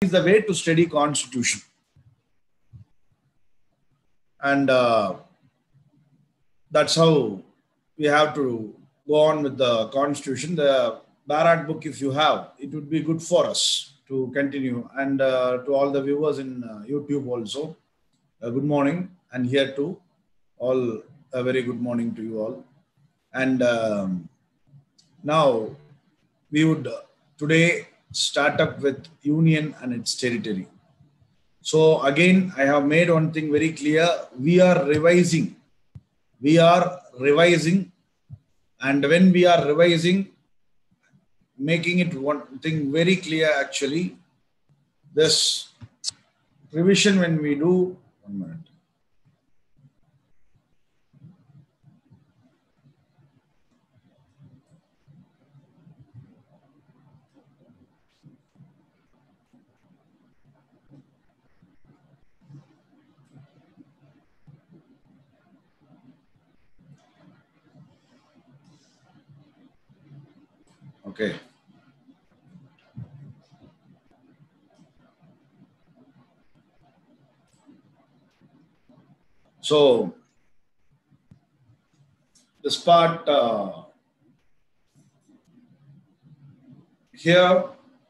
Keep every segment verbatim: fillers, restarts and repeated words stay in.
is the way to study constitution. And uh, that's how we have to go on with the constitution. The Bharat book, if you have, it would be good for us to continue. And uh, to all the viewers in uh, YouTube also, uh, good morning. And here too, all a very good morning to you all. And um, now we would uh, today start up with union and its territory. So again, I have made one thing very clear. We are revising. We are revising. And when we are revising, making it one thing very clear actually, this revision when we do, one minute. Okay. So this part uh, here,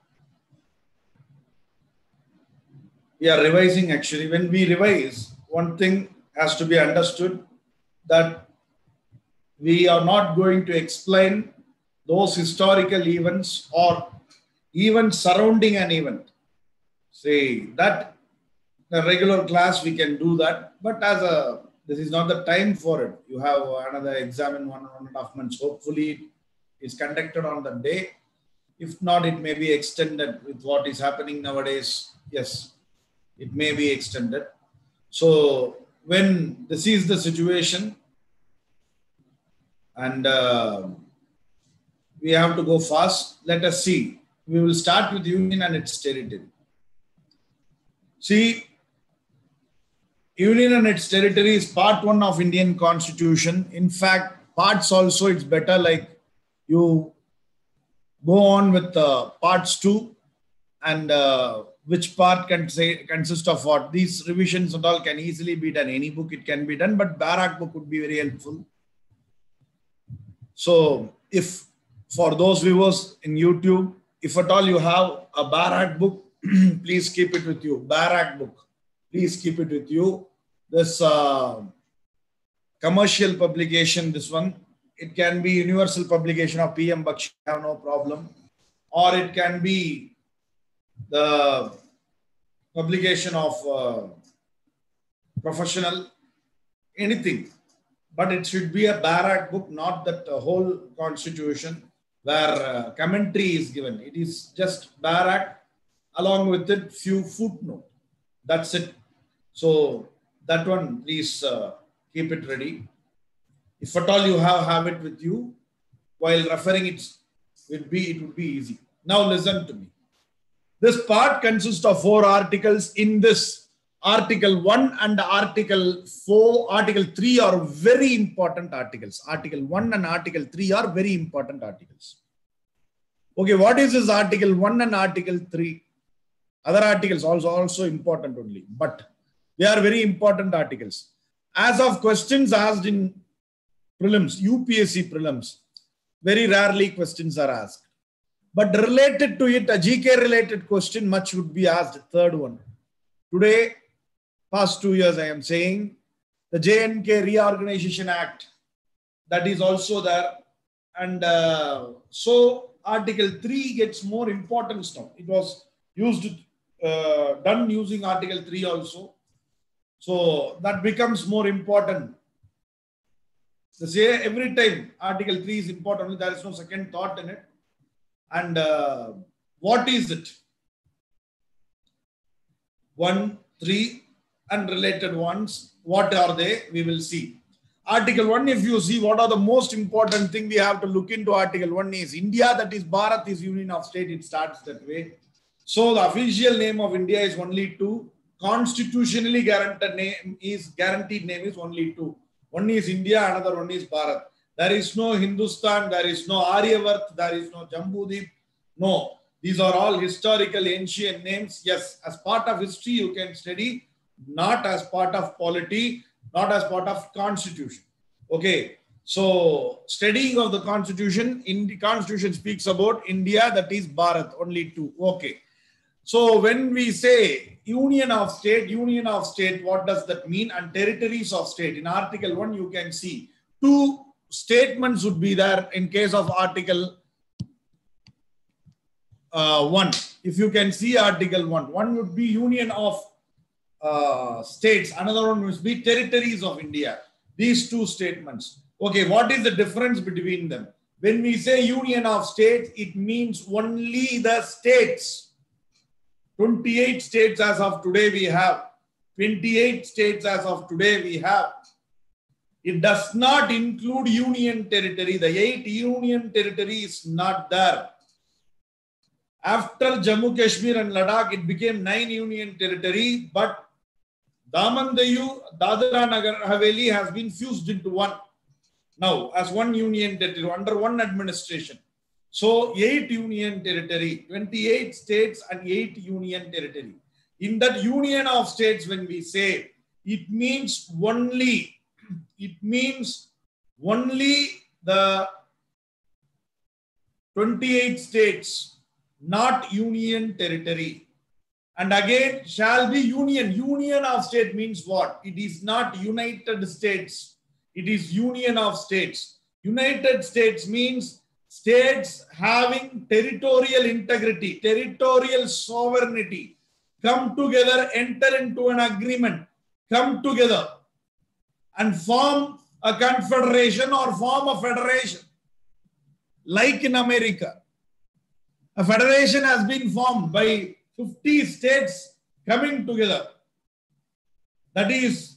we are revising actually. When we revise, one thing has to be understood, that we are not going to explain those historical events or events surrounding an event. Say that in a regular class we can do that, but as a this is not the time for it. You have another exam in one one and a half months. Hopefully, it's conducted on the day. If not, it may be extended with what is happening nowadays. Yes, it may be extended. So when this is the situation, and uh, we have to go fast, let us see. We will start with union and its territory. See, union and its territory is part one of Indian Constitution. In fact, parts also it's better, like you go on with uh, parts two, and uh, which part can say consist of what. These revisions and all can easily be done. Any book it can be done, but Bharat book would be very helpful. So if for those viewers in YouTube, if at all you have a Bharat book, please keep it with you. Bharat book, please keep it with you. This uh, commercial publication, this one, it can be universal publication of P M Bakshi, I have no problem. Or it can be the publication of uh, professional, anything. But it should be a Bharat book, not that uh, whole constitution where uh, commentary is given. It is just Bharat, along with it few footnotes. That's it. So that one, please uh, keep it ready. If at all you have, have it with you, while referring it, would be, it would be easy. Now listen to me. This part consists of four articles. In this, Article one and Article four, Article three are very important articles. Article one and Article three are very important articles. Okay, what is this Article one and Article three? Other articles also also important only, but they are very important articles. As of questions asked in prelims, U P S C prelims, very rarely questions are asked. But related to it, a G K related question much would be asked. Third one. Today, past two years I am saying, the J N K Reorganization Act, that is also there. And uh, so Article three gets more importance now. It was used, uh, done using Article three also. So that becomes more important. The say every time Article three is important, there is no second thought in it. And uh, what is it? One, three, and related ones. What are they? We will see. Article one, if you see what are the most important thing we have to look into Article one is India, that is Bharat is Union of State. It starts that way. So the official name of India is only two. Constitutionally guaranteed name is guaranteed name is only two. One is India, another one is Bharat. There is no Hindustan, there is no Aryavart, there is no Jambudip. No. These are all historical ancient names. Yes, as part of history you can study, not as part of polity, not as part of constitution. Okay. So studying of the constitution, in the constitution speaks about India, that is Bharat, only two. Okay. So when we say union of state, union of state, what does that mean? And territories of state. In Article one, you can see two statements would be there in case of Article uh, one. If you can see Article one, one would be union of uh, states. Another one would be territories of India. These two statements. Okay, what is the difference between them? When we say union of states, it means only the states. twenty-eight states as of today we have. twenty-eight states as of today we have. It does not include union territory. The eight union territory is not there. After Jammu, Kashmir and Ladakh, it became nine union territory, but Daman, Diu, Dadra Nagar Haveli has been fused into one. Now, as one union territory, under one administration. So, eight union territory, twenty-eight states and eight union territory. In that union of states, when we say, it means only, it means only the twenty-eight states, not union territory. And again, shall be union. Union of state means what? It is not United States. It is union of states. United States means states having territorial integrity, territorial sovereignty, come together, enter into an agreement, come together and form a confederation or form a federation. Like in America, a federation has been formed by fifty states coming together. That is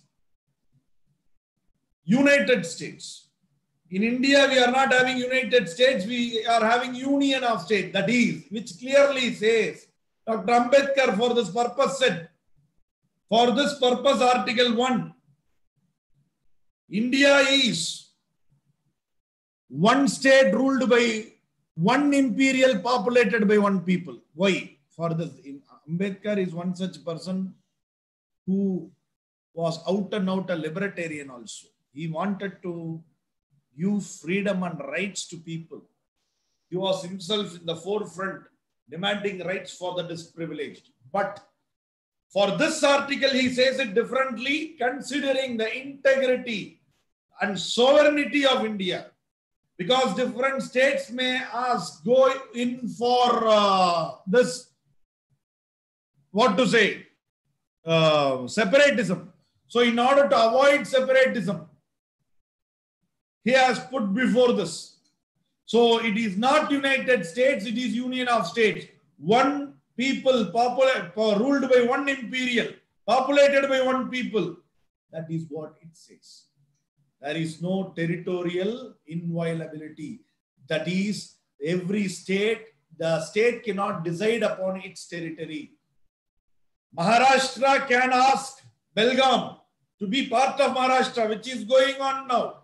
United States. In India, we are not having United States, we are having Union of States. That is, which clearly says, Doctor Ambedkar for this purpose said, for this purpose, Article one, India is one state ruled by one imperial populated by one people. Why? For this, Ambedkar is one such person who was out and out a libertarian also. He wanted to give freedom and rights to people. He was himself in the forefront, demanding rights for the disprivileged. But for this article, he says it differently, considering the integrity and sovereignty of India. Because different states may ask, go in for uh, this, what to say, uh, separatism. So in order to avoid separatism, he has put before this. So it is not United States, it is Union of States. One people populated, ruled by one imperial, populated by one people. That is what it says. There is no territorial inviolability. That is, every state, the state cannot decide upon its territory. Maharashtra can ask Belgaum to be part of Maharashtra, which is going on now.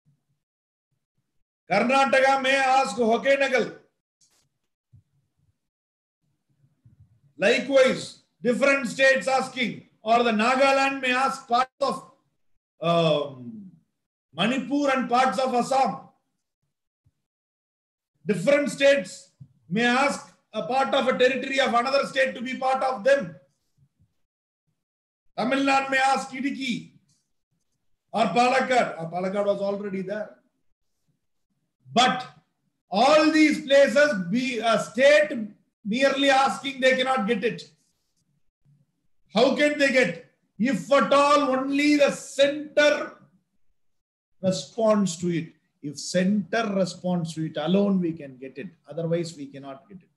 Karnataka may ask Hokkaido. Likewise, different states asking, or the Nagaland may ask parts of um, Manipur and parts of Assam. Different states may ask a part of a territory of another state to be part of them. Tamil Nadu may ask Idiki or Palakkad. Or Palakkad was already there. But all these places, be a state merely asking, they cannot get it. How can they get? If at all, only the center responds to it. If center responds to it alone, we can get it. Otherwise, we cannot get it.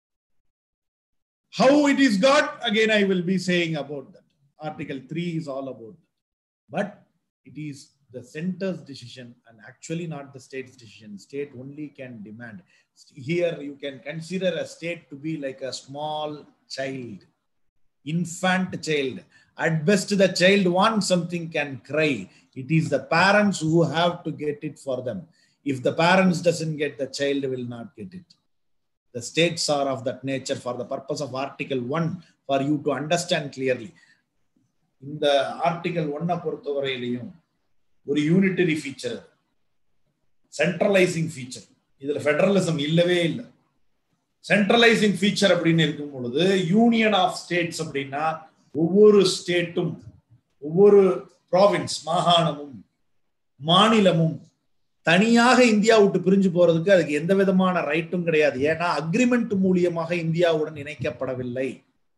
How it is got, again, I will be saying about that. Article three is all about that. But it is the center's decision and actually not the state's decision. State only can demand. Here you can consider a state to be like a small child, infant child. At best, the child wants something, can cry. It is the parents who have to get it for them. If the parents doesn't get, the child will not get it. The states are of that nature for the purpose of Article one, for you to understand clearly. In the Article one, ஒரு unitary feature, centralizing feature. இதுல federalism இல்லவே இல்லை. Centralizing feature அப்படின்னு இருக்கும் பொழுது union of states அப்படின்னா ஒவ்வொரு ஸ்டேட்டும் ஒவ்வொரு ப்ராவின்ஸ் மாகாணமும் மாநிலமும் தனியாக இந்தியா விட்டு பிரிஞ்சு போறதுக்கு அதுக்கு எந்த விதமான ரைட்டும் கிடையாது. ஏன்னா அக்ரிமெண்ட் மூலியமாக இந்தியாவுடன் இணைக்கப்படவில்லை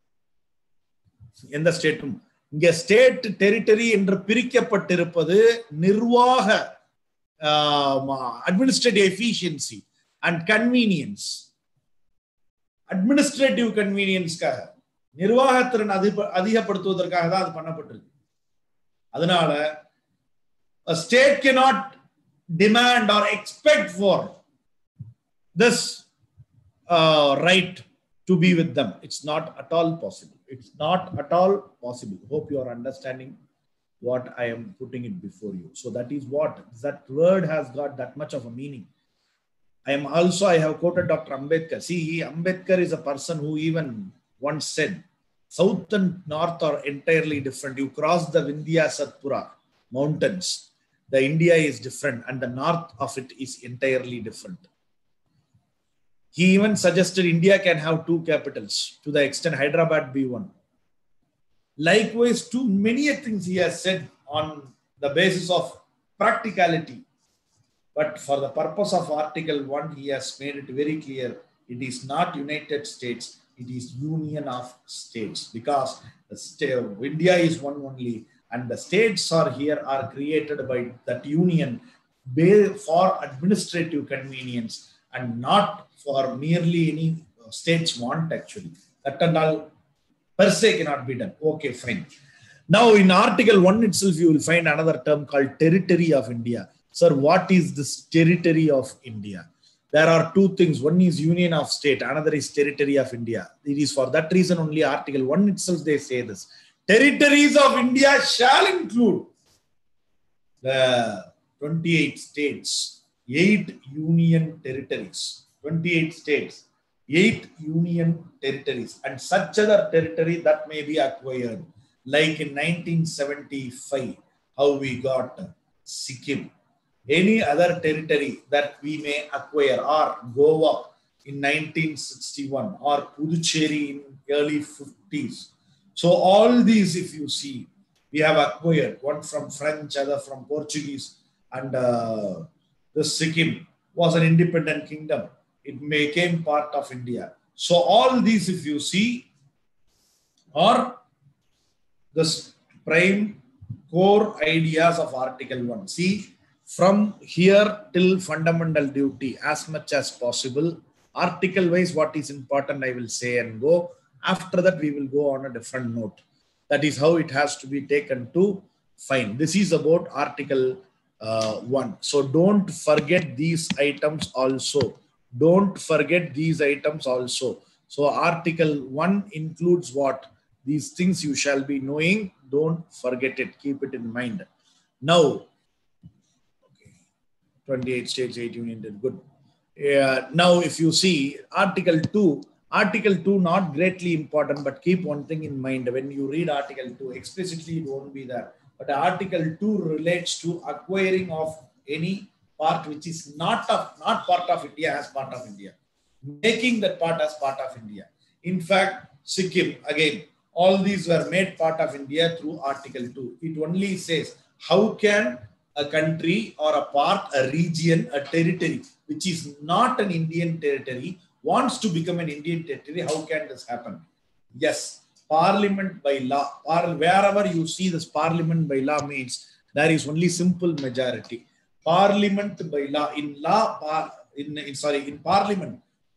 எந்த ஸ்டேட்டும். இங்க ஸ்டேட் டெரிட்டரி என்று பிரிக்கப்பட்டிருப்பது நிர்வாக administrative efficiency and convenience. Administrative கன்வீனியன்ஸ்க்காக நிர்வாகத்திறன் அதிகப்படுத்துவதற்காக தான் அது பண்ணப்பட்டிருக்கு. அதனால a state cannot demand or expect for this uh, right to be with them. It's not at all possible. It's not at all possible. Hope you are understanding what I am putting it before you. So that is what that word has got that much of a meaning. I am also, I have quoted Doctor Ambedkar. See, Ambedkar is a person who even once said, South and North are entirely different. You cross the Vindhya Satpura mountains, the India is different and the north of it is entirely different. He even suggested India can have two capitals to the extent Hyderabad be one. Likewise, too many things he has said on the basis of practicality. But for the purpose of Article one, he has made it very clear. It is not United States, it is Union of States, because the state of India is one only and the states are here are created by that union for administrative convenience and not for merely any states want actually. That and all per se cannot be done. Okay, fine. Now in Article one itself, you will find another term called territory of India. Sir, what is this territory of India? There are two things. One is union of state, another is territory of India. It is for that reason only Article one itself they say this. Territories of India shall include the twenty-eight states, eight union territories, twenty-eight states, eight union territories, and such other territory that may be acquired, like in nineteen seventy-five, how we got Sikkim. Any other territory that we may acquire, or Goa in nineteen sixty-one, or Puducherry in early fifties. So all these, if you see, we have acquired, one from French, other from Portuguese, and uh, the Sikkim was an independent kingdom. It became part of India. So all these, if you see, are the prime core ideas of Article one. See, from here till fundamental duty, as much as possible, article wise, what is important, I will say and go. After that, we will go on a different note. That is how it has to be taken to fine. This is about Article uh, one. So don't forget these items also. Don't forget these items also. So Article one includes what? These things you shall be knowing. Don't forget it. Keep it in mind. Now, okay, twenty-eight states, eight union, good. Uh, now, if you see Article two, Article two not greatly important, but keep one thing in mind. When you read Article two, explicitly it won't be there. But Article two relates to acquiring of any part which is not, of, not part of India as part of India. Making that part as part of India. In fact, Sikkim, again, all these were made part of India through Article two. It only says, how can a country or a part, a region, a territory, which is not an Indian territory, wants to become an Indian territory, how can this happen? Yes, parliament by law, or wherever you see this parliament by law means there is only simple majority. Parliament by law, in law, in, in sorry, in parliament,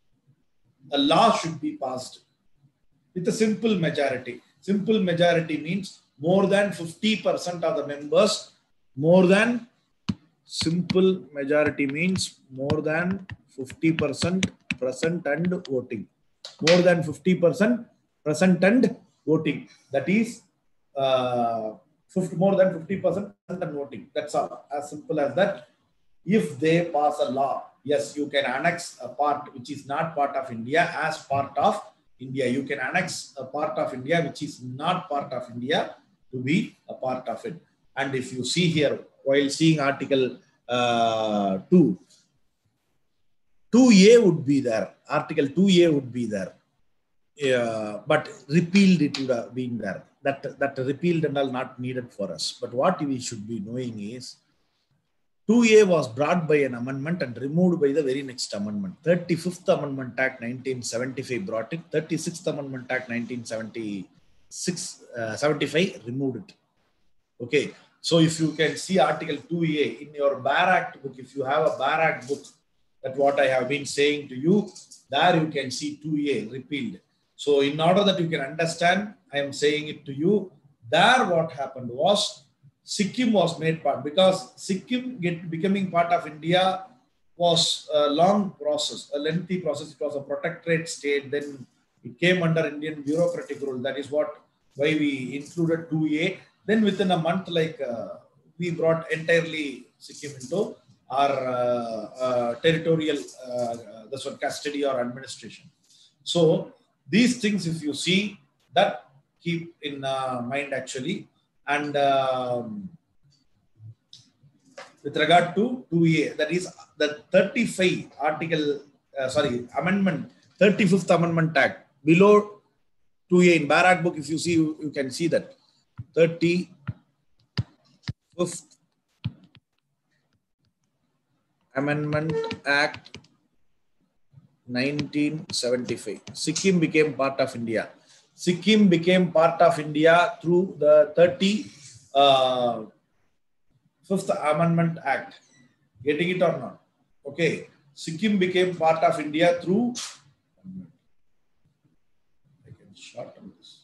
a law should be passed with a simple majority. Simple majority means more than fifty percent of the members, more than, simple majority means more than fifty percent present and voting. More than fifty percent present and voting. That is uh, fifty, more than fifty percent present and voting. That's all. As simple as that. If they pass a law, Yes, you can annex a part which is not part of India as part of India. You can annex a part of India which is not part of India to be a part of it. And if you see here, while seeing Article uh, two, two A would be there. Article two A would be there. Uh, but repealed it would have been there. That, that repealed and all not needed for us. But what we should be knowing is two A was brought by an amendment and removed by the very next amendment. thirty-fifth Amendment Act nineteen seventy-five brought it. thirty-sixth Amendment Act nineteen seventy-six, uh, seventy-five removed it. Okay. So if you can see Article two A in your Bar Act book, if you have a Bar Act book, that's what I have been saying to you, there you can see two A repealed. So in order that you can understand, I am saying it to you, there what happened was Sikkim was made part, because Sikkim get, becoming part of India was a long process, a lengthy process. It was a protectorate state. Then it came under Indian bureaucratic rule. That is what why we included two A. Then within a month, like uh, we brought entirely Sikkim into our uh, uh, territorial, uh, that's what custody or administration. So these things, if you see, that keep in uh, mind actually. And um, with regard to two A, that is the thirty-five article, uh, sorry, amendment, thirty-fifth Amendment Act, below two A in Bar Act book, if you see, you, you can see that thirty-fifth Amendment Act nineteen seventy-five. Sikkim became part of India. Sikkim became part of India through the thirty-fifth Amendment Act. Getting it or not? Okay. Sikkim became part of India through. I can shorten this.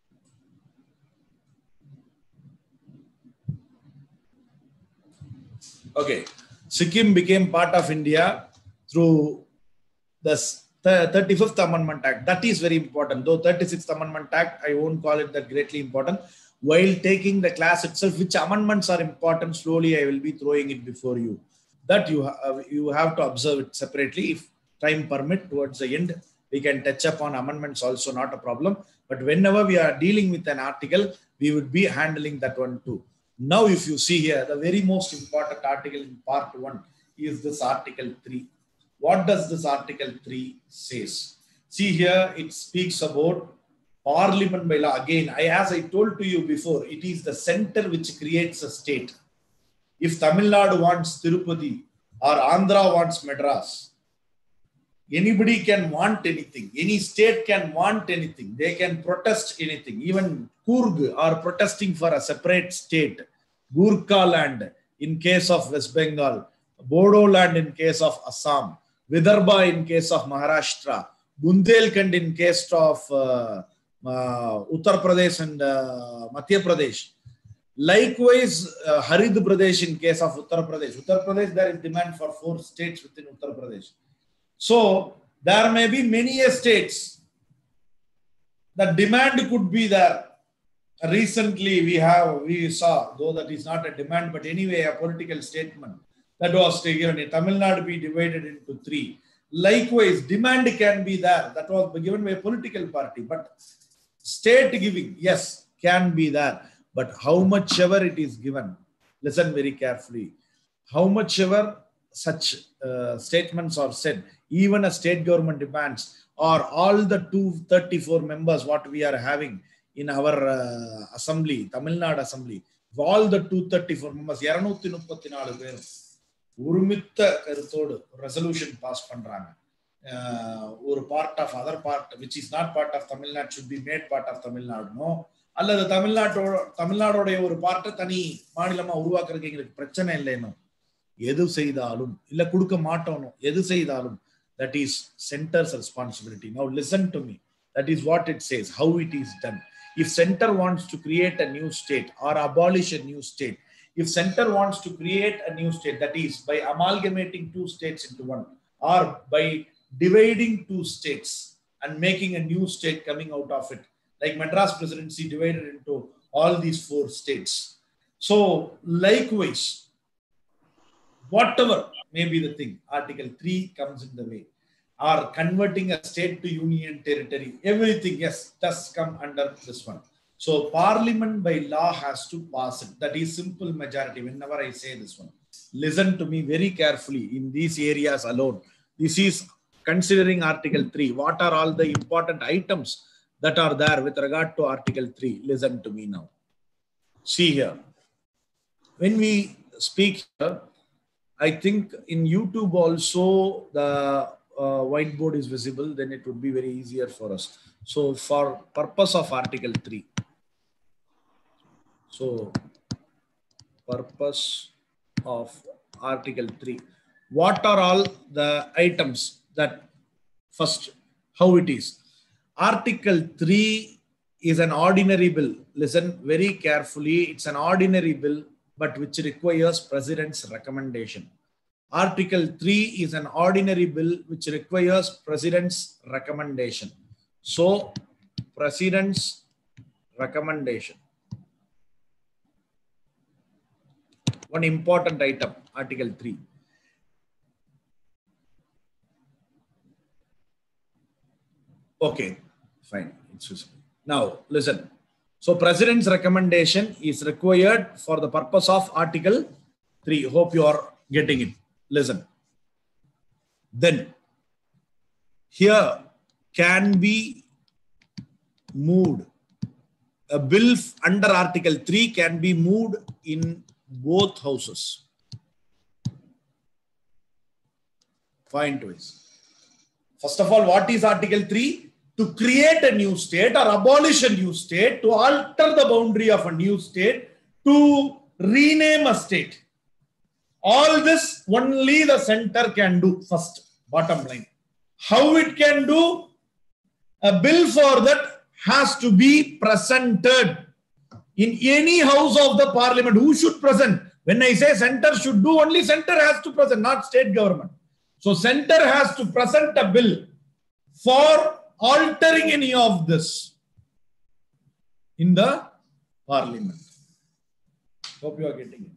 Okay. Sikkim became part of India through the thirty-fifth Amendment Act. That is very important. Though thirty-sixth Amendment Act, I won't call it that greatly important. While taking the class itself, which amendments are important, slowly I will be throwing it before you. That you, uh, you have to observe it separately. If time permit, towards the end, we can touch upon amendments also, not a problem. But whenever we are dealing with an article, we would be handling that one too. Now, if you see here, the very most important article in part one is this Article three. What does this Article three says? See here, it speaks about Parliament by law. Again, I, as I told to you before, it is the center which creates a state. If Tamil Nadu wants Tirupati or Andhra wants Madras, anybody can want anything. Any state can want anything. They can protest anything. Even Coorg are protesting for a separate state. Gurkha land in case of West Bengal. Bodo land in case of Assam. Vidarbha in case of Maharashtra. Bundelkhand in case of uh, uh, Uttar Pradesh and uh, Madhya Pradesh. Likewise, uh, Harid Pradesh in case of Uttar Pradesh. Uttar Pradesh, there is demand for four states within Uttar Pradesh. So, there may be many states. The demand could be there. Recently, we have, we saw, though that is not a demand, but anyway, a political statement that was given in Tamil Nadu be divided into three. Likewise, demand can be there. That was given by a political party. But state giving, yes, can be there. But how much ever it is given, listen very carefully. How much ever such uh, statements are said, even a state government demands, or all the two hundred thirty-four members what we are having in our uh, assembly, Tamil Nadu assembly, all the two hundred thirty-four members, two hundred thirty-four பேர் ஒருமித்த கருத்தோடு resolution pass பண்றாங்க. ஒரு part of other part which is not part of Tamil Nadu should be made part of Tamil Nadu. No. அல்லது தமிழ்நாட்டோட தமிழ்நாடோடைய ஒரு பார்ட்டை தனி மாநிலமா உருவாக்குறதுக்கு எங்களுக்கு பிரச்சனை இல்லைன்னு எது செய்தாலும் இல்ல கொடுக்க மாட்டோம் எது செய்தாலும் that is center's responsibility. Now listen to me. That is what it says, how it is done. If center wants to create a new state or abolish a new state, if center wants to create a new state, that is by amalgamating two states into one or by dividing two states and making a new state coming out of it, like Madras presidency divided into all these four states. So likewise, whatever may be the thing. Article three comes in the way. Or converting a state to union territory. Everything, yes, does come under this one. So Parliament by law has to pass it. That is simple majority. Whenever I say this one, listen to me very carefully in these areas alone. This is considering Article three. What are all the important items that are there with regard to Article three? Listen to me now. See here. When we speak here, I think in YouTube also the uh, whiteboard is visible, then it would be very easier for us. So for purpose of Article three. So purpose of Article three. What are all the items that first, how it is? Article three is an ordinary bill. Listen very carefully. It's an ordinary bill, but which requires President's recommendation. Article three is an ordinary bill which requires President's recommendation. So, President's recommendation. One important item, Article three. Okay, fine. It's visible. Now, listen. So, President's recommendation is required for the purpose of Article three. Hope you are getting it. Listen. Then, here can be moved. A bill under Article three can be moved in both houses. Point wise. First of all, what is Article three? To create a new state or abolish a new state, to alter the boundary of a new state, to rename a state. All this only the center can do first, bottom line. How it can do? A bill for that has to be presented in any house of the Parliament. Who should present? When I say center should do, only center has to present, not state government. So center has to present a bill for altering any of this in the Parliament. Hope you are getting it.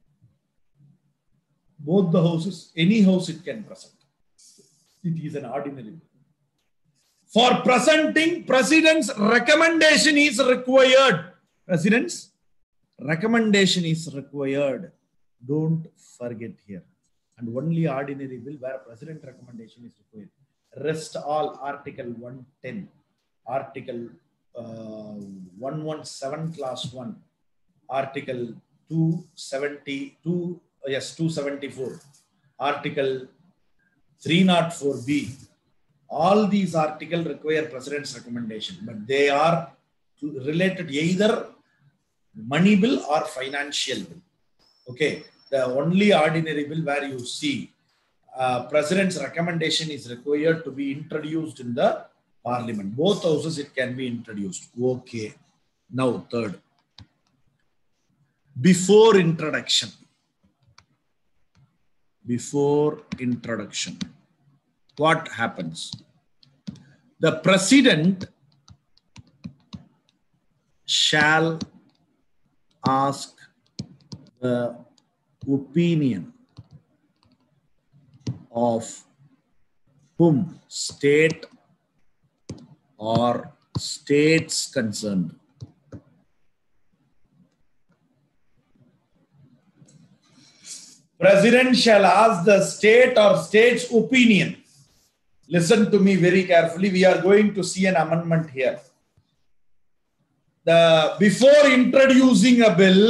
Both the houses, any house it can present. It is an ordinary bill. For presenting, President's recommendation is required. President's recommendation is required. Don't forget here. And only ordinary bill where President recommendation is required. Rest all Article one ten, Article uh, one seventeen class one, Article two seventy-two, yes, two seventy-four, Article three oh four B. All these articles require President's recommendation, but they are related either money bill or financial bill. Okay, the only ordinary bill where you see Uh, President's recommendation is required to be introduced in the Parliament. Both houses it can be introduced. Okay. Now third. Before introduction. Before introduction. What happens? The President shall ask the opinion of whom? State or states concerned. President shall ask the state or state's opinion. Listen to me very carefully. We are going to see an amendment here. The before introducing a bill,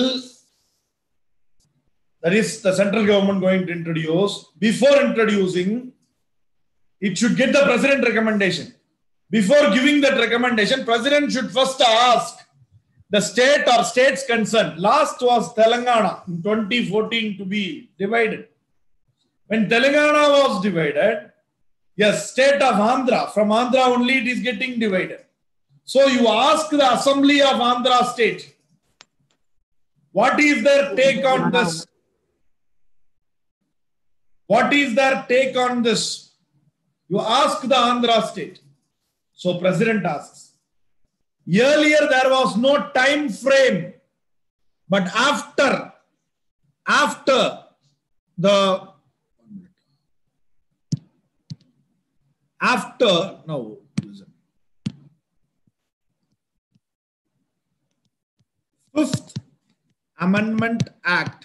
that is the central government going to introduce, before introducing, it should get the President recommendation. Before giving that recommendation, President should first ask the state or states concerned. Last was Telangana in twenty fourteen to be divided. When Telangana was divided, yes, state of Andhra, from Andhra only it is getting divided. So you ask the Assembly of Andhra state, what is their take on this? What is their take on this? You ask the Andhra state. So President asks. Earlier there was no time frame, but after, after the, one After, now listen. Fifth Amendment Act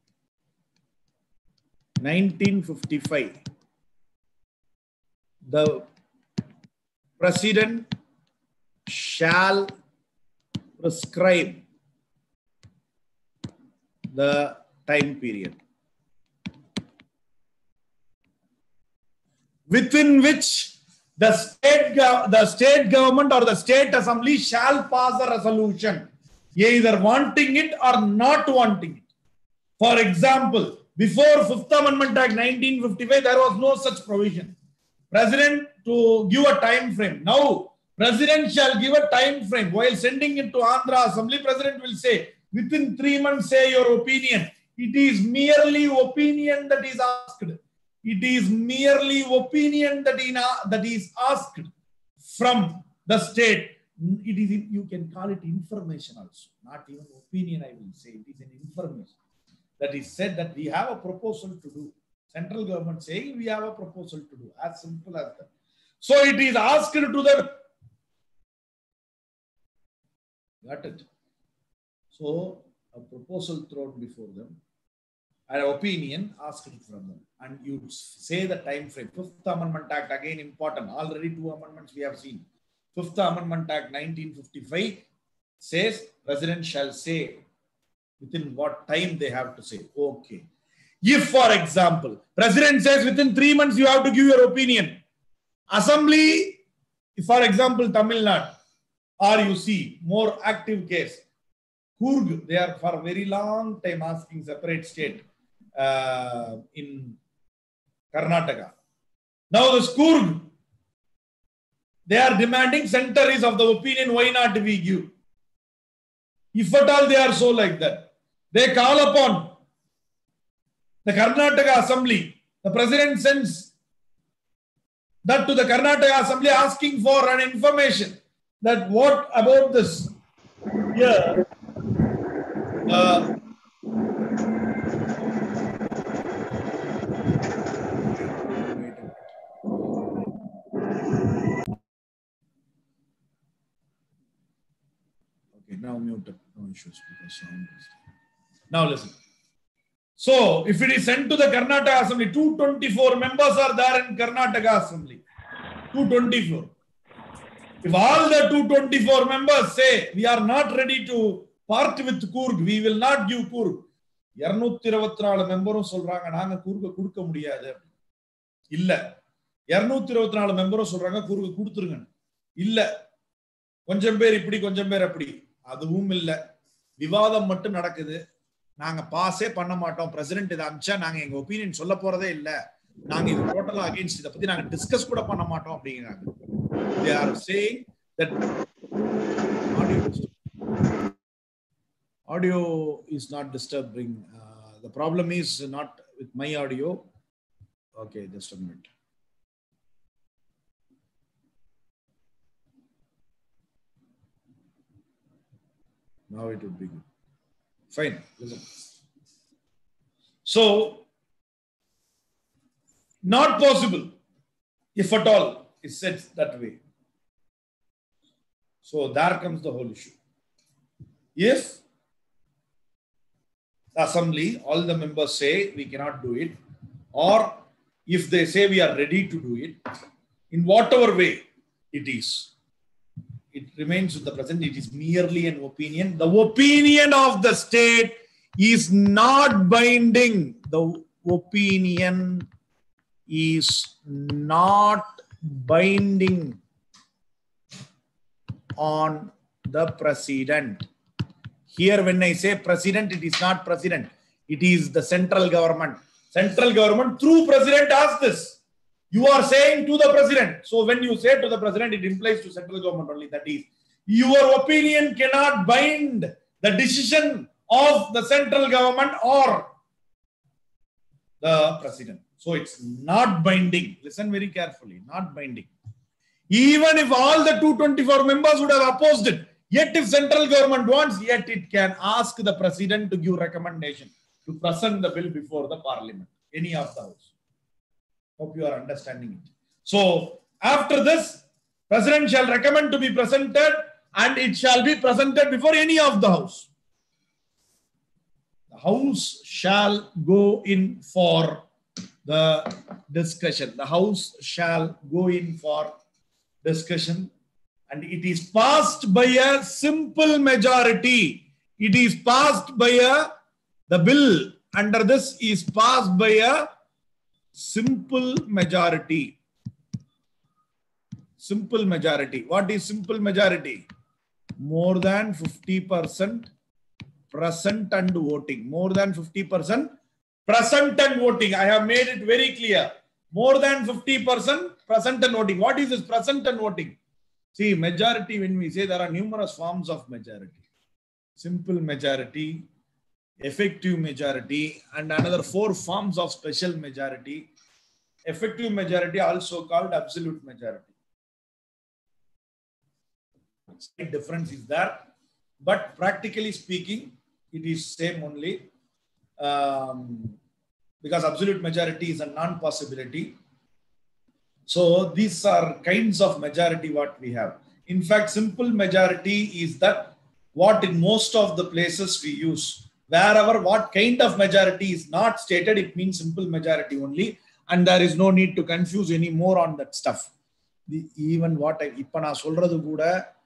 nineteen fifty-five. The President shall prescribe the time period within which the state, the state government or the state assembly shall pass a resolution, either wanting it or not wanting it. For example, before Fifth Amendment Act nineteen fifty-five, there was no such provision. President to give a time frame. Now, President shall give a time frame. While sending it to Andhra Assembly, President will say, within three months, say your opinion. It is merely opinion that is asked. It is merely opinion that is, that is asked from the state. It is, you can call it information also. Not even opinion, I will say. It is an information. That is said that we have a proposal to do. Central government saying we have a proposal to do. As simple as that. So it is asked to the... Got it? So a proposal thrown before them, an opinion asked from them, and you say the time frame. Fifth Amendment Act, again important. Already two amendments we have seen. Fifth Amendment Act nineteen fifty-five says President shall say within what time they have to say. Okay. If, for example, President says within three months you have to give your opinion. Assembly, if for example, Tamil Nadu, or you see more active case, Coorg, they are for a very long time asking separate state uh, in Karnataka. Now the Coorg, they are demanding center is of the opinion, why not we give? If at all they are so like that, they call upon the Karnataka Assembly. The President sends that to the Karnataka Assembly asking for an information that what about this here. Uh, okay, now muted. No issues because sound is there. Now listen. So, if it is sent to the Karnataka Assembly, two hundred twenty-four members are there in Karnataka Assembly. two hundred twenty-four. If all the two hundred twenty-four members say, we are not ready to part with Coorg, we will not give Coorg. two hundred twenty-four members சொல்றாங்க நாங்க கூர்க கொடுக்க முடியாது. இல்ல. two hundred twenty-four members சொல்றாங்க கூர்க கொடுத்துருங்க. இல்ல. கொஞ்சம் பேர் இப்படி கொஞ்சம் பேர் அப்படி. அதுவும் இல்ல. விவாதம் மட்டும் நடக்குது. நாங்க பாஸே பண்ண மாட்டோம். பிரசிடென்ட் இத அம்ச்சா நாங்க எங்க ஒபினியன் சொல்ல போறதே இல்ல. நாங்க இது டோட்டலா அகைன்ஸ்ட் இத பத்தி நாங்க டிஸ்கஸ் கூட பண்ண மாட்டோம் அப்படிங்கறாங்க. They are saying that audio, audio is not disturbing. Uh, the problem is not with my audio. Okay, just a minute. Now it would be good. Fine, listen. So, not possible, if at all, is said that way. So, there comes the whole issue. If the assembly, all the members say we cannot do it, or if they say we are ready to do it, in whatever way it is, it remains with the present. It is merely an opinion. The opinion of the state is not binding. The opinion is not binding on the president. Here, when I say president, it is not president. It is the central government. Central government through president does this. You are saying to the president. So when you say to the president, it implies to central government only. That is, your opinion cannot bind the decision of the central government or the president. So it's not binding. Listen very carefully. Not binding. Even if all the two hundred twenty-four members would have opposed it, yet if central government wants, yet it can ask the president to give recommendation to present the bill before the parliament, any of the house. Hope you are understanding it. So After this, President shall recommend to be presented and it shall be presented before any of the House. The House shall go in for the discussion. The House shall go in for discussion and it is passed by a simple majority. It is passed by a, the bill under this is passed by a simple majority. Simple majority. What is simple majority? More than fifty percent present and voting. More than fifty percent present and voting. I have made it very clear. More than fifty percent present and voting. What is this present and voting? See, majority, when we say there are numerous forms of majority. Simple majority, effective majority, and another four forms of special majority. Effective majority also called absolute majority. Slight difference is there, but practically speaking, it is same only um, because absolute majority is a non-possibility. So these are kinds of majority what we have. In fact, simple majority is that what in most of the places we use. Wherever what kind of majority is not stated, it means simple majority only, and there is no need to confuse any more on that stuff. The, even what I இப்ப நான் சொல்றது கூட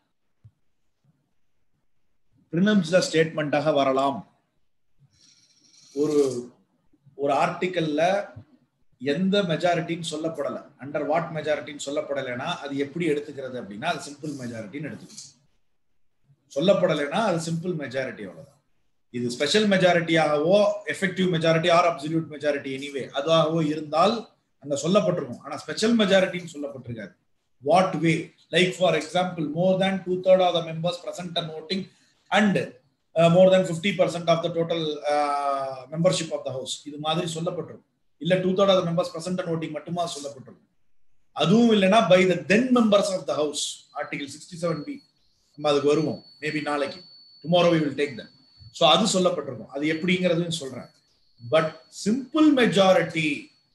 pronounced statement ஆக வரலாம். ஒரு ஒரு ஆர்டிகல்ல எந்த மெஜாரிட்டின்னு சொல்லப்படல, under what மெஜாரிட்டின்னு சொல்லப்படலைன்னா அது எப்படி எடுத்துக்கிறது அப்படின்னா அது சிம்பிள் மெஜாரிட்டின்னு எடுத்துக்கணும். சொல்லப்படலைன்னா அது சிம்பிள் மெஜாரிட்டி அவ்வளவுதான். இது ஸ்பெஷல் மெஜாரிட்டியாகவோ effective majority or absolute majority anyway அதுவாகவோ இருந்தால் அங்க சொல்லப்பட்டிருக்கும். ஆனா ஸ்பெஷல் மெஜாரிட்டின்னு சொல்லப்பட்டிருக்காது. What way, like for example more than two third of the members present and voting and uh, more than fifty percent of the total uh, membership of the house. இது மாதிரி சொல்லப்பட்டிருக்கும். இல்ல two third of the members present and voting மட்டுமா சொல்லப்பட்டிருக்கும். அதுவும் இல்லனா by the then members of the house, article sixty-seven B. நம்ம அதுக்கு வருவோம் maybe நாளைக்கு. tomorrow we will take that. so அது சொல்லப்பட்டிருக்கும். அது எப்படிங்கிறதுன்னு சொல்றேன். but simple majority,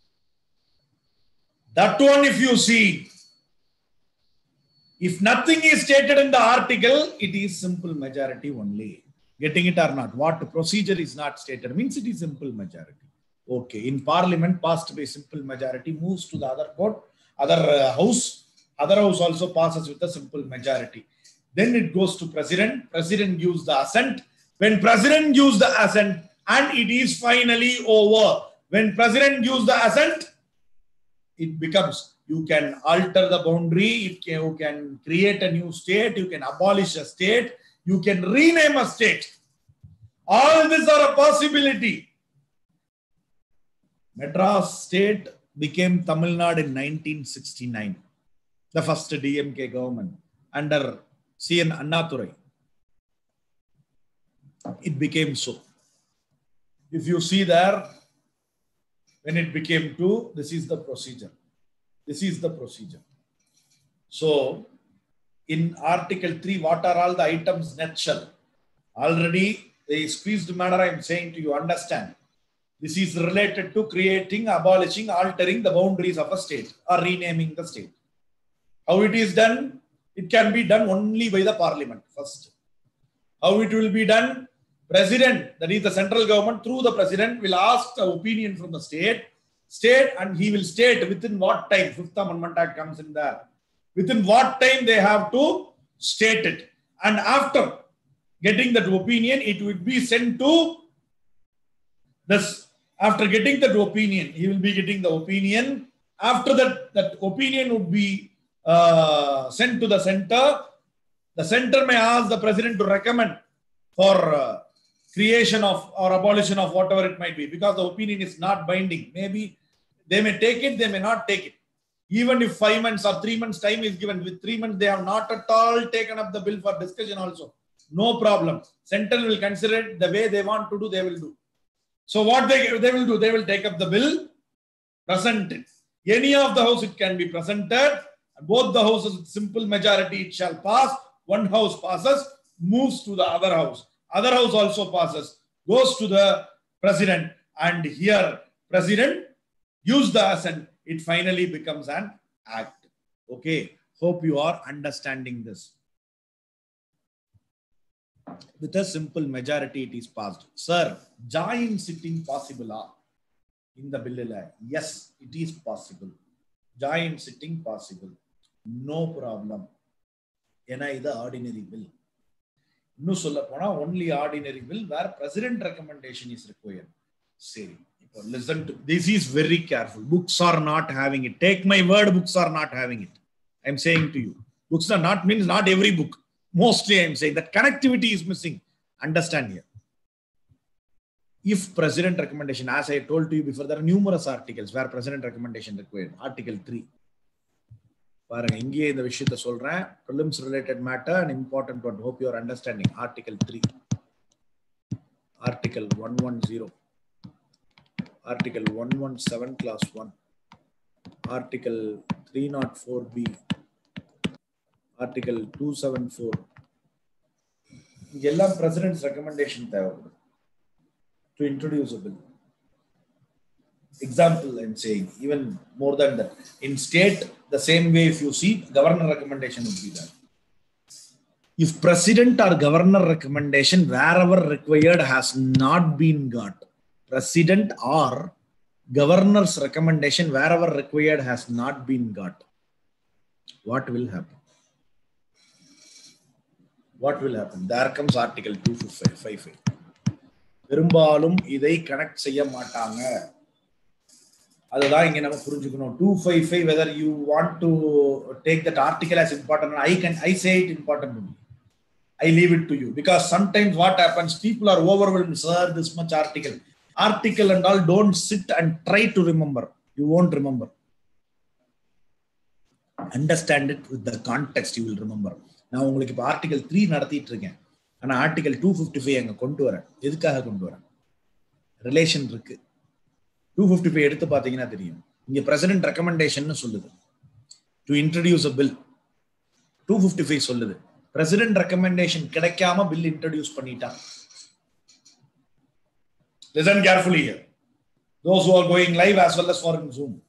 that one if you see, if nothing is stated in the article, it is simple majority only. Getting it or not? What procedure is not stated means it is simple majority. Okay. In parliament, passed by simple majority, moves to the other court, other uh, house. Other house also passes with a simple majority. Then it goes to president. President gives the assent. When president gives the assent, and it is finally over. When president gives the assent, it becomes, you can alter the boundary, you can, you can create a new state, you can abolish a state, you can rename a state. All these are a possibility. Madras state became Tamil Nadu in nineteen sixty-nine. The first D M K government under C N Annadurai. It became so. If you see there, when it became two, this is the procedure. This is the procedure. So, in Article three, what are all the items nutshell? Already, the squeezed manner I am saying to you, understand. This is related to creating, abolishing, altering the boundaries of a state or renaming the state. How it is done? It can be done only by the parliament first. How it will be done? President, that is the central government, through the president, will ask the opinion from the state. State and he will state within what time. Fifth Amendment Act comes in there. Within what time they have to state it. And after getting that opinion, it would be sent to this. After getting that opinion, he will be getting the opinion. After that, that opinion would be uh, sent to the center. The center may ask the president to recommend for uh, creation of or abolition of whatever it might be, because the opinion is not binding. Maybe they may take it, they may not take it. Even if five months or three months time is given, with three months they have not at all taken up the bill for discussion also. No problem. Central will consider it the way they want to do, they will do. So what they, they will do, they will take up the bill, present it. Any of the house it can be presented. Both the houses with simple majority it shall pass. One house passes, moves to the other house. Other house also passes, goes to the president, and here president gives the assent. It finally becomes an act. Okay, hope you are understanding this. With a simple majority it is passed. Sir, joint sitting possible in the bill? Yes, it is possible. Joint sitting possible, no problem. Ena is the ordinary bill. No solla pona only ordinary bill where president recommendation is required. Say, listen to this, is very careful. Books are not having it. Take my word, books are not having it. I am saying to you, books are not means not every book. Mostly I am saying that connectivity is missing. Understand here. If president recommendation, as I told to you before, there are numerous articles where president recommendation required. Article three. பாருங்க, இங்கே இந்த விஷயத்தை சொல்றேன். Prelims related matter and important one. Hope you are understanding. Article three. Article one ten. Article one seventeen class one. Article three oh four B. Article two seventy-four. Yellam president's recommendation to introduce a bill. Example I am saying, even more than that. In state, the same way if you see, governor recommendation would be that. If president or governor recommendation wherever required has not been got, president or governor's recommendation wherever required has not been got, what will happen? What will happen? There comes article two fifty-five. பெரும்பாலும் இதை connect செய்ய மாட்டாங்க. அதுதான் இங்க நம்ம புரிஞ்சுக்கணும். two fifty-five, whether you want to take that article as important, I can I say it important to me. I leave it to you, because sometimes what happens, people are overwhelmed. Sir, this much article, article and all. Don't sit and try to remember. You won't remember. Understand it with the context. You will remember. நான் உங்களுக்கு இப்போ article three நடத்திட்டு இருக்கேன். ஆனால் article two fifty five அங்கே கொண்டு வரேன். எதுக்காக கொண்டு வரேன்? ரிலேஷன் இருக்கு. டூ ஃபிஃப்டி ஃபைவ் எடுத்து பார்த்தீங்கன்னா தெரியும். இங்கே பிரசிடென்ட் ரெக்கமெண்டேஷன் சொல்லுது to introduce a bill. Two fifty five சொல்லுது பிரசிடென்ட் ரெக்கமெண்டேஷன் கிடைக்காம பில் இன்ட்ரடியூஸ் பண்ணிட்டான். Listen carefully here. Those who are going live as well as for in Zoom.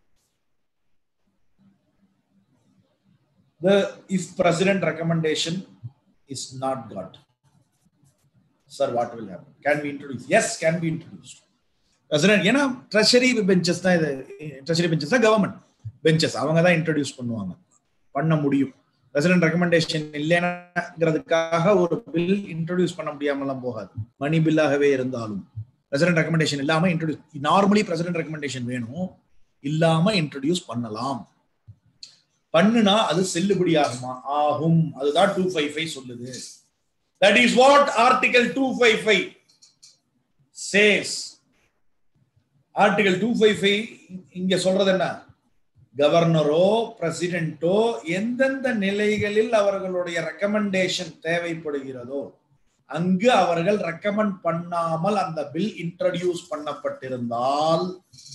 The if president recommendation is not got, sir, what will happen? Can we introduce? Yes, can be introduced. President, you know, treasury benches, treasury benches, government benches, avanga da introduce பண்ணுவாங்க. பண்ண முடியும். president recommendation இல்லைங்கிறதுக்காக ஒரு bill introduce பண்ண முடியாமலாம் போகாது. மணி பில்லாகவே இருந்தாலும் president recommendation இல்லாம introduce, normally president recommendation வேணும், இல்லாம introduce பண்ணலாம். பண்ணுனா அது செல்லுபடி ஆகுமா? ஆகும். அதுதான் two fifty-five சொல்லுது. That is what article two fifty-five says. article two fifty-five இங்க சொல்றது என்ன? கவர்னரோ பிரசிடென்ட்டோ எந்தெந்த நிலைகளில் அவர்களுடைய ரெக்கமெண்டேஷன் தேவைப்படுகிறதோ அங்கு அவர்கள் ரெக்கமெண்ட் பண்ணாமல் அந்த பில் இன்ட்ரோடியூஸ் பண்ணப்பட்டிருந்தால்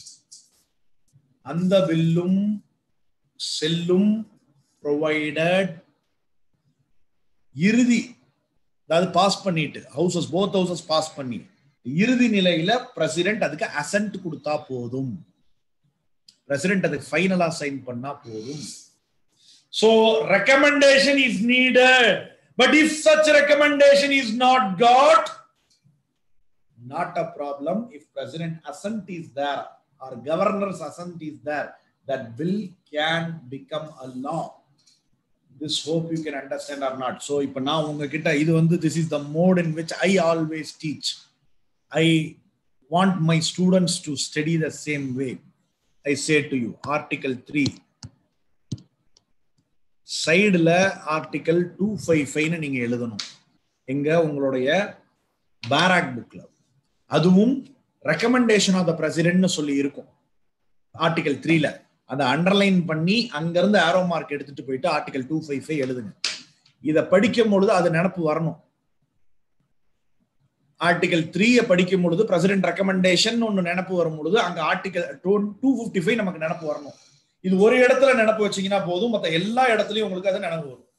அந்த பில்லும் செல்லும், ப்ரொவைடட் இறுதி, அதாவது பாஸ் பண்ணிட்டு ஹவுசஸ் போத் ஹவுசஸ் பாஸ் பண்ணி இறுதி நிலையில பிரசிடென்ட் அதுக்கு அசென்ட் கொடுத்தா போதும். பிரசிடென்ட் அதுக்கு ஃபைனலா சைன் பண்ணா போதும். So recommendation is needed, but if such recommendation is not got, not a problem. If president assent is there or governor's assent is there, that bill can become a law. This hope you can understand or not. So ipo na unga kitta idu vandu, this is the mode in which I always teach. I want my students to study the same way. I say to you, article three side la article two fifty-five nu neenga eludhanum enga ungaloda barak book la. aduvum recommendation of the president nu solli irukum. article three la அதை underline பண்ணி அங்கிருந்து ஆரோ mark எடுத்துட்டு போயிட்டு article two five five எழுதுங்க. இதை படிக்கும் பொழுது அது நினப்பு வரணும். ஆர்டிகல் த்ரீயை படிக்கும் பொழுது பிரசிடென்ட் ரெக்கமெண்டேஷன் ஒன்று நினப்பு வரும் பொழுது அங்க ஆர்டிகல் டூ ஃபிஃப்டி ஃபைவ் நமக்கு நினப்பு வரணும். இது ஒரு இடத்துல நினப்பு வச்சீங்கன்னா போதும், மற்ற எல்லா இடத்துலையும் உங்களுக்கு அது நினைவு வரும்.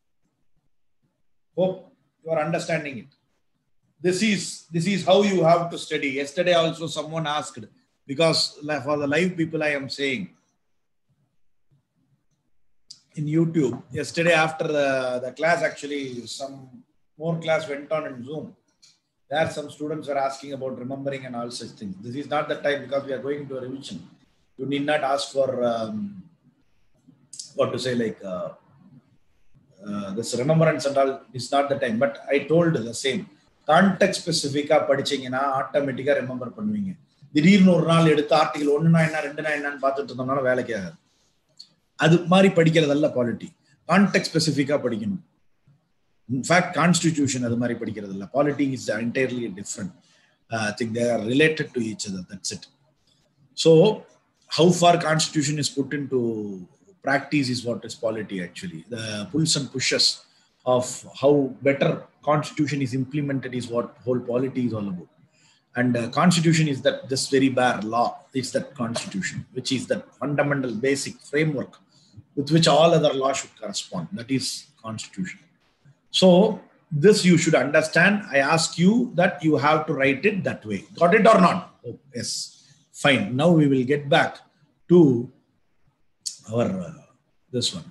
Hope you are understanding it. This is this is how you have to study. Yesterday also someone asked, because for the live people I am saying, in YouTube. Yesterday after the, the class, actually some more class went on in Zoom. There some students were asking about remembering and all such things. This is not the time because we are going into a revision. You need not ask for um, what to say like uh, uh, this remembrance and all. It's not the time. But I told the same. Context specific படிச்சீங்கன்னா ஆட்டோமேட்டிக்கா remember பண்ணுவீங்க. திடீர்னு ஒரு நாள் எடுத்து article ஒண்ணுனா என்ன ரெண்டுனா என்னன்னு பார்த்துட்டு இருந்தோம்னால வேலைக்கு ஆகாது. அது மாதிரி படிக்கிறதல்ல பாலிட்டி. கான்டெக்ட் ஸ்பெசிஃபிக்கா படிக்கணும். In fact, constitution அது மாதிரி படிக்கிறது இல்ல. Polity is entirely different. Uh, I think they are related to each other. That's it. So, how far constitution is put into practice is what is polity actually. The pulls and pushes of how better constitution is implemented is what whole polity is all about. And uh, constitution is that this very bare law. It's that constitution, which is that fundamental basic framework with which all other laws should correspond. That is constitution. So this you should understand. I ask you that you have to write it that way. Got it or not? Oh, yes. Fine. Now we will get back to our uh, this one.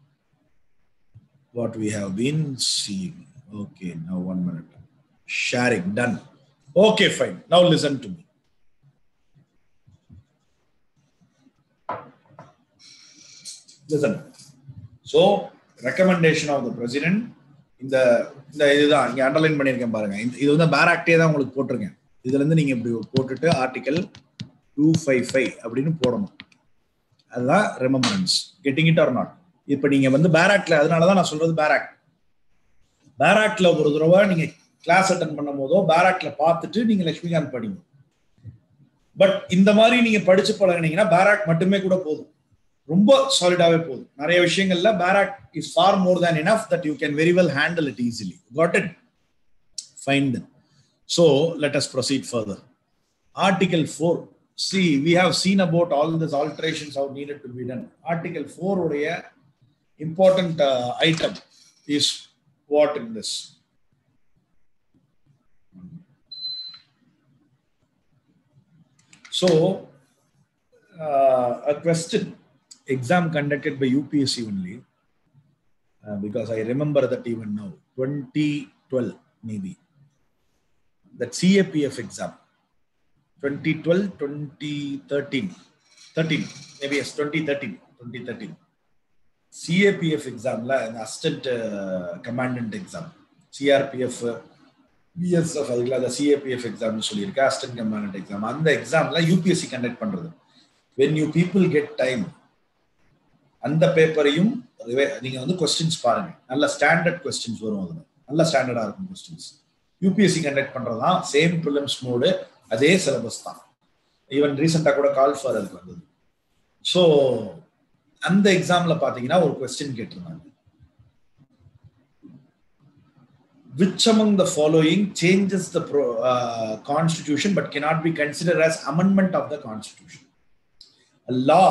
What we have been seeing. Okay, now one minute. Sharing done. Okay, fine. Now listen to me. Listen. So recommendation of the president. இந்த இந்த இதுதான் இங்க underline பண்ணியிருக்கேன் பாருங்க. இது வந்து பேராக்டே தான் உங்களுக்கு போட்டிருக்கேன். இதுல இருந்து நீங்க இப்படி போட்டுட்டு ஆர்டிகல் டூ ஃபைவ் ஃபைவ் அப்படின்னு போடணும். அதுதான் remembrance. Getting it or not. இப்ப நீங்க வந்து பேராக்ட்ல, அதனாலதான் நான் சொல்றது பேராக்ட். பேராக்ட்ல ஒரு தடவை நீங்க கிளாஸ் அட்டன் பண்ணும் போதோ பேராக்ட்ல பார்த்துட்டு நீங்க லட்சுமிகாந்த் படிங்க. பட் இந்த மாதிரி நீங்க படிச்சு பழகினீங்கன்னா பேராக்ட் மட்டுமே கூட போதும். ரொம்ப சாலிடாவே போதும். நிறைய விஷயங்கள்ல பேராக்ட் is far more than enough that you can very well handle it easily. Got it? Fine then. So let us proceed further. Article four. See, we have seen about all these alterations how needed to be done. Article four உடைய important uh, item is what in this? So uh, a question exam conducted by U P S C only. Uh, because I remember that even now, twenty twelve maybe, that C A P F exam, twenty twelve, twenty thirteen, thirteen, maybe yes, twenty thirteen, twenty thirteen, C A P F exam, la, an assistant uh, commandant exam, C R P F, B S F, the C A P F exam, assistant commandant exam, and the exam, la, U P S C conduct pandrathu. When you people get time, அந்த பேப்பரையும் நீங்க வந்து questions பாருங்க. நல்ல standard questions வரும். அதுல நல்ல ஸ்டாண்டர்டா இருக்கும் கொஸ்டின்ஸ். யூபிஎஸ்சி கண்டக்ட் பண்றதுதான் சேம் ப்ரிலிம்ஸ் மோடு, அதே சிலபஸ் தான். ஈவன் ரீசெண்டா கூட கால் ஃபார் அதுக்கு வந்தது. ஸோ அந்த எக்ஸாம்ல பாத்தீங்கன்னா ஒரு கொஸ்டின் கேட்டிருந்தாங்க. Which among the following changes the pro, uh, constitution but cannot be considered as amendment of the constitution? A law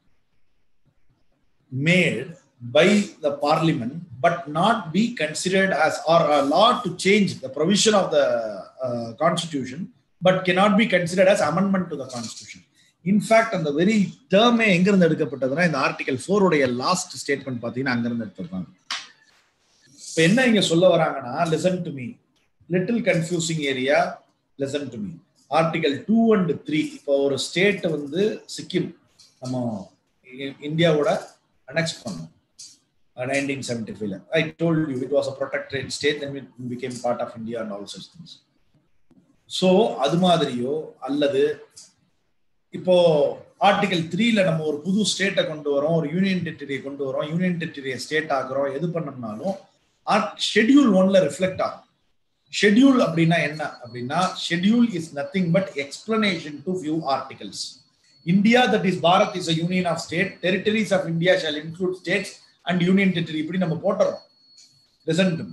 made by the parliament but not be considered as, or a law to change the provision of the uh, constitution but cannot be considered as amendment to the constitution. In fact, அந்த very term எங்க இருந்து எடுக்கப்பட்டதுன்னா இந்த article four உடைய last statement பாத்தீங்கன்னா அங்க இருந்து எடுத்துட்டாங்க. இப்போ என்ன இங்க சொல்ல வராங்கன்னா, listen to me, little confusing area, listen to me. Article two and three, இப்போ ஒரு ஸ்டேட் வந்து சிக்கிம் நம்ம இந்தியாவோட annex பண்ணோம் nineteen seventy-five. I told you it was a protectorate state, then it became part of India and all such things. So அது மாதிரியோ அல்லது இப்போ ஆர்டிகல் த்ரீல நம்ம ஒரு புது ஸ்டேட்டை கொண்டு வரோம், ஒரு யூனியன் டெரிட்டரியை கொண்டு வரோம், யூனியன் டெரிட்டரியை ஸ்டேட் ஆக்குறோம், எது பண்ணோம்னாலும் ஷெட்யூல் ஒன்ல ரிஃப்ளெக்ட் ஆகும். ஷெட்யூல் அப்படின்னா என்ன அப்படின்னா, schedule is nothing but explanation to few articles. India, that is Bharat, is a union of state. Territories of India shall include states and union territory. இப்படி நம்ம போட்டுறோம். Listen to me.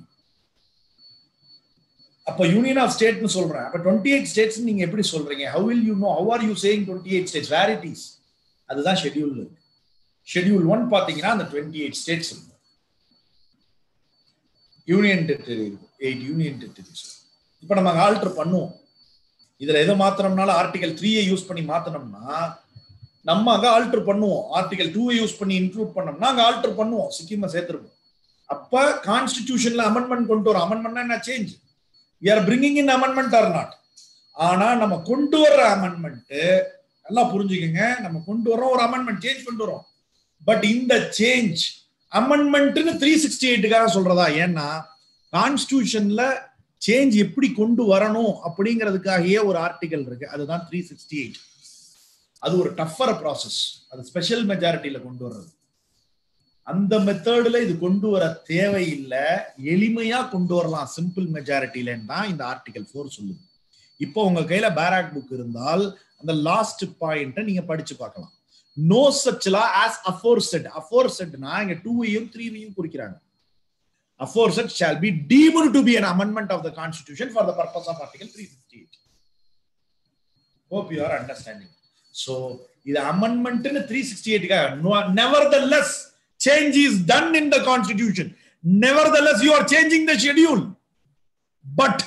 அப்ப union of ஸ்டேட்னு சொல்றேன். அப்ப twenty-eight states நீங்க எப்படி சொல்றீங்க? How will you know? How are you saying twenty-eight states? Where it is? அதுதான் ஷெட்யூல். ஷெட்யூல் ஒன் பாத்தீங்கன்னா அந்த twenty-eight states இருக்கு. யூனியன் டெரிட்டரி இருக்கு. eight union territories. இப்ப நம்ம ஆல்டர் பண்ணுவோம். இதுல எதை மாத்திரம்னால ஆர்டிகல் த்ரீயை யூஸ் பண்ணி மாத்தணும்னா நம்ம அங்க ஆல்டர் பண்ணுவோம். ஆர்டிகல் டூ யூஸ் பண்ணி இன்க்ளூட் பண்ணோம்னா அங்க ஆல்டர் பண்ணுவோம், சிக்கிமை சேர்த்துருப்போம். அப்ப கான்ஸ்டிடியூஷன்ல அமெண்ட்மெண்ட் கொண்டு வரோம். அமெண்ட்மெண்ட் என்ன change, we are bringing in amendment or not. ஆனா நம்ம கொண்டு வர்ற அமெண்ட்மெண்ட் நல்லா புரிஞ்சுக்கங்க, நம்ம கொண்டு வரோம் ஒரு அமெண்ட்மெண்ட் சேஞ்ச் கொண்டு வரோம். பட் இந்த சேஞ்ச் அமெண்ட்மெண்ட்னு த்ரீ சிக்ஸ்டி எயிட்டுக்காக சொல்றதா? ஏன்னா கான்ஸ்டிடியூஷன்ல சேஞ்ச் எப்படி கொண்டு வரணும் அப்படிங்கிறதுக்காகவே ஒரு ஆர்டிகல் இருக்கு, அதுதான் த்ரீ சிக்ஸ்டி எயிட். அது ஒரு டஃபர் ப்ராசஸ், அது ஸ்பெஷல் மெஜாரிட்டியில கொண்டு வர்றது. அந்த மெத்தட்ல இது கொண்டு வர தேவையில்லை, எளிமையா கொண்டு வரலாம் சிம்பிள் மெஜாரிட்டிலன்னு தான் இந்த ஆர்டிகல் ஃபோர் சொல்லுது. இப்போ உங்க கையில பேராக் புக் இருந்தால் அந்த லாஸ்ட் பாயிண்ட நீங்க படிச்சு பார்க்கலாம். No such law as aforesaid. அஃபோர்செட்னா இங்க டூவையும் த்ரீவையும் குறிக்கிறாங்க. Aforesaid shall be deemed to be an amendment of the constitution for the purpose of article three sixty-eight. Hope you are understanding. So இது அமெண்ட்மெண்ட்னு த்ரீ சிக்ஸ்டி எயிட்டுக்காக. nevertheless change is done in the constitution. Nevertheless you are changing the schedule. But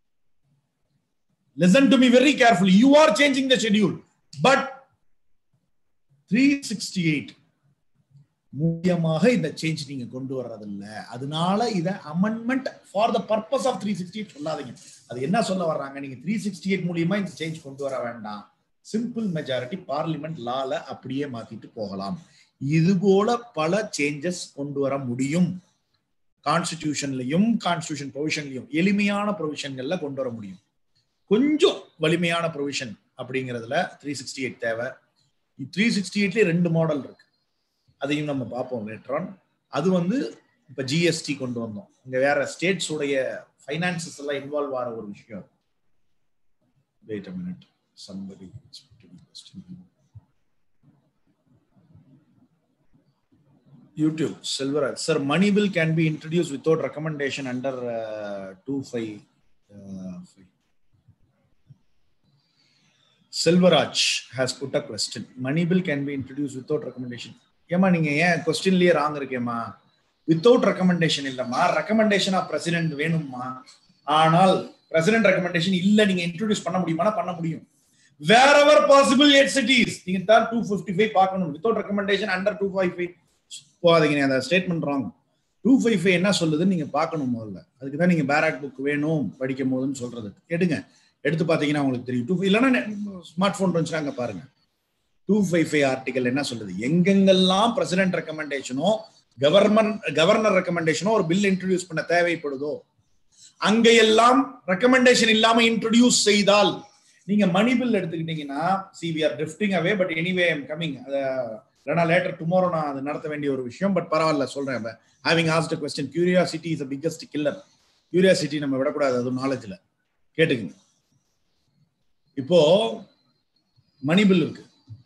listen to me very carefully, you are changing the schedule, but three sixty-eight மூலமாக இந்த change நீங்க கொண்டு வர்றது இல்ல. அதனால இத amendment for the purpose of three sixty eight சொல்லாதீங்க. அது என்ன சொல்ல வர்றாங்க, நீங்க த்ரீ சிக்ஸ்டி எயிட் மூலியமா இந்த சேஞ்ச் கொண்டு வர வேண்டாம், சிம்பிள் மெஜாரிட்டி பார்லிமெண்ட் லால அப்படியே மாத்திட்டு போகலாம். இது போல பல சேஞ்சஸ் கொண்டு வர முடியும். கான்ஸ்டிடியூஷன்லயும் கான்ஸ்டிடியூஷன் ப்ரொவிஷன்லயும் எளிமையான ப்ரொவிஷன்கள்ல கொண்டு வர முடியும். கொஞ்சம் வலிமையான ப்ரொவிஷன் அப்படிங்கிறதுல த்ரீ சிக்ஸ்டி எயிட் தேவை. த்ரீ சிக்ஸ்டி எயிட்ல ரெண்டு மாடல் இருக்கு, அதையும் நம்ம பார்ப்போம் லேட்டர் ஆன். அது வந்து இப்ப ஜிஎஸ்டி கொண்டு வந்தோம், இங்க வேற ஸ்டேட்ஸ் உடைய ஃபைனான்சஸ் எல்லாம் இன்வால்வ் ஆகிற ஒரு விஷயம். Wait a minute, somebody is putting a question. YouTube, Silveraj, sir, money bill can be introduced without recommendation under uh, two five. Uh, Silveraj has put a question. Money bill can be introduced without recommendation. ஏமா நீங்க ஏன் கொஸ்டின்லயே wrong இருக்கேமா? Without recommendation இல்லம்மா, recommendation of president வேணும்மா. ஆனால் president recommendation இல்ல, நீங்க இன்ட்ரோடியூஸ் பண்ண முடியுமா? பண்ண முடியும். wherever possible eight cities நீங்க தான் two fifty-five பார்க்கணும். without recommendation under two fifty-five போகாதீங்க, அந்த ஸ்டேட்மெண்ட் ராங். two fifty-five என்ன சொல்லுதுன்னு நீங்க பார்க்கணும் முதல்ல. அதுக்கு தான் நீங்க பேராக் புக் வேணும் படிக்கும் போதுன்னு சொல்றது. எடுங்க, எடுத்து பார்த்தீங்கன்னா உங்களுக்கு தெரியும். டூ இல்லைன்னா ஸ்மார்ட் போன் வந்துச்சுன்னா பாருங்க. டூ ஃபைவ் ஃபைவ் ஆர்டிகல் என்ன சொல்லுது, எங்கெங்கெல்லாம் பிரசிடென்ட் ரெக்கமெண்டேஷனோ கவர்மெண்ட் கவர்னர் ரெக்கமெண்டேஷனோ ஒரு பில் இன்ட்ரோடியூஸ் பண்ண தேவைப்படுதோ அங்கெல்லாம் ரெக்கமெண்டேஷன் இல்லாம இன்ட்ரோடியூஸ் செய்தால், நீங்க மணி பில் எடுத்துக்கிட்டீங்கன்னா, see we are drifting away, but anyway I am coming. இல்லைனா லேட்டர் டுமாரோ நான் அது நடத்த வேண்டிய ஒரு விஷயம், பட் பரவாயில்ல சொல்றேன். Having asked a question, curiosity is the biggest killer. curiosity நம்ம விடக்கூடாது, அது நாலேஜ்ல கேட்டுக்குங்க. இப்போ மணி பில் இருக்கு.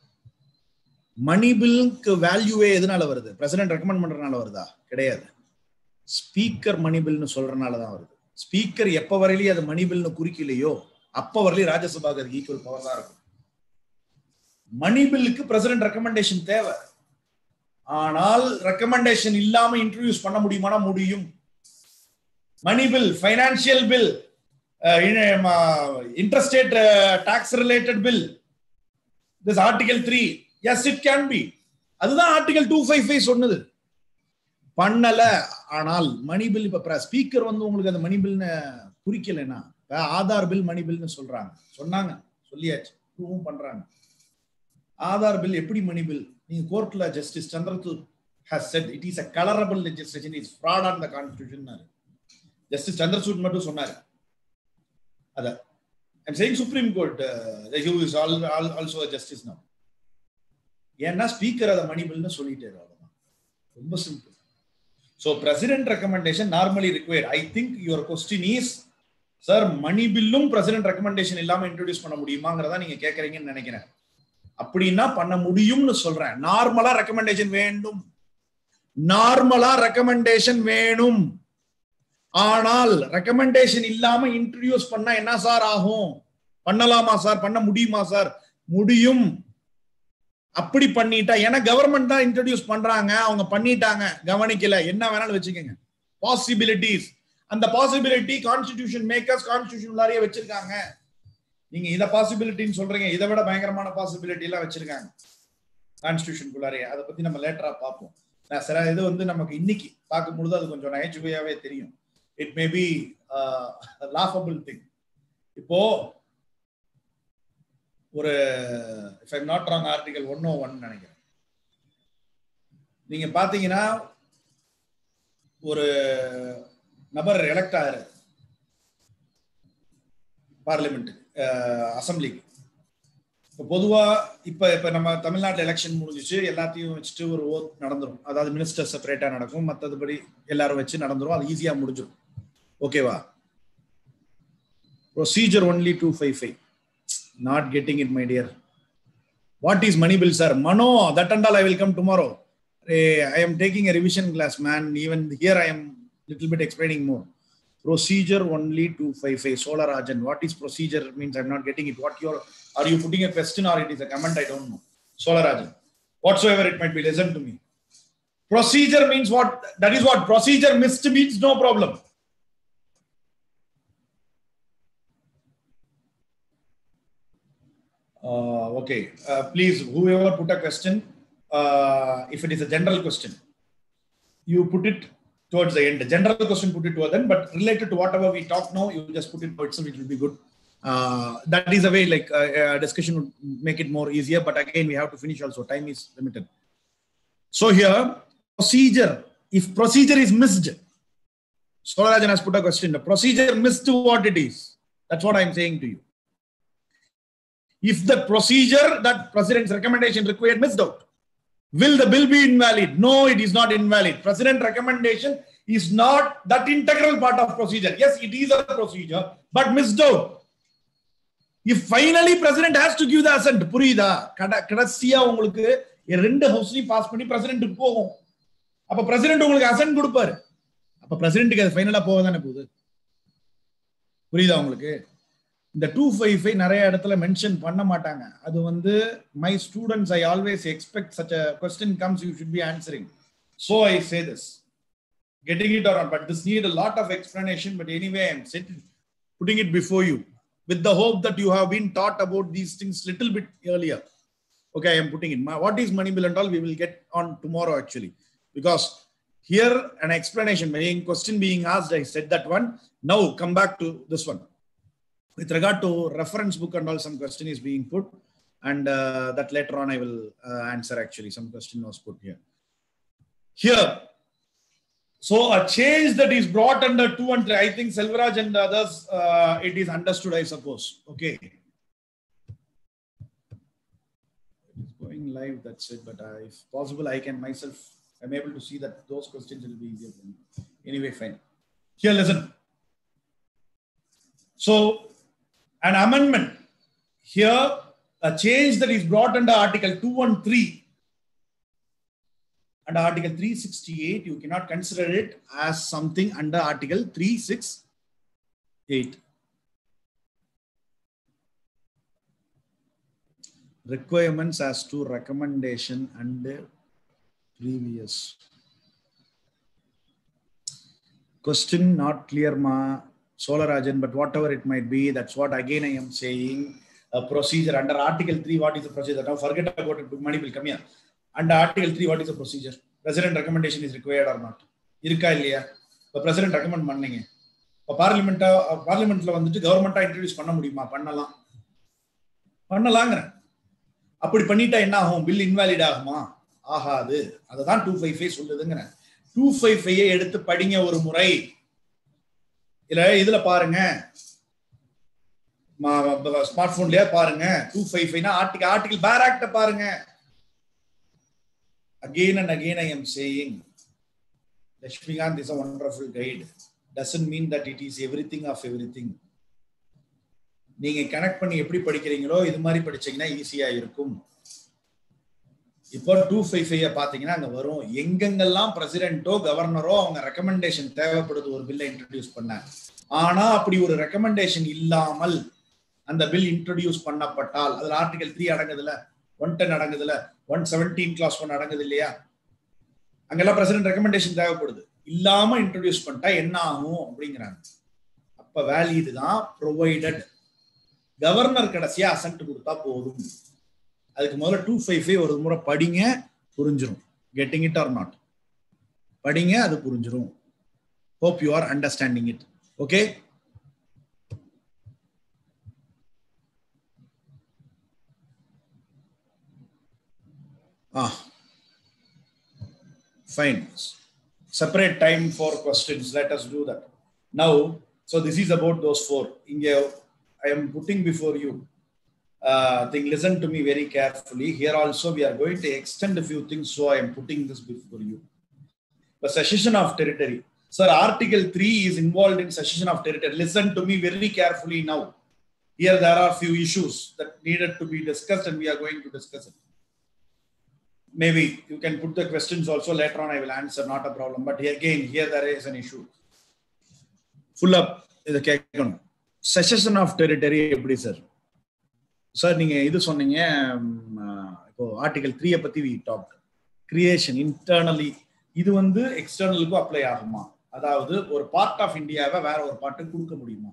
மணி பில்லுக்கு வேல்யூவே எதனால வருது? பிரசிடென்ட் ரெக்கமெண்ட் பண்றதுனால வருதா? கிடையாது. ஸ்பீக்கர் மணி பில்னு சொல்றதுனாலதான் வருது. ஸ்பீக்கர் எப்ப வரையிலேயே அது மணி பில்னு குறிக்கலையோ அப்ப வரலையும் ராஜ்யசபாக்கு அதுக்கு ஈக்குவல் பவர் தான் இருக்கும். மணி பில்லுக்கு பிரசிடென்ட் ரெக்கமெண்டேஷன் தேவை. ஆனால் ரெக்கமெண்டேஷன் இல்லாம இன்ட்ரோடியூஸ் பண்ண முடியுமானா முடியும். Money bill, financial bill, interstate uh, tax related bill, this article three, yes it can be. அதுதான் article two fifty-five சொன்னது. பண்ணல. ஆனால் மணி பில் இப்ப ஸ்பீக்கர் வந்து உங்களுக்கு அந்த மணி பில்னு குறிக்கலைன்னா, ஆதார் பில் மணி பில்னு சொல்றாங்க, சொன்னாங்க, சொல்லியாச்சு, ப்ரூவும் பண்றாங்க. ஆதார் பில் எப்படி மணி பில்? நீங்க கோர்ட்ல justice Chandrachud has said it is a colorable legislation, it is fraud on the constitution. Justice Chandrachud மட்டும் சொன்னாரு. அத I'm saying Supreme Court, uh, who is all, all, also a justice now. ஏன்னா ஸ்பீக்கர் அத money பில்னு சொல்லிட்டாரு. அவ்வளவுதான், ரொம்ப simple. So president recommendation normally required. I think your question is, sir, மணி பில்லும் பிரசிடென்ட் ரெக்கமெண்டேஷன் இல்லாம இன்ட்ரோடியூஸ் பண்ண முடியுமாங்கிறதா நீங்க கேக்குறீங்கன்னு நினைக்கிறேன். அப்படின்னா பண்ண முடியும்னு சொல்றேன். நார்மலா ரெக்கமெண்டேஷன் வேண்டும், நார்மலா ரெக்கமெண்டேஷன் வேணும். ஆனால் ரெக்கமெண்டேஷன் இல்லாம இன்ட்ரோடியூஸ் பண்ணா என்ன சார் ஆகும்? பண்ணலாமா சார்? பண்ண முடியுமா சார்? முடியும். அப்படி பண்ணிட்டா, ஏன்னா கவர்மெண்ட் தான் இன்ட்ரோடியூஸ் பண்றாங்க, அவங்க பண்ணிட்டாங்க, கவனிக்கல, என்ன வேணாலும் வச்சுக்கோங்க. பாசிபிலிட்டிஸ், அந்த பாசிபிலிட்டி கான்ஸ்டிடியூஷன் மேக்கர்ஸ் கான்ஸ்டிடியூஷன் உள்ளாரையே வச்சிருக்காங்க. நீங்க இத பாசிபிலிட்டின்னு சொல்றீங்க, இதை விட பயங்கரமான பாசிபிலிட்டி எல்லாம் வச்சிருக்காங்க. கான்ஸ்டிடியூஷனுக்குள்ளாரே. அதை பத்தி நம்ம லேட்டரா பார்ப்போம். சில இது வந்து நமக்கு இன்னைக்கு பார்க்கும்பொழுது அது கொஞ்சம் நகைச்சுவையாவே தெரியும். It may be laughable thing. இப்போ ஒரு if I am not wrong article one o one நினைக்கிறேன். நீங்க பாத்தீங்கன்னா ஒரு நபர் எலெக்ட் ஆகிற பார்லிமெண்ட் அசம்பிளிக்கு. இப்போ பொதுவா இப்ப இப்ப நம்ம தமிழ்நாட்டில் எலெக்ஷன் முடிஞ்சிச்சு, எல்லாத்தையும் வச்சுட்டு ஒரு ஓட் நடந்துரும். அதாவது மினிஸ்டர் செப்பரேட்டா நடக்கும், மற்றபடி எல்லாரும் வச்சு நடந்துரும். அது ஈஸியா முடிஞ்சிடும். ஓகேவா? Procedure only two five five. Not getting it my dear. What is money bill sir? Mano, that and all I will come tomorrow. I am taking a revision class, man. Even here I am little bit explaining more. Procedure only two five five. Solar Rajan. What is procedure means? I'm not getting it. What you're, are you putting a question or it is a comment? I don't know. Solar Rajan. Whatsoever it might be, listen to me. Procedure means what? That is what procedure missed means no problem. Uh, okay. Uh, please, whoever put a question, uh, if it is a general question, you put it towards the end. The general question, put it towards the end, but related to whatever we talk now, you just put it towards it, it will be good. Uh, that is a way, like uh, a discussion would make it more easier, but again, we have to finish also. Time is limited. So here, procedure, if procedure is missed, Solarajan has put a question, the procedure missed what it is. That's what I'm saying to you. If the procedure that President's recommendation required missed out, will the bill be invalid? No, it is not invalid. President recommendation is not that integral part of procedure. Yes, it is a procedure, but missed out. If finally President has to give the assent, புரியுதா? கடைசியா உங்களுக்கு ரெண்டு ஹவுஸ்லயும் pass பண்ணி பிரசிடென்ட்க்கு போகும். அப்ப president உங்களுக்கு ascent கொடுப்பாரு. அப்ப பிரசிடென்ட்க்கு அது ஃபைனலா போவதானே போகுது. புரியுதா உங்களுக்கு? இந்த டூ ஃபைவ் ஃபைவ் நிறைய இடத்துல மென்ஷன் பண்ண மாட்டாங்க. அது வந்து my students, I always expect such a question comes, you should be answering. So I say this, getting it or not, but this need a lot of explanation. But anyway, I am putting it before you with the hope that you have been taught about these things little bit earlier. Okay, I am putting it. What is money bill and all, we will get on tomorrow actually, because here an explanation, being question being asked, I said that one. Now come back to this one. With regard to reference book and all, some question is being put, and uh, that later on I will uh, answer actually. Some question was put here. Here, so a change that is brought under two and three, I think Selvaraj and others, uh, it is understood, I suppose. Okay. It's going live, that's it, but uh, if possible, I can myself, I'm able to see that those questions will be easier for me. Anyway, fine. Here, listen. So, an amendment here, a change that is brought under Article two thirteen, under Article three sixty-eight, you cannot consider it as something under Article three sixty-eight. Requirements as to recommendation and previous. Question not clear, ma. Solarajan, but whatever it might be, that's what again I am saying. A procedure under Article three, what is the procedure? Now forget about it, money will come here. Under Article three, what is the procedure? President recommendation is required or not? Irka illaya? The President recommend பண்ணீங்க. இப்ப parliament பார்லிமெண்ட்ல வந்துட்டு கவர்மெண்டா introduce பண்ண முடியுமா? பண்ணலாம். பண்ணலாங்கற. அப்படி பண்ணிட்டா என்ன ஆகும்? பில் இன்வாலிட் ஆகுமா? ஆகாது. அதுதான் டூ ஃபைவ் ஃபைவ் சொல்லுதுங்கற. டூ ஃபைவ் ஃபைவ் எடுத்து படிங்க ஒரு முறை. இல்ல இதுல பாருங்க, ஸ்மார்ட் போன்லயே பாருங்க. Two five five article article bare ஆக்ட பாருங்க. Again and again I am saying, Lakshmikant is a wonderful guide. Doesn't mean that it is everything of everything. நீங்க கனெக்ட் பண்ணி எப்படி படிக்கிறீங்களோ இது மாதிரி படிச்சீங்கன்னா ஈஸியா இருக்கும். இப்போ டூ ஃபைவ் ஃபைவ் பாத்தீங்கன்னா அங்க வரும், எங்கெங்கெல்லாம் பிரசிடென்ட்டோ கவர்னரோ அவங்க ரெக்கமெண்டேஷன் தேவைப்படுது ஒரு பில்லை இன்ட்ரோடியூஸ் பண்ண. ஆனா அப்படி ஒரு ரெக்கமெண்டேஷன் இல்லாமல் அந்த பில் இன்ட்ரோடியூஸ் பண்ணப்பட்டால், அதுல ஆர்டிகல் த்ரீ அடங்குதுல, ஒன் டென் அடங்குதுல, ஒன் செவன்டீன் கிளாஸ் ஒன் அடங்குது இல்லையா, அங்கெல்லாம் பிரசிடென்ட் ரெக்கமெண்டேஷன் தேவைப்படுது. இல்லாம இன்ட்ரோடியூஸ் பண்ணிட்டா என்ன ஆகும் அப்படிங்கிறாங்க. அப்ப வேலிட் தான், ப்ரொவைடட் கவர்னர் கடைசியா அசென்ட் கொடுத்தா போதும். அதுக்கு முதல்ல டூ ஃபைவ் ஃபைவ் ஒரு முறை படிங்க, புரிஞ்சிடும். கெட்டிங் இட் ஆர் நாட், படிங்க, அது புரிஞ்சிடும். Hope you are understanding it. Okay, ah fine. Separate time for questions, let us do that now. So this is about those four. Inge I am putting before you, uh think listen to me very carefully. Here also we are going to extend a few things, so I am putting this before you. The cession of territory, sir, article three is involved in cession of territory. Listen to me very carefully now. Here there are few issues that needed to be discussed and we are going to discuss it. Maybe you can put the questions also later on, I will answer, not a problem. But again, here there is an issue. Full up the கேட்கணும். Cession of territory எப்படி sir? Sir நீங்க இது சொன்னீங்க, இப்போ article three பத்தி we talked. Creation internally, இது வந்து எக்ஸ்டர்னலுக்கும் apply ஆகுமா? அதாவது ஒரு பார்ட் ஆஃப் இந்தியாவை வேற ஒரு பார்ட்டுக்கு கொடுக்க முடியுமா?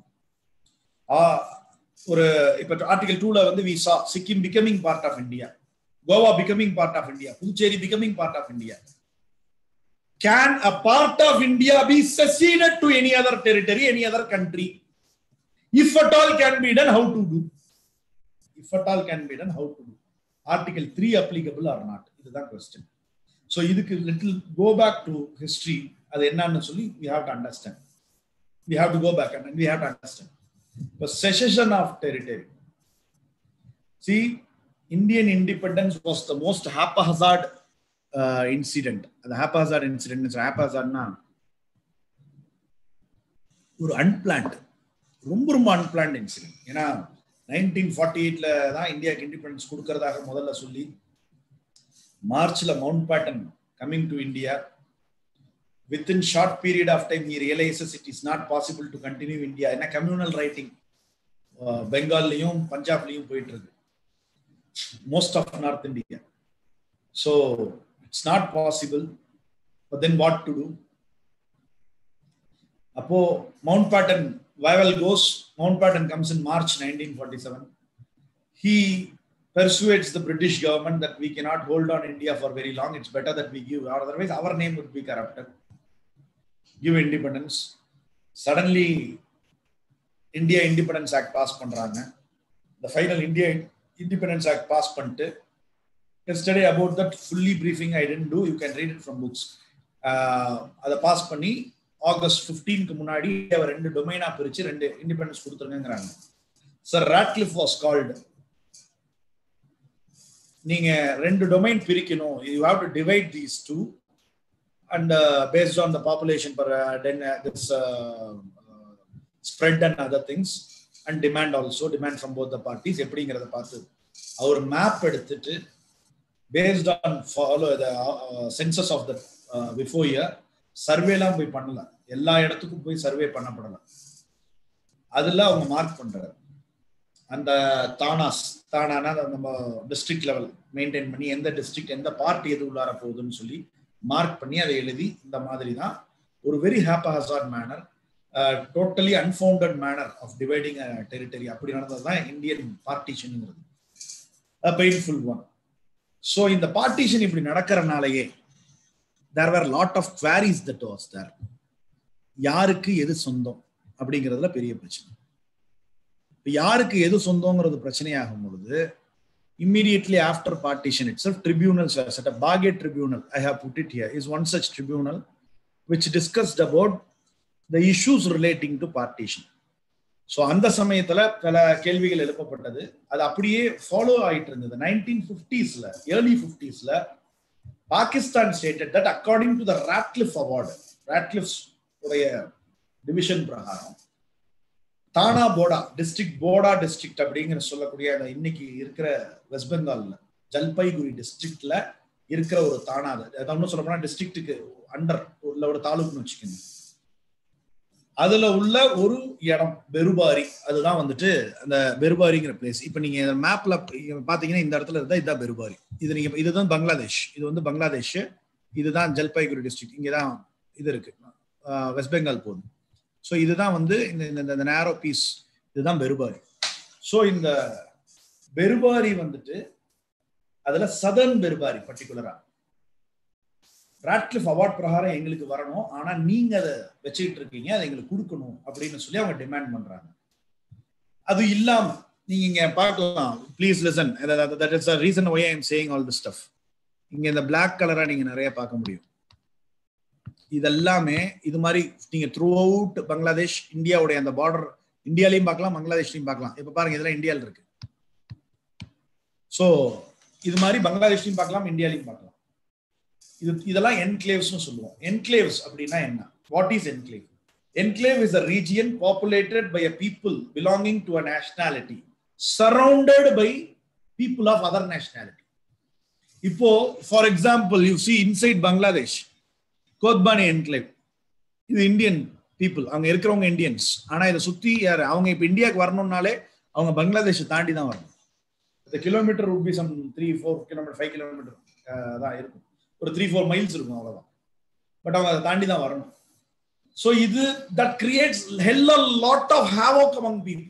ஒரு இப்போ ஆர்டிகல் டூல வந்து we saw Sikkim becoming part of India, Goa becoming part of India, Puducherry becoming part of India. Can a part of India be ceded to any other territory, any other country? If at all can be done, how to do? If at all can be done, how to do? Article three applicable or not? This is the question. So, idhukku little go back to history. Adu enna solli we have to understand. We have to go back and we have to understand. The cession of territory. See, Indian independence was the most haphazard uh, incident. The haphazard incident is haphazard na or unplanned, ரொம்ப ரொம்ப unplanned incident. ஏன்னா nineteen forty-eight ல தான் இந்தியாக்கு independence கொடுக்கறதாக முதல்ல சொல்லி மார்ச்ல Mountbatten coming to India, within short period of time he realizes it is not possible to continue India. ஏன்னா communal writing பெங்கால்லையும் பஞ்சாப்லையும் போயிட்டு இருக்கு, most of North India. So it's not possible. But then what to do? Apo Mountbatten Wavell goes. Mountbatten comes in March nineteen forty-seven. He persuades the British government that we cannot hold on India for very long. It's better that we give, otherwise our name would be corrupted. Give independence. Suddenly, India Independence Act passed பண்றாங்க. The final India Independence Act pass பண்ணிட்டு, yesterday about that fully briefing I didn't do, you can read it from books. அதை pass பண்ணி August ஃபிஃப்டீனுக்கு முன்னாடி அவர் ரெண்டு டொமைனா பிரிச்சு ரெண்டு இண்டிபெண்டன்ஸ் கொடுத்துருங்கிறாங்க. சார் ராட்க்ளிஃப் வாஸ் கால்டு, நீங்க ரெண்டு டொமைன் பிரிக்கணும், you have to divide these two and based on the population per this spread and other things and demand also, demand from both the parties. எப்படிங்கிறத பார்த்து அவர் map எடுத்துட்டு based on follow the uh, census of the uh, before year சர்வேலாம் போய் பண்ணல, எல்லா இடத்துக்கும் போய் சர்வே பண்ணப்படல, அதுல அவங்க மார்க் பண்றாரு. அந்த தானாஸ் தானானா நம்ம டிஸ்ட்ரிக்ட் லெவல் மெயின்டைன் பண்ணி எந்த டிஸ்ட்ரிக்ட் எந்த பார்ட்டி எது உள்ளார போகுதுன்னு சொல்லி மார்க் பண்ணி அதை எழுதி இந்த மாதிரி தான் ஒரு very haphazard manner, Uh, totally unfounded manner of dividing a territory. அப்படி நடந்ததுதான் இந்தியன் பார்ட்டிஷன்ங்கிறது, a painful one. So இந்த பார்ட்டிஷன் இப்படி நடக்கிறனாலேயே there were lot of queries that was there. யாருக்கு எது சொந்தம் அப்படிங்கிறதுல பெரிய பிரச்சனை. யாருக்கு எது சொந்தங்கிறது பிரச்சனையாகும் பொழுது immediately after partition itself tribunals were set up. Baghet tribunal, I have put it here, is one such tribunal which discussed about the issues relating to partition. So அந்த சமயத்துல பல கேள்விகள் எழுப்பப்பட்டது, அது அப்படியே ஃபாலோ ஆயிட்டு இருந்தது. nineteen fifties ல early fifties ல Pakistan stated that according to the Ratcliffe award, Ratcliffe's உடைய டிவிஷன் பிரகாரம் தானா போடா டிஸ்ட்ரிக்ட், போடா டிஸ்ட்ரிக்ட் அப்படிங்கிற சொல்லக்கூடிய அந்த இன்னைக்கு இருக்கிற வெஸ்ட் பெங்கால்ல ஜல்பைகுரி டிஸ்ட்ரிக்ட்ல இருக்கிற ஒரு தானா, அதை ஒன்னும் சொல்ல போனா டிஸ்ட்ரிக்ட்டுக்கு அண்டர் உள்ள ஒரு தாலுக்குன்னு வச்சுக்கோங்க, அதுல உள்ள ஒரு இடம் பெருபாரி, அதுதான் வந்துட்டு அந்த பெருபாரிங்கிற பிளேஸ். இப்ப நீங்க மேப்ல பாத்தீங்கன்னா இந்த இடத்துல இருந்தா இதுதான் பெருபாரி, இது நீங்க இதுதான் பங்களாதேஷ், இது வந்து பங்களாதேஷ், இதுதான் ஜல்பைகுரி டிஸ்ட்ரிக்ட், இங்கதான் இது இருக்கு வெஸ்ட் பெங்கால் போகுது. ஸோ இதுதான் வந்து இந்த நேரோ பீஸ், இதுதான் பெருபாரி. ஸோ இந்த பெருபாரி வந்துட்டு அதுல சதர்ன் பெர்பாரி பர்டிகுலரா ராட்க்ளிஃப் அவார்ட் பிரகாரம் எங்களுக்கு வரணும், ஆனா நீங்க அதை வச்சுக்கிட்டு இருக்கீங்க, அதை எங்களுக்கு கொடுக்கணும் அப்படின்னு சொல்லி அவங்க டிமாண்ட் பண்றாங்க. அது இல்லாம நீங்க இங்க பார்க்கலாம், please listen, that is the reason why I am saying all this stuff. இங்க இந்த பிளாக் கலரா நீங்க நிறைய பார்க்க முடியும். இதெல்லாமே இது மாதிரி நீங்க த்ரூ அவுட் பங்களாதேஷ், இந்தியாவுடைய அந்த பார்டர், இந்தியாலையும் பார்க்கலாம் பங்களாதேஷ்லையும் பார்க்கலாம். இப்ப பாருங்க இதெல்லாம் இந்தியாவில் இருக்கு. சோ இது மாதிரி பங்களாதேஷ்லையும் பார்க்கலாம், இந்தியாலையும் பார்க்கலாம். இது இதெல்லாம் என்க்ளேவ்ஸ்னு சொல்லுவோம். என்க்ளேவ்ஸ் அப்படின்னா என்ன? What is enclave? Enclave is a region populated by a people belonging to a nationality, surrounded by people of other nationality. Ipo, for example, you see inside Bangladesh, Kotbani enclave. This is Indian people. Avanga irukravanga Indians. Ana idu sutti yaar avanga ipo India ku varanumnale avanga Bangladesh taandi dhaan varanum. The kilometer would be some three four kilometer five kilometer da irukum. Or three four miles irukum avladha. But avanga taandi dhaan varanum. So இது that creates hell a lot of havoc among people.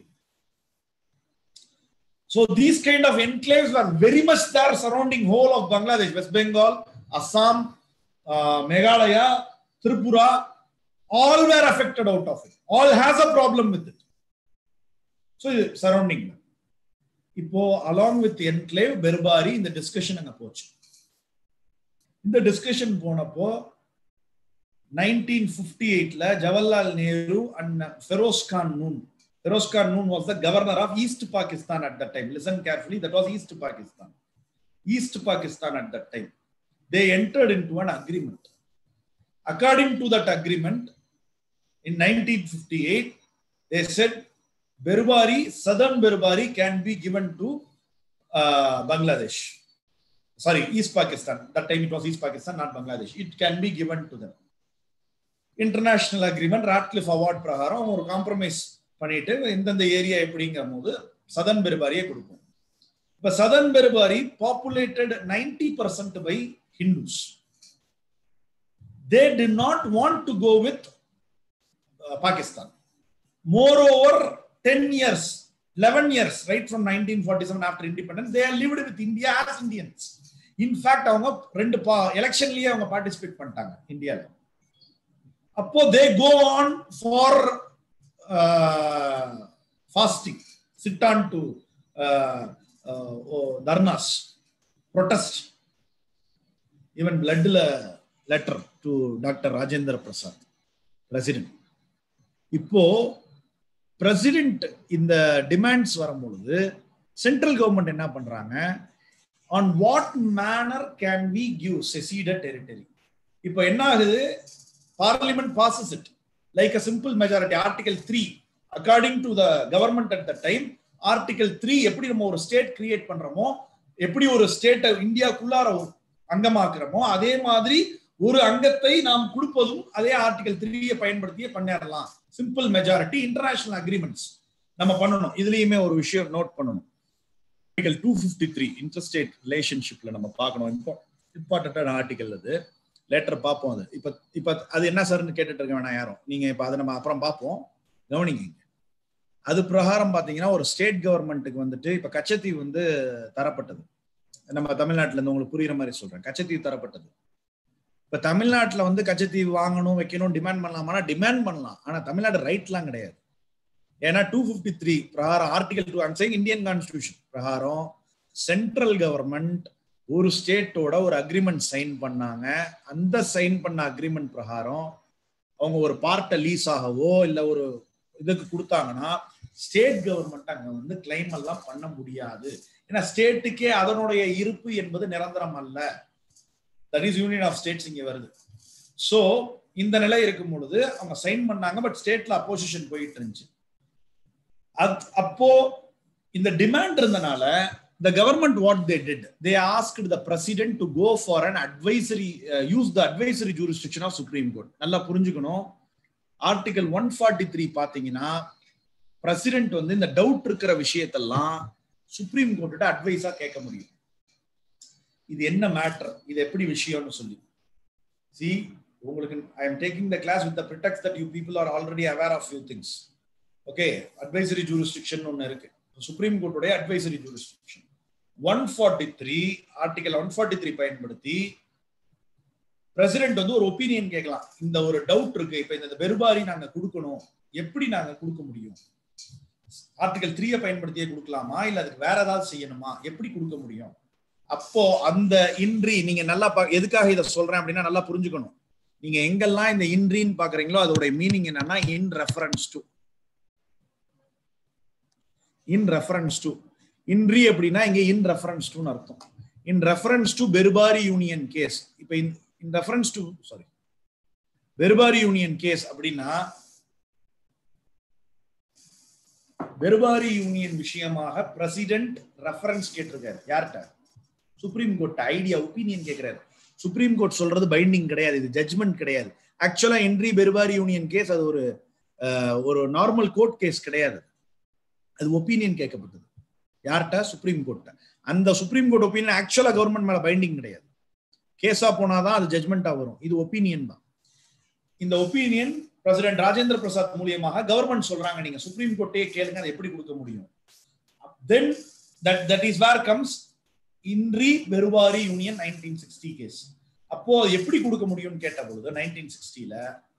So these kind of enclaves were very much there surrounding whole of Bangladesh, West Bengal, Assam, uh, Meghalaya, Tripura, all were affected out of it. All has a problem with it. So surrounding them. Ipo along with the enclave, Berbari in the discussion anga pochu. In the discussion ponappo nineteen fifty-eight la Jawaharlal Nehru and Feroz Khan Noon. Feroz Khan Noon was the governor of East Pakistan at that time. Listen carefully, that was East Pakistan. East Pakistan at that time. They entered into an agreement. According to that agreement, in nineteen fifty-eight, they said Berbari, southern Berbari can be given to uh, Bangladesh. Sorry, East Pakistan. That time it was East Pakistan, not Bangladesh. It can be given to them. International agreement Radcliffe award பிரகாரம் ஒரு compromise பண்ணிட்டு இந்தந்த area எப்படிங்கிற போது southern பெர்பாரியை கொடுப்போம். இப்ப southern Berubari populated ninety percent by Hindus. They did not want to go with Pakistan. Moreover ten years eleven years right from nineteen forty-seven after independence they have lived with India as Indians. In fact அவங்க ரெண்டு எலெக்ஷன்லயே அவங்க participate பண்ணிட்டாங்க இந்தியால. Appo they go on for uh, fasting, sit on to uh, uh, oh, dharnas, protest, even blood letter to Doctor Rajendra Prasad, president. Ippo president in the demands varumbodhu central government enna pandranga, on what manner can we give seceded territory? Ippo enna agudhu, Parliament passes it like a simple majority. Article three, according to the government at the time, Article three, எப்படி நம்ம ஒரு state create பண்றோமோ, எப்படி ஒரு ஸ்டேட்டை இந்தியாக்குள்ளார அங்கமாக்குறோமோ, அதே மாதிரி ஒரு அங்கத்தை நாம் கொடுப்பதும் அதே ஆர்டிகல் த்ரீயை பயன்படுத்தியே பண்ணிடலாம். Simple majority. இன்டர்நேஷனல் அக்ரிமெண்ட்ஸ் நம்ம பண்ணணும். இதுலயுமே ஒரு விஷயம் நோட் பண்ணணும். Article two fifty three interstate ரிலேஷன்ஷிப்ல நம்ம பார்க்கணும். இப்போ இம்பார்ட்டன்டான ஆர்டிகல் அது. லெட்டர் பார்ப்போம். அது இப்ப இப்ப அது என்ன சார்ன்னு கேட்டுட்டு இருக்க வேணாம் யாரும். நீங்க இப்ப அதை நம்ம அப்புறம் பார்ப்போம், கவனிங்க. அது பிரகாரம் பாத்தீங்கன்னா ஒரு ஸ்டேட் கவர்மெண்ட்டுக்கு வந்துட்டு இப்ப கச்சத்தீவு வந்து தரப்பட்டது. நம்ம தமிழ்நாட்டுல இருந்து உங்களுக்கு புரியுற மாதிரி சொல்றேன். கச்சத்தீவு தரப்பட்டது. இப்ப தமிழ்நாட்டுல வந்து கச்சத்தீவு வாங்கணும் வைக்கணும் டிமாண்ட் பண்ணலாமா? டிமாண்ட் பண்ணலாம். ஆனா தமிழ்நாடு ரைட்லாம் கிடையாது. ஏன்னா டூ பிப்டி த்ரீ பிரகாரம் article two and Indian constitution பிரகாரம் சென்ட்ரல் கவர்மெண்ட் ஒரு ஸ்டேட்டோட ஒரு அக்ரிமெண்ட் சைன் பண்ணாங்க. அந்த சைன் பண்ண அக்ரிமெண்ட் பிரகாரம் அவங்க ஒரு பார்ட்டை லீஸ் ஆகவோ இல்ல ஒரு இதுக்கு கொடுத்தாங்கன்னா ஸ்டேட் கவர்மெண்ட் அங்க வந்து கிளைம் எல்லாம் பண்ண முடியாது. ஏன்னா ஸ்டேட்டுக்கே அதனுடைய இருப்பு என்பது நிரந்தரம் அல்ல. That is union of states இங்க வருது. சோ இந்த நிலை இருக்கும் பொழுது அவங்க சைன் பண்ணாங்க. பட் ஸ்டேட்ல அப்போசிஷன் போயிட்டு இருந்துச்சு. அப்போ இந்த டிமாண்ட் இருந்தனால the government what they did, they asked the president to go for an advisory uh, use the advisory jurisdiction of Supreme Court. நல்லா புரிஞ்சுக்கணும். ஆர்டிகல் ஒன் ஃபார்ட்டி த்ரீ பாத்தீங்கன்னா பிரசிடென்ட் வந்து இந்த டவுட் இருக்கிற விஷயத்தெல்லாம் சுப்ரீம் கோர்ட்ட அட்வைஸா கேட்க முடியும். இது என்ன மேட்டர், இது எப்படி விஷயம்னு சொல்லி. See, உங்களுக்கு I am taking the class with the pretext that you people are already aware of few things. Okay, advisory jurisdiction ஒன்னு இருக்கு. சுப்ரீம் கோர்ட்டுடைய advisory jurisdiction. one forty-three article one forty-three பயன்படுத்தி பிரசிடென்ட் வந்து ஒரு ஒப்பீனியன் கேட்கலாம். இந்த ஒரு டவுட் இருக்கு, இப்ப இந்த பெருபாரி நாங்க கொடுக்கணும், எப்படி நாங்க கொடுக்க முடியும்? ஆர்டிகல் த்ரீயை பயன்படுத்தியே கொடுக்கலாமா, இல்ல அதுக்கு வேற ஏதாவது செய்யணுமா, எப்படி கொடுக்க முடியும்? அப்போ அந்த இன்றி நீங்க நல்லா எதுக்காக இதை சொல்றேன் அப்படின்னா நல்லா புரிஞ்சுக்கணும். நீங்க எங்கெல்லாம் இந்த இன்றின்னு பாக்குறீங்களோ அதோட மீனிங் என்னன்னா in reference to. In reference to in re அப்படின்னா இங்க இன் ரெஃபரன்ஸ் டு அர்த்தம். In reference to Berubari union case. இப்ப in reference to sorry Berubari union case அப்படின்னா பெருபாரி யூனியன் விஷயமாக பிரசிடென்ட் ரெஃபரன்ஸ் கேட்டிருக்காரு. யார்கிட்ட? Supreme court. ஐடியா ஒப்பீனியன் கேட்கிறாரு. சுப்ரீம் கோர்ட் சொல்றது பைண்டிங் கிடையாது, இது ஜட்ஜ்மெண்ட் கிடையாது. ஆக்சுவலா இன்றி பெருபாரி யூனியன் கேஸ் அது ஒரு ஒரு நார்மல் கோர்ட் கேஸ் கிடையாது, அது ஒப்பீனியன் கேட்கப்பட்டது. யார்கிட்ட? Supreme court. அந்த சுப்ரீம் கோர்ட் ஒப்பீனியன் ஆக்சுவலா கவர்மெண்ட் மேல பைண்டிங் கிடையாது. கேஸா போனாதான் அது ஜட்ஜ்மெண்டா வரும். இது ஒப்பீனியன் தான். இந்த ஒப்பீனியன் பிரசிடென்ட் ராஜேந்திர பிரசாத் மூலியமாக கவர்மெண்ட் சொல்றாங்க நீங்க சுப்ரீம் கோர்ட்டே கேளுங்க, அதை எப்படி கொடுக்க முடியும்? Then that that is where comes in re Berubari union nineteen sixty case. அப்போ எப்படி கொடுக்க முடியும்னு கேட்ட பொழுது நைன்டீன் சிக்ஸ்டில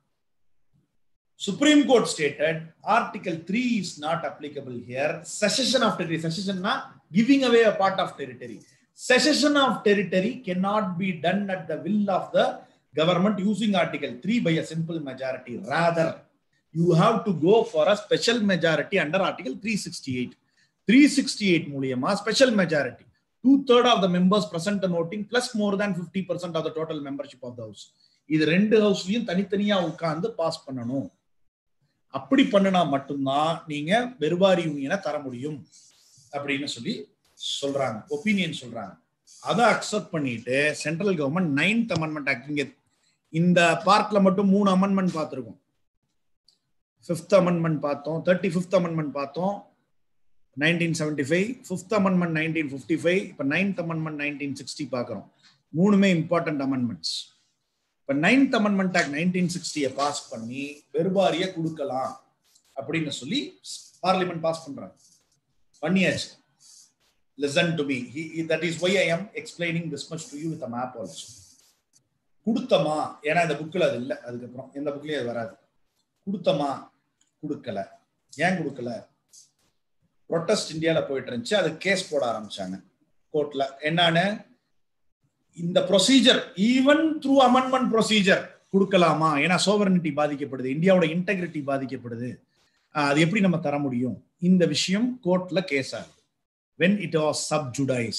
supreme court stated article three is not applicable here. Cession of territory, செஷன்னா giving away a part of territory. Cession of territory cannot be done at the will of the government using article three by a simple majority. Rather, you have to go for a special majority under article three sixty-eight. three sixty-eight மூலியமா special majority, two-thirds of the members present and voting plus more than fifty percent of the total membership of the house. இது ரெண்டு ஹவுஸ்லயும் தனித்தனியா உட்கார்ந்து pass பண்ணணும். அப்படி பண்ணினா மட்டும்தான் நீங்க பெருபாரி யூனியனை தர முடியும் அப்படின்னு சொல்லி சொல்றாங்க, ஒப்பீனியன் சொல்றாங்க. அதை அக்செப்ட் பண்ணிட்டு central government ninth amendment act, இங்க இந்த பார்ட்ல மட்டும் மூணு அமெண்ட்மெண்ட் பார்த்திருக்கோம். ஃபிஃப்த் அமெண்ட்மெண்ட் பார்த்தோம், தேர்ட்டி ஃபிஃப்த் அமெண்ட்மெண்ட் பார்த்தோம் nineteen seventy five, fifth amendment nineteen fifty five, இப்போ நைன்த் அமெண்ட்மெண்ட் நைன்டீன் சிக்ஸ்டி பார்க்குறோம். மூணுமே இம்பார்ட்டன்ட் அமெண்ட்மெண்ட்ஸ். இப்போ நைன்த் அமெண்ட்மெண்ட் ஆக்ட் நைன்டீன் சிக்ஸ்டியை பாஸ் பண்ணி பெருபாரியை கொடுக்கலாம் அப்படின்னு சொல்லி பார்லிமெண்ட் பாஸ் பண்றாங்க. பண்ணியாச்சு. Listen to me. He, that is why I am explaining this much to you with a map also. குடுத்தமா, ஏன்னா இந்த புக்கில் அது இல்லை, அதுக்கப்புறம் எந்த புக்லயும் அது வராது. குடுத்தமா, கொடுக்கல. ஏன் கொடுக்கல? ப்ரொட்டஸ்ட் இந்தியால போயிட்டு இருந்துச்சு, அது கேஸ் போட ஆரம்பிச்சாங்க கோர்ட்ல. என்னன்னு, இந்த procedure even through amendment procedure கொடுக்கலாமா? ஏன்னா சோவரனிட்டி பாதிக்கப்படுது, இந்தியாவோட இன்டெகிரிட்டி பாதிக்கப்படுது, அது எப்படி நம்ம தர முடியும்? இந்த விஷயம் கோர்ட்ல கேஸ் ஆகுது. When it was sub judice,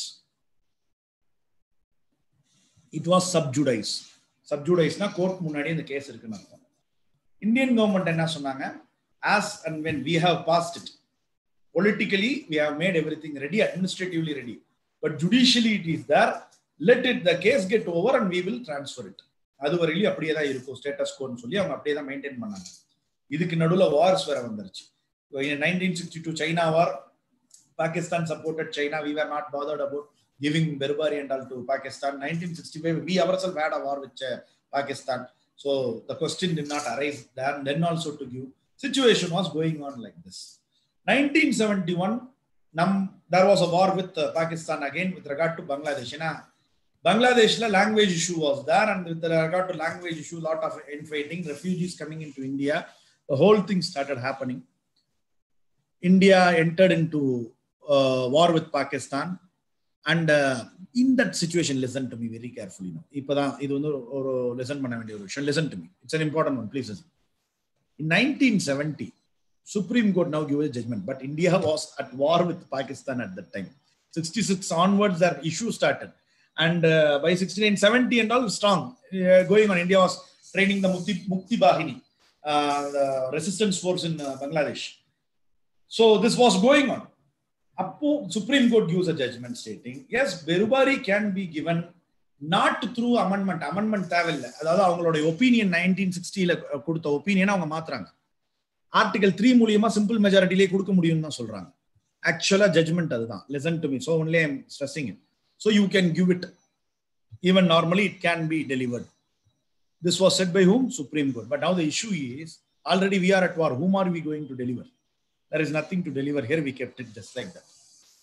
it was sub judice. Sub judice na court முன்னாடி இந்த கேஸ் இருக்குன்னு அர்த்தம். இந்தியன் கவர்மெண்ட் என்ன சொன்னாங்க? As and when we have passed it, politically we have made everything ready, administratively ready, but judicially it is there. Let it the case get over and we will transfer it. அது வரையிலும் அப்படியே தான் இருக்கும் status கோன்னு சொல்லி அவங்க அப்படியே தான் maintain பண்ணாங்க. இதுக்கு நடுவில் வார்ஸ் வேற வந்துருச்சு. Nineteen sixty two China war, Pakistan supported China. We were not bothered about giving Berbari and all to Pakistan. nineteen sixty-five, we ourselves had a war with uh, Pakistan. So the question did not arise then, then also to give. Situation was going on like this. nineteen seventy-one, num, there was a war with uh, Pakistan again with regard to Bangladesh. Na, Bangladesh la language issue was there, and with regard to language issue, lot of infighting, refugees coming into India. The whole thing started happening. India entered into Uh, war with Pakistan, and uh, in that situation, listen to me very carefully now. இப்பதான் இது வந்து ஒரு listen பண்ண வேண்டிய ஒரு விஷயம். Listen to me, it's an important one, please listen. In nineteen seventy, Supreme Court now gave a judgment, but India was at war with Pakistan at that time. sixty-six onwards, their issue started, and uh, by sixty-nine, seventy and all strong uh, going on. India was training the Mukti, Mukti Bahini, uh, the resistance force in uh, Bangladesh. So this was going on. Appo Supreme Court gives a judgment stating, yes, Berubari can be given not through amendment. Amendment தேவையில்லை. அதாவது அவங்களோட opinion nineteen சிக்ஸ்டில கொடுத்த ஒப்பீனியனை அவங்க மாத்துறாங்க. Article three மூலியமா simple மெஜாரிட்டிலே கொடுக்க முடியும்னு தான் சொல்றாங்க. ஆக்சுவலா ஜட்ஜ்மெண்ட் அதுதான். Listen to me. So only I am stressing it. So you can give it. Even normally it can be delivered. This was said by whom? Supreme Court. But now the issue is, already we are at war. Whom are we going to deliver? There is nothing to deliver here. We kept it just like that.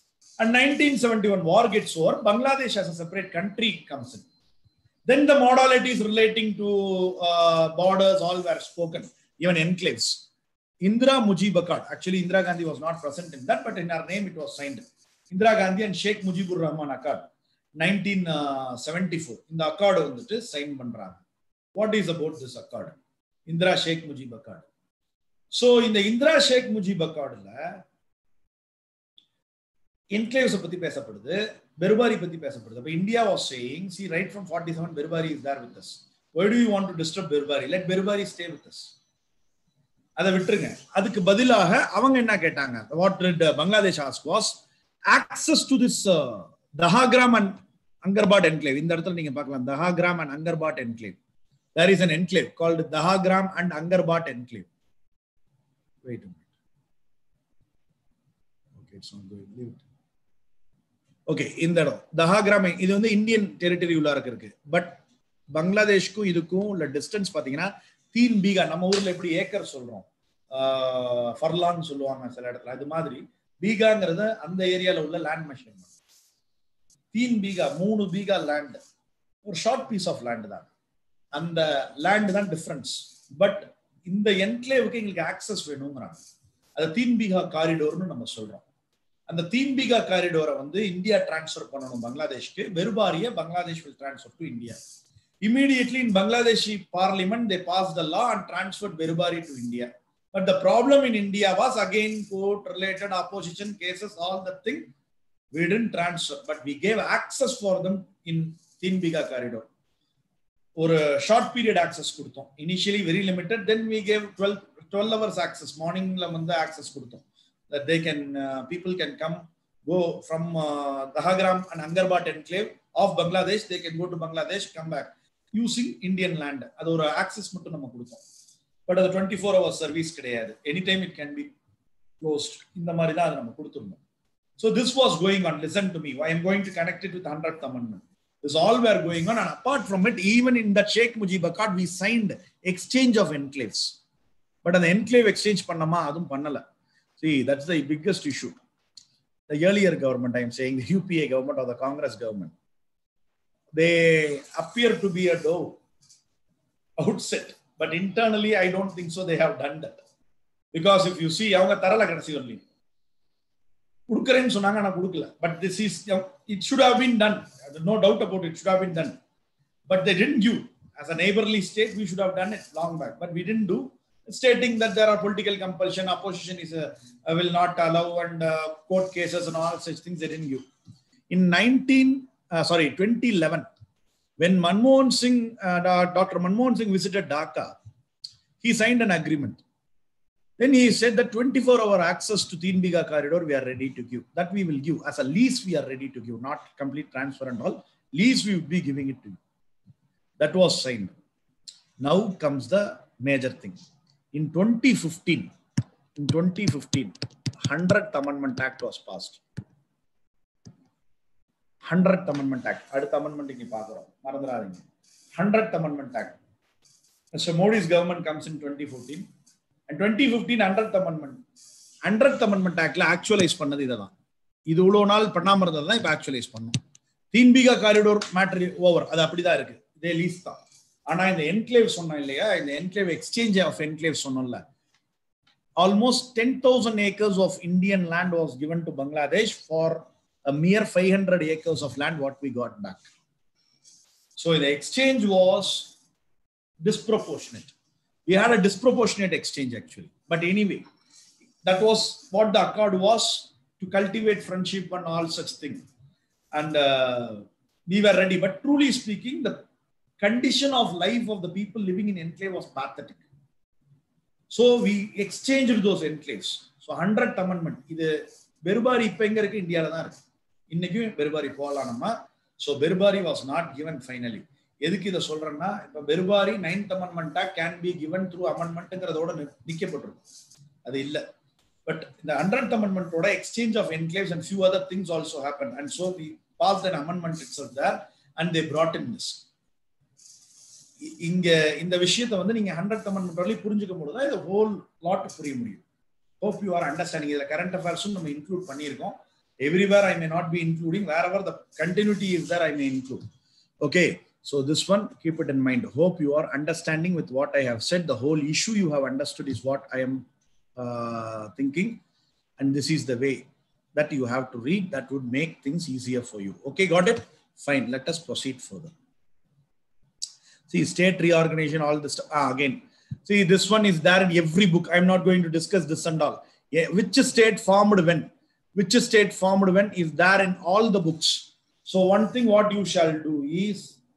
And nineteen seventy-one war gets over, Bangladesh as a separate country comes in. Then the modalities relating to uh, borders all were spoken, even enclaves. Indira Mujib Accord, actually Indira Gandhi was not present in that, but in her name it was signed. Indira Gandhi and Sheikh Mujibur Rahman Accord, nineteen seventy-four. In the accord வந்துட்டு sign பண்றாங்க. What is about this accord? Indira Sheikh Mujib Accord. So in the Indira Sheikh Mujib Accordல enclaves பத்தி பேசப்படுது, Berbari பத்தி பேசப்படுது. அப்ப India was saying, see, right from forty-seven, Berbari is there with us. Why do you want to disturb Berbari? Let Berbari stay with us. அதை விட்டுருங்க. அதுக்கு பதிலாக அவங்க என்ன கேட்டாங்க? What did Bangladesh ask was access to this uh, Dahagram and Angarbat enclave. இந்த இடத்துல நீங்க பார்க்கலாம் Dahagram and Angarbat enclave. There is an enclave called Dahagram and Angarbat enclave. Wait a minute. Okay, it's not going. Leave it. Okay, இந்த இடம் Dahagram இது வந்து Indian territory உள்ள இருக்கு. பட் பங்களாதேஷ்க்கும் இதுக்கும் உள்ள டிஸ்டன்ஸ் பாத்தீங்கன்னா தீன் பீகா. நம்ம ஊர்ல எப்படி ஏக்கர் சொல்றோம், ஃபர்லாங் சொல்லுவாங்க சில இடத்துல, அது மாதிரி பீகாங்கிறது அந்த ஏரியால உள்ள லேண்ட் மெஷர்மெண்ட். தீன் பீகா மூணு பீகா லேண்ட், ஒரு ஷார்ட் பீஸ் ஆஃப் லேண்ட் தான். அந்த லேண்ட் தான் டிஃபரன்ஸ். பட் இந்த என்க்ளேவுக்கு எங்களுக்கு ஆக்சஸ் வேணுங்கிறாங்க. அது தீன் பீகா காரிடோர்னு நம்ம சொல்றோம். அந்த தீன் பீகா காரிடோரை வந்து இந்தியா டிரான்ஸ்ஃபர் பண்ணணும் பங்களாதேஷ்க்கு. பெருபாரியை Bangladesh will transfer to India. Immediately in Bangladeshi parliament, they passed the law and transferred Berbari to India. But the problem in India was again court-related opposition cases, all that thing. We didn't transfer, but we gave access for them in Thin Biga corridor. Or a short period access kuduttom. Initially very limited. Then we gave twelve, twelve hours access. Morning la manda access kuduttom. That they can, uh, people can come, go from uh, Dahagram and Angarbat enclave of Bangladesh. They can go to Bangladesh, come back. Using Indian land. அது ஒரு access மட்டும் நம்ம கொடுத்தோம். But அது twenty-four hours service கிடையாது. Any time it can be closed. இந்த மாதிரி தான் அதை நம்ம கொடுத்துருந்தோம். So this was going on. Listen to me. I am going to connect it with one hundredth amendment. This all were going on, and apart from it, even in that Sheikh Mujib Accord, we signed exchange of enclaves. But அந்த enclave exchange பண்ணமா அதுவும் பண்ணல. See, that's the biggest issue. The earlier government, I am saying, the U P A government or the Congress government, they appear to be a dough outset, but internally I don't think so they have done that. Because if you see, avanga tarala kadasi only kudukrenu sonanga na kudukala, but this is, it should have been done. There's no doubt about it, it should have been done, but they didn't give. As a neighborly state, we should have done it long back, but we didn't do, stating that there are political compulsion, opposition is a, uh, will not allow, and uh, court cases and all such things they didn't give. In nineteen Uh, sorry, twenty eleven, when Manmohan Singh, uh, Doctor Manmohan Singh visited Dhaka, he signed an agreement. Then he said that twenty-four hour access to Teen Biga corridor we are ready to give. That we will give as a lease. We are ready to give, not complete transfer and all. Lease we will be giving it to you. That was signed. Now comes the major thing. In twenty fifteen, in twenty fifteen, hundredth Amendment Act was passed. hundredth Amendment Act. அடுத்த amendment இங்க பார்க்கிறோம். மறந்துடாதீங்க. hundredth Amendment Act. Mister Modi's government comes in twenty fourteen. And twenty fifteen hundredth Amendment. hundredth Amendment Actல actualize பண்ணது இதுதான். இது இவ்வளவு நாள் பண்ணாம இருந்ததுதான் இப்ப actualize பண்ணோம். Teen Bigha corridor matter over. அது அப்படிதான் இருக்கு. இதே லீஸ் தான். ஆனா இந்த என்க்ளேவ் சொன்னோம் இல்லையா, இந்த என்க்ளேவ் எக்ஸ்சேஞ்ச் ஆஃப் என்க்ளேவ் சொன்னோம்ல, almost ten thousand acres of Indian land was given to Bangladesh for a mere five hundred acres of land what we got back. So the exchange was disproportionate. We had a disproportionate exchange actually. But anyway, that was what the accord was, to cultivate friendship and all such things. And uh, we were ready. But truly speaking, the condition of life of the people living in enclave was pathetic. So we exchanged those enclaves. So hundredth Amendment. இது பெருபாரி இப்ப எங்க இருக்கு? இந்தியால தான் இருக்கு. இன்னைக்கும் பெருபாரி போகலாம் நம்ம. So Berubari was not given finally. எதுக்கு இதை சொல்றேன்னா, இப்போ பெருபாரி நைன்த் அமெண்ட்மெண்டா கேன் பி கிவன் த்ரூ அமெண்ட்மெண்ட்ங்கிறதோட நிக்கப்பட்டிருக்கும். அது இல்லை. பட் இந்த ஹண்ட்ரட் அமெண்ட்மெண்டோட exchange of enclaves and few other things also happen. And so we passed an amendment itself there and they brought in this. இங்க இந்த விஷயத்தை வந்து நீங்க ஹண்ட்ரட் அமெண்ட்மெண்ட் வரையும் புரிஞ்சுக்க முடியுதா? இது ஹோல் லாட் புரிய முடியும். Hope you are understanding. இதுல கரண்ட் அஃபேர்ஸும் நம்ம இன்க்ளூட் பண்ணியிருக்கோம். Everywhere I may not be including. Wherever the continuity is there, I may include. Okay. So this one, keep it in mind. Hope you are understanding with what I have said. The whole issue you have understood is what I am uh, thinking. And this is the way that you have to read. That would make things easier for you. Okay, got it? Fine. Let us proceed further. See, state reorganization, all this stuff. Ah, again. See, this one is there in every book. I'm not going to discuss this and all. Yeah, which state formed when? Which state formed when is there in all the books. So one thing what you shall do is,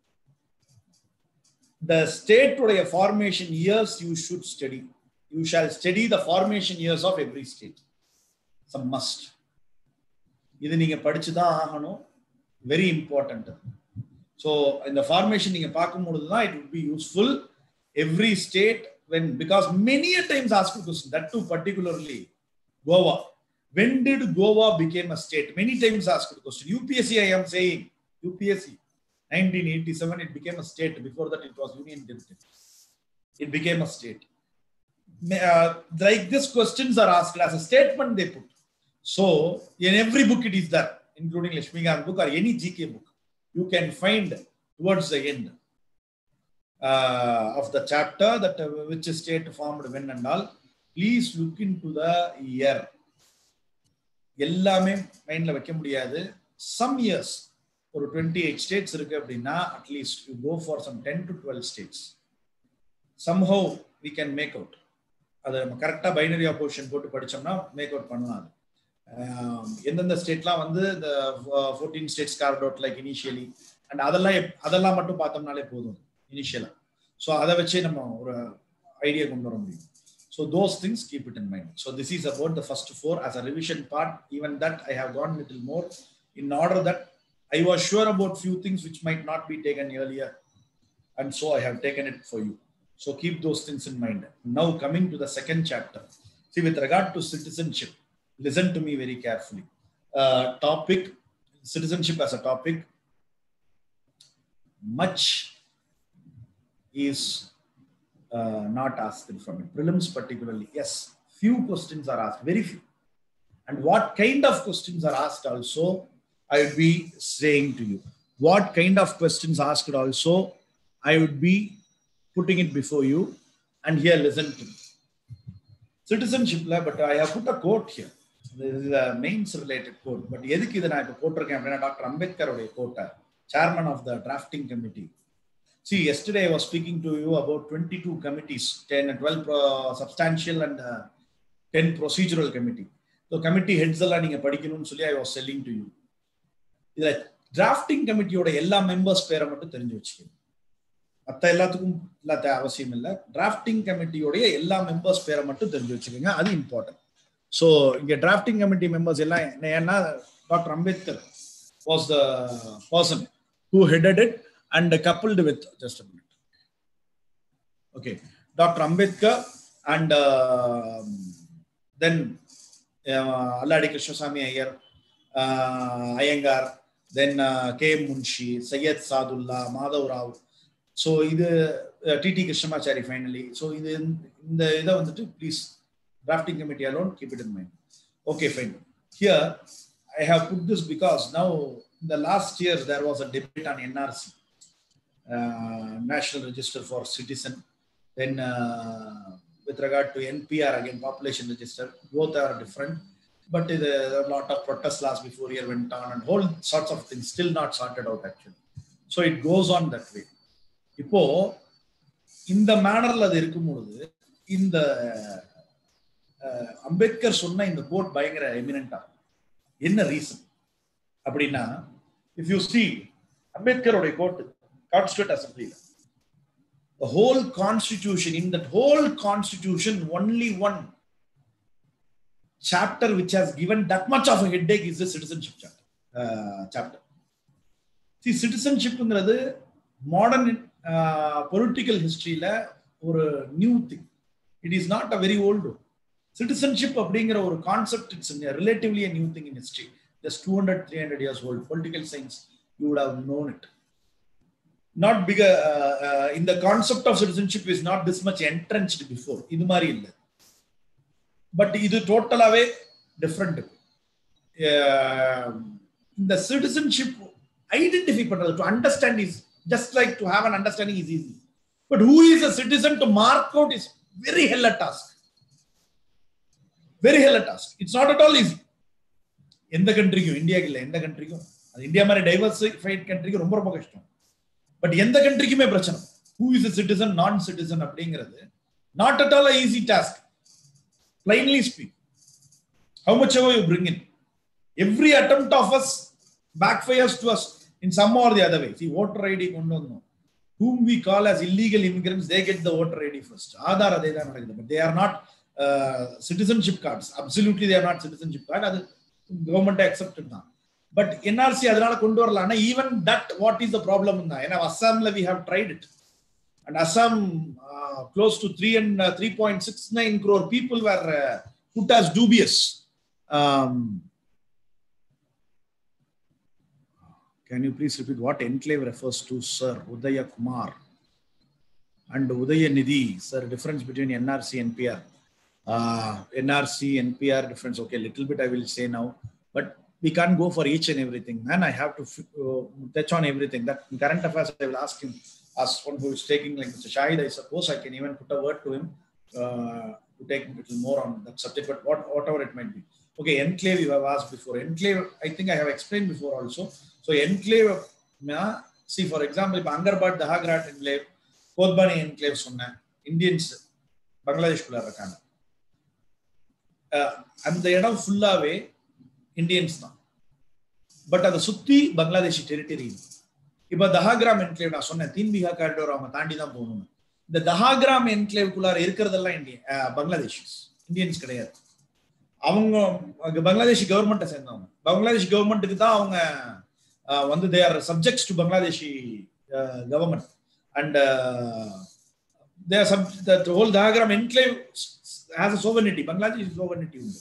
the state formation years you should study. You shall study the formation years of every state. It's a must. This you have very important. So in the formation it would be useful. Every state, when, because many a times asked question, that too particularly Goa. When did Goa became a state? Many times asked the question. U P S C I am saying, U P S C. nineteen eighty-seven, it became a state. Before that, it was Union Territory. It became a state. Uh, like this, questions are asked as a statement they put. So, in every book it is there, including Lakshmikant book or any G K book. You can find towards the end uh, of the chapter that uh, which state formed when and all. Please look into the year. Ellame mind la vekka mudiyadhu. Some years, for twenty-eight states, at least you go for some ten to twelve states. Somehow we can make out. That's correct binary opposition put make out pannalam. In the state la the fourteen states carved out like initially, and adalla adalla mattum paathomnale podum initially. So adha veche nama or idea kondu varum. So those things, keep it in mind. So this is about the first four as a revision part. Even that I have gone little more in order that I was sure about few things which might not be taken earlier, and so I have taken it for you. So keep those things in mind. Now coming to the second chapter. See, with regard to citizenship, listen to me very carefully. Uh, topic, citizenship as a topic, much is uh, not asked from it. Prelims particularly, yes, few questions are asked, very few. And what kind of questions are asked also, I would be saying to you. What kind of questions asked also, I would be putting it before you. And here, listen to me. Citizenship, but I have put a quote here. This is a mains related quote. But Doctor Ambedkar quote, chairman of the drafting committee. See, yesterday I was speaking to you about twenty-two committees, ten and twelve uh, substantial and uh, ten procedural committee. So committee heads alla neenga padikkanum solli I was telling to you. The drafting committee oda ella members pera mattum therinju vechukku. Atta ellathukkum illa avasiyam illa. Drafting committee oda ella members pera mattum therinju vechukkenga. Adu important. So inga drafting committee members ella enna Doctor Ambedkar was the person who headed it. And coupled with, just a minute. Okay, Doctor Ambedkar and uh, then uh, Alladi Krishnasamy Iyer, uh, Iyengar, then uh, K M Munshi, Syed Sadullah, Madhav Rao. So, this uh, T T Krishnamachari finally. So, in the, in the please, drafting committee alone, keep it in mind. Okay, fine. Here, I have put this because now, in the last year, there was a debate on N R C. Uh, National Register for Citizen, then uh, with regard to N P R, again population register, both are different, but uh, there are a lot of protest laws before year went on and whole sorts of things still not sorted out actually. So it goes on that way. Ipo in the manner la irukumbodhu in the uh, Ambedkar sonna in the quote bayangara eminent ah enna reason appadina if you see Ambedkar oda quote Constituent Assembly. The whole constitution, in that whole constitution, only one chapter which has given that much of a headache is the citizenship chapter. Uh, chapter. See, citizenship is modern uh, political history or a new thing. It is not a very old one. Citizenship or a concept, it's a relatively a new thing in history. Just two hundred, three hundred years old. Political science, you would have known it. Not bigger uh, uh, in the concept of citizenship is not this much entrenched before. Idu mari illa. But idu total away different. uh, the citizenship identify to understand is just like to have an understanding is easy. But who is a citizen to mark out is very hell a task. Very hell a task. It's not at all easy. In the country, India, in the country, India is a diversified country. But in the country, who is a citizen, non-citizen, not at all an easy task. Plainly speak. How much ever you bring in, every attempt of us backfires to us in some or the other way. See, voter I D, whom we call as illegal immigrants, they get the voter I D first. But they are not uh, citizenship cards. Absolutely, they are not citizenship cards. Government accepted that. But N R C, even that, what is the problem? In Assam, we have tried it. And Assam, uh, close to three and uh, three point six nine crore people were uh, put as dubious. Um, can you please repeat what enclave refers to, sir? Udaya Kumar and Udaya Nidhi, sir. Difference between N R C and N P R. Uh, N R C, N P R difference. Okay, little bit I will say now, but we can't go for each and everything. Man, I have to uh, touch on everything. That current affairs, I will ask him. As one who is taking, like Mister Shahid, I suppose I can even put a word to him uh, to take a little more on that subject, but what, whatever it might be. Okay, enclave you have asked before. Enclave, I think I have explained before also. So enclave, see for example, if Angarbad, Dahagrat enclave, Kodbani enclave, Indians, Bangladesh, and the item full away Indians. But at the Sutti, Bangladeshi territory. இப்போ தஹாகிராம் enclave நான் சொன்னேன் தீன் பிகா corridor அவங்க தாண்டி தான் போகணும். இந்த தஹாகிராம் என்க்ளேவுக்குள்ளார இருக்கிறதெல்லாம் Indian பங்களாதேஷிஸ், Indians கிடையாது. அவங்க பங்களாதேஷி கவர்மெண்ட்டை சேர்ந்தவங்க. பங்களாதேஷ் கவர்மெண்ட்டுக்கு தான் அவங்க வந்து they are subjects to Bangladeshi government and they are sub the whole Dahagram enclave has a sovereignty, Bangladesh sovereignty உண்டு.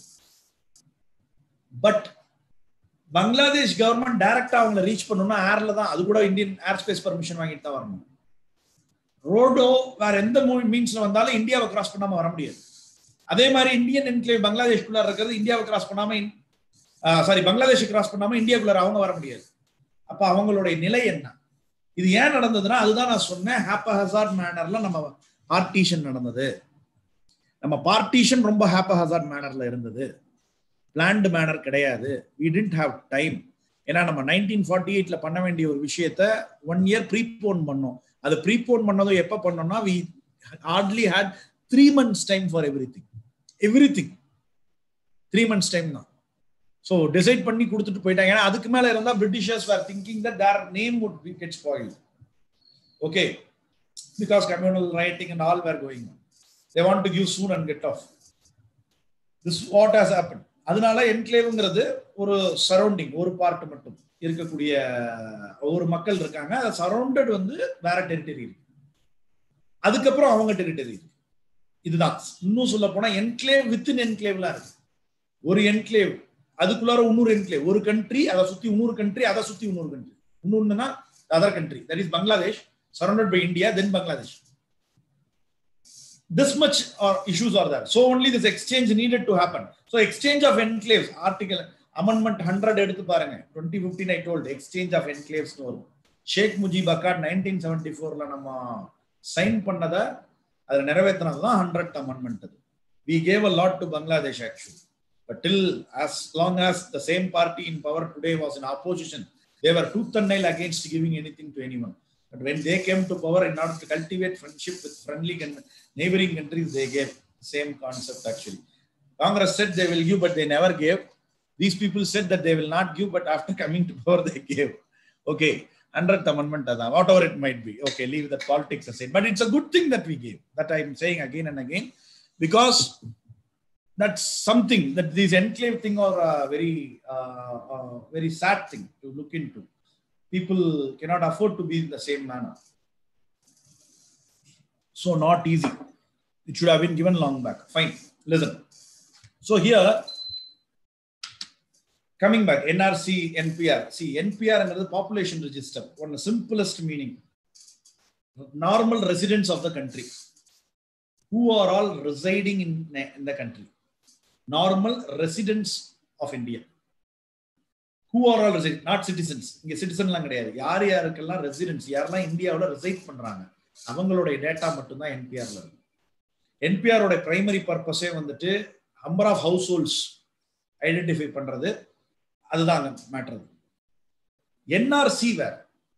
பட் பங்களாதேஷ் கவர்மெண்ட் டைரக்டா அவங்க ரீச் பண்ணணும்னா ஏர்ல தான், அது கூட இந்தியன் ஏர் ஸ்பேஸ் பர்மிஷன் வாங்கிட்டு தான் வரணும். ரோடோ வேற எந்த மீன்ஸ்ல வந்தாலும் இந்தியாவை கிராஸ் பண்ணாம வர முடியாது. அதே மாதிரி இந்தியன் என்க்ளேவ் பங்களாதேஷ்குள்ள இருக்கிறது இந்தியாவை கிராஸ் பண்ணாம, சாரி பங்களாதேஷ் கிராஸ் பண்ணாம இந்தியாவுக்குள்ள அவங்க வர முடியாது. அப்ப அவங்களுடைய நிலை என்ன? இது ஏன் நடந்ததுன்னா அதுதான் நான் சொன்னேன், ஹாப்பஹசார்ட் மேனர்ல நம்ம பார்ட்டிஷன் நடந்தது. நம்ம பார்ட்டிஷன் ரொம்ப ஹாப்பஹசார்ட் மேனர்ல இருந்தது, பிளான்டு மேனர் கிடையாது. we didn't have time. ஏன்னா நம்ம நைன்டீன் ஃபார்ட்டி எயிட்ல பண்ண வேண்டிய ஒரு விஷயத்த ஒன் இயர் ப்ரீபோன் பண்ணோம். அது ப்ரீபோன் பண்ணதும் எப்ப பண்ணோம்னா we hardly had three months time for everything. everything three months time தான். ஸோ டிசைட் பண்ணி கொடுத்துட்டு போயிட்டாங்க. ஏன்னா அதுக்கு மேல இருந்தா Britishers were thinking that their name would be get spoiled. Okay, because communal rioting and all were going on. They want to give soon and get off. This is what has happened. அதனால என்க்ளேவ்ங்கிறது ஒரு surrounding, ஒரு part மட்டும் இருக்கக்கூடிய ஒரு மக்கள் இருக்காங்க. அதை surrounded வந்து வேற டெரிட்டரி இருக்கு, அதுக்கப்புறம் அவங்க டெரிட்டரி இருக்கு. இதுதான் இன்னும் சொல்ல போனா என்க்ளேவ் வித்தின் என்க்ளேவ்லாம் இருக்கு. ஒரு என்க்ளேவ் அதுக்குள்ளார இன்னொரு என்க்ளேவ், ஒரு கண்ட்ரி அதை சுத்தி இன்னொரு கண்ட்ரி, அதை சுத்தி இன்னொரு கண்ட்ரி, இன்னொன்னுனா other country, that is Bangladesh surrounded by India, then Bangladesh. This much or issues are there. So only this exchange needed to happen. So exchange of enclaves, article amendment one hundred எடுத்து பாருங்க. twenty fifteen I told exchange of enclaves னு வரும். ஷேக் Mujib accord nineteen seventy-four ல நம்ம sign பண்ணத அது நிறைவேத்தினது தான் hundredth amendment. அது we gave a lot to Bangladesh actually, but till as long as the same party in power today was in opposition, they were tooth and nail against giving anything to anyone. But when they came to power, in order to cultivate friendship with friendly and neighboring countries, they gave same concept actually. Congress said they will give, but they never gave. These people said that they will not give, but after coming to power, they gave. Okay, hundredth amendment, whatever it might be. Okay, leave the politics aside. But it's a good thing that we gave. That I am saying again and again, because that's something that these enclave thing are a very, uh, uh, very sad thing to look into. People cannot afford to be in the same manner. So not easy. It should have been given long back. Fine. Listen. So here, coming back, N R C, N P R. See, N P R is the population register. One of the simplest meaning. Normal residents of the country. Who are all residing in, in the country. Normal residents of India. who are all resident, not citizens. இங்க சிட்டிசன்லாம் கிடையாது. யார் யாருக்கெல்லாம் residents, யாரெல்லாம் இந்தியாவில் reside பண்றாங்க, அவங்களுடைய data மட்டும்தான் என்பிஆர்ல இருக்கு. என்பிஆரோட பிரைமரி பர்பஸே வந்துட்டு number of household identify பண்றது, அதுதான் மேட்டர். என்ஆர்சி வேற.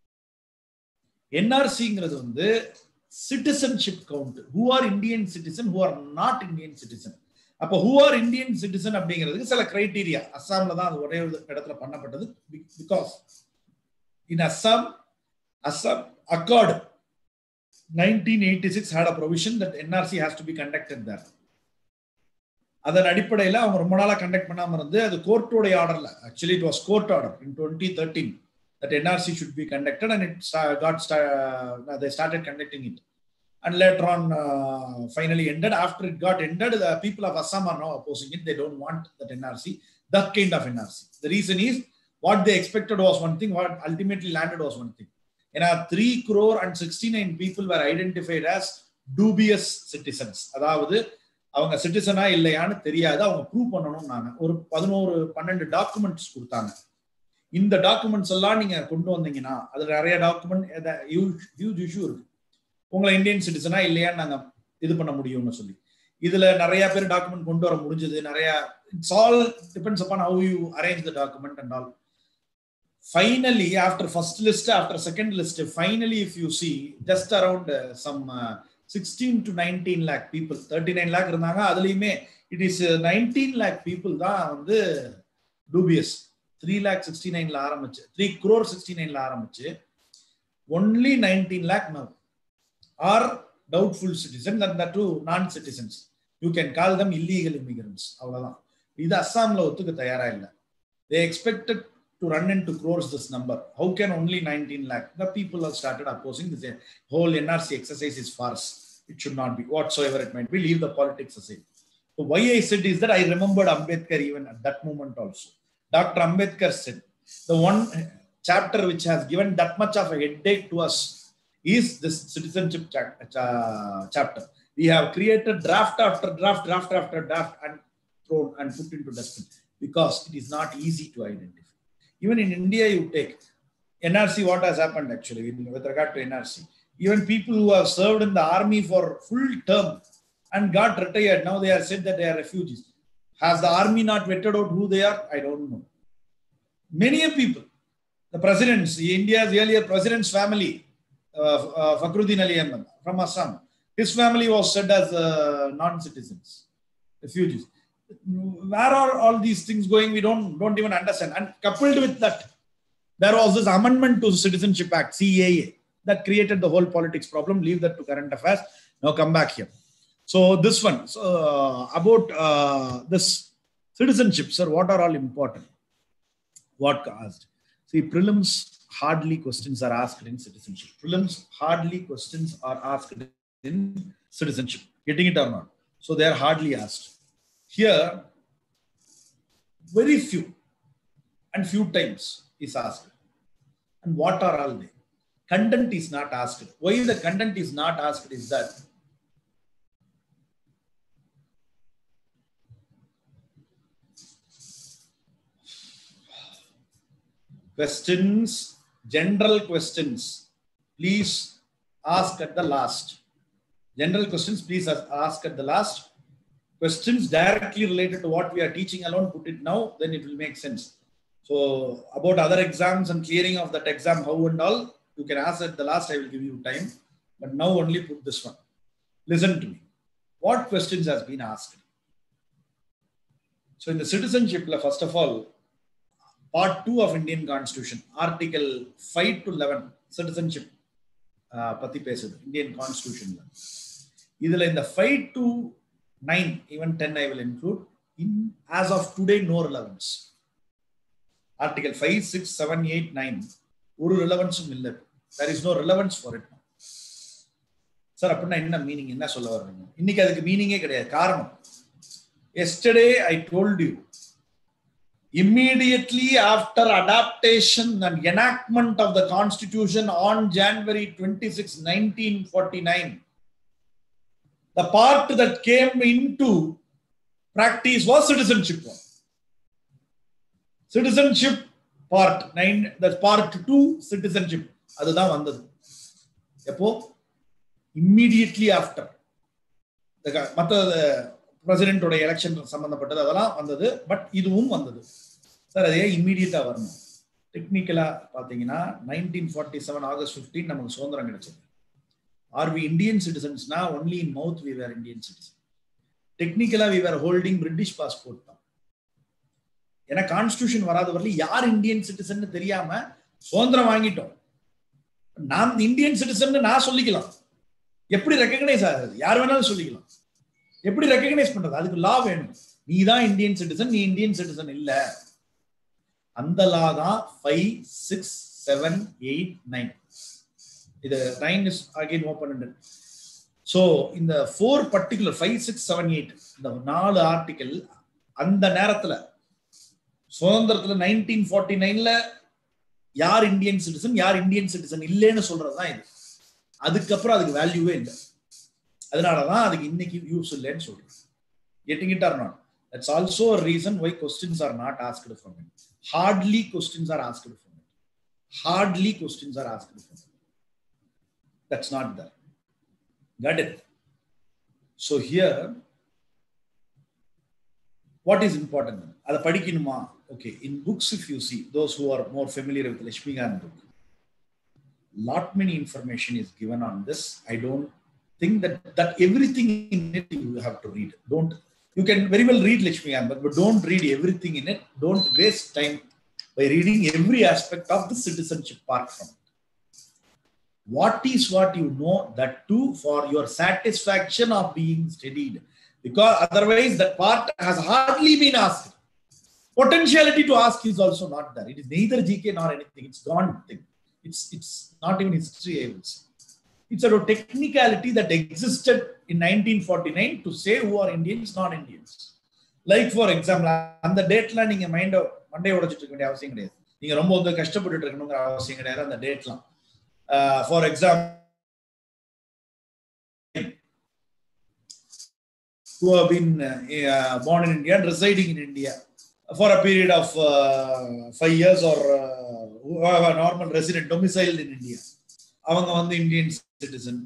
என்ஆர்சிங்கிறது வந்து citizenship count, who are Indian citizen, who are not Indian citizen. அப்போ ஹூ ஆர் இந்தியன் சிட்டிசன் அப்படிங்கிறதுக்கு சில கிரைட்டீரியா அஸ்ஸாம்ல தான் அது ஒரே இடத்துல பண்ணப்பட்டது. Because in Assam, Assam accord nineteen eighty-six had a provision that N R C has to be conducted there. அதன் அடிப்படையில் அவங்க ரொம்ப நாளா கண்டக்ட் பண்ணாம இருந்து அது கோர்ட்டோட ஆர்டர்ல, actually it was court order in twenty thirteen that N R C should be conducted, and it got uh, they started conducting it, and later on uh, finally ended. After it got ended, the people of Assam are now opposing it. They don't want that N R C, that kind of N R C. The reason is what they expected was one thing, what ultimately landed was one thing. ஏன்னா three crore and sixty-nine people were identified as dubious citizens. அதாவது அவங்க சிட்டிசனா இல்லையான்னு தெரியாது, அவங்க prove பண்ணணும். நாங்க ஒரு பதினோரு பன்னெண்டு டாக்குமெண்ட்ஸ் கொடுத்தாங்க. இந்த டாக்குமெண்ட்ஸ் எல்லாம் நீங்க கொண்டு வந்தீங்கன்னா, அதுல நிறைய டாக்குமெண்ட் ஹியூஜ் இஷ்யூ இருக்கு, உங்களை இந்தியன் சிட்டிசனா இல்லையான்னு நாங்க இது பண்ண முடியும்னு சொல்லி. இதுல நிறைய பேர் டாக்குமெண்ட் கொண்டு வர முடிஞ்சது. நிறைய it's all depends upon how you arrange the document and all. Finally, after first list, after second list, finally, if you see, just around uh, some uh, sixteen to nineteen lakh people, thirty-nine lakh இருந்தாங்க. அதுலயுமே it is uh, nineteen lakh people தான் வந்து dubious. three lakh sixty-nine ல ஆரம்பிச்சு, three crore sixty-nine ல ஆரம்பிச்சு, only nineteen lakh now are doubtful citizens, and that too non-citizens. You can call them illegal immigrants. அவ்வளவுதான். இது அஸ்ஸாம்ல ஒத்துக்க தயாரா இல்லை. They expected to run into crores this number. How can only nineteen lakh? The people have started opposing this whole N R C exercise is farce. It should not be, whatsoever it might be. Leave the politics aside. So why I said is that I remembered Ambedkar even at that moment also. Doctor Ambedkar said, the one chapter which has given that much of a headache to us is this citizenship chapter. We have created draft after draft, draft after draft, and thrown and put into dustbin because it is not easy to identify. Even in India, you take N R C, what has happened actually with regard to N R C? Even people who have served in the army for full term and got retired, now they are said that they are refugees. Has the army not vetted out who they are? I don't know. Many people, the presidents, India's earlier president's family, uh, uh, Fakhruddin Ali Ahmed from Assam, his family was said as uh, non-citizens, refugees. Where are all these things going? We don't don't even understand. And coupled with that, there was this amendment to Citizenship Act, C A A, that created the whole politics problem. Leave that to current affairs. Now come back here. So this one, so, uh, about uh, this citizenship, sir, what are all important? What asked? See, prelims hardly questions are asked in citizenship. Prelims hardly questions are asked in citizenship. Getting it or not? So they are hardly asked. Here, very few and few times is asked. And what are all they? Content is not asked. Why the content is not asked is that questions, general questions, please ask at the last. General questions, please ask at the last. Questions directly related to what we are teaching alone, put it now, then it will make sense. So about other exams and clearing of that exam, how and all, you can ask at the last, I will give you time. But now only put this one. Listen to me. What questions has been asked? So in the citizenship, first of all, part two of Indian Constitution, Article five to eleven, citizenship, uh, pati pesadu, Indian Constitution. Idhula in the five to nine, even ten I will include. In as of today, no relevance. Article five, six, seven, eight, nine. Uru relevance illa. There is no relevance for it. Sir, apna enna meaning enna solla varreenga? Innikku adukku meaning e kediyadhu. Kaaranam. Yesterday I told you, immediately after adaptation and enactment of the Constitution on January twenty-sixth, nineteen forty-nine, the part that came into practice was citizenship. Citizenship part nine, that's part two citizenship. அதுதான் வந்தது எப்போ? immediately after மற்ற பிரசிடென்ட்டோட election சம்பந்தப்பட்டது அதெல்லாம் வந்தது. But இதுவும் வந்தது sir. அதே இம்மீடியட்டா வரணும். டெக்னிக்கலா பாத்தீங்கன்னா nineteen forty seven August fifteen நமக்கு சுதந்திரம் கிடைச்சது. ஆர் வி இந்தியன் சிட்டிசன்ஸ்னா only in mouth we were Indian citizen. டெக்னிக்கலா we were holding British passport தான். ஏன்னா கான்ஸ்டிடியூஷன் வராத வரல யார் இந்தியன் சிட்டிசன் தெரியாம சுதந்திரம் வாங்கிட்டோம். நான் இந்தியன் சிட்டிசன் நான் சொல்லிக்கலாம். எப்படி ரெகக்னைஸ் ஆகுது? யார் வேணாலும் சொல்லிக்கலாம். எப்படி ரெகக்னைஸ் பண்றது? அதுக்கு லா வேணும். நீ தான் இந்தியன் சிட்டிசன், நீ இந்தியன் சிட்டிசன் இல்ல. அந்த லா தான் five six seven eight nine. இது nine is again open. So இந்த four particular five six seven eight இந்த நாலு ஆர்டிகல் அந்த நேரத்துல சுதந்திரத்துல நைன்டீன் ஃபார்ட்டி நைன்ல யார் இந்தியன் சிட்டிசன் யார் இந்தியன் சிட்டிசன் இல்லைன்னு சொல்றதுதான் இது. அதுக்கப்புறம் அதுக்கு வேல்யூவே இல்லை. அதனாலதான் அதுக்கு இன்னைக்கு யூஸ் இல்லைன்னு சொல்றேன். Getting it or not? That's also a reason why questions are not asked from it. Hardly questions are asked from it. Hardly questions are asked from it. That's not there. Got it? So here, what is important? Ada padikkinuma. Okay, in books, if you see, those who are more familiar with Lakshmikant book, lot many information is given on this. I don't think that that everything in it you have to read. Don't, you can very well read Lakshmikant, but, but don't read everything in it. Don't waste time by reading every aspect of the citizenship part from it. What is what you know, that too for your satisfaction of being studied, because otherwise that part has hardly been asked. Potentiality to ask is also not there. It is neither G K nor anything. It's gone thing. It's it's not even history, I will say. It's a technicality that existed in nineteen forty-nine to say who are Indians, non-Indians. Like for example, on the date la neenga mind Monday odachittu irukka avasiyam kedaiya. Neenga romba odha kashtappittu irukkanunga avasiyam kedaiya on the date la. Uh, for example, who have been uh, born in India and residing in India for a period of uh, five years or uh, who have a normal resident domiciled in India. Avanga vandu Indian citizen.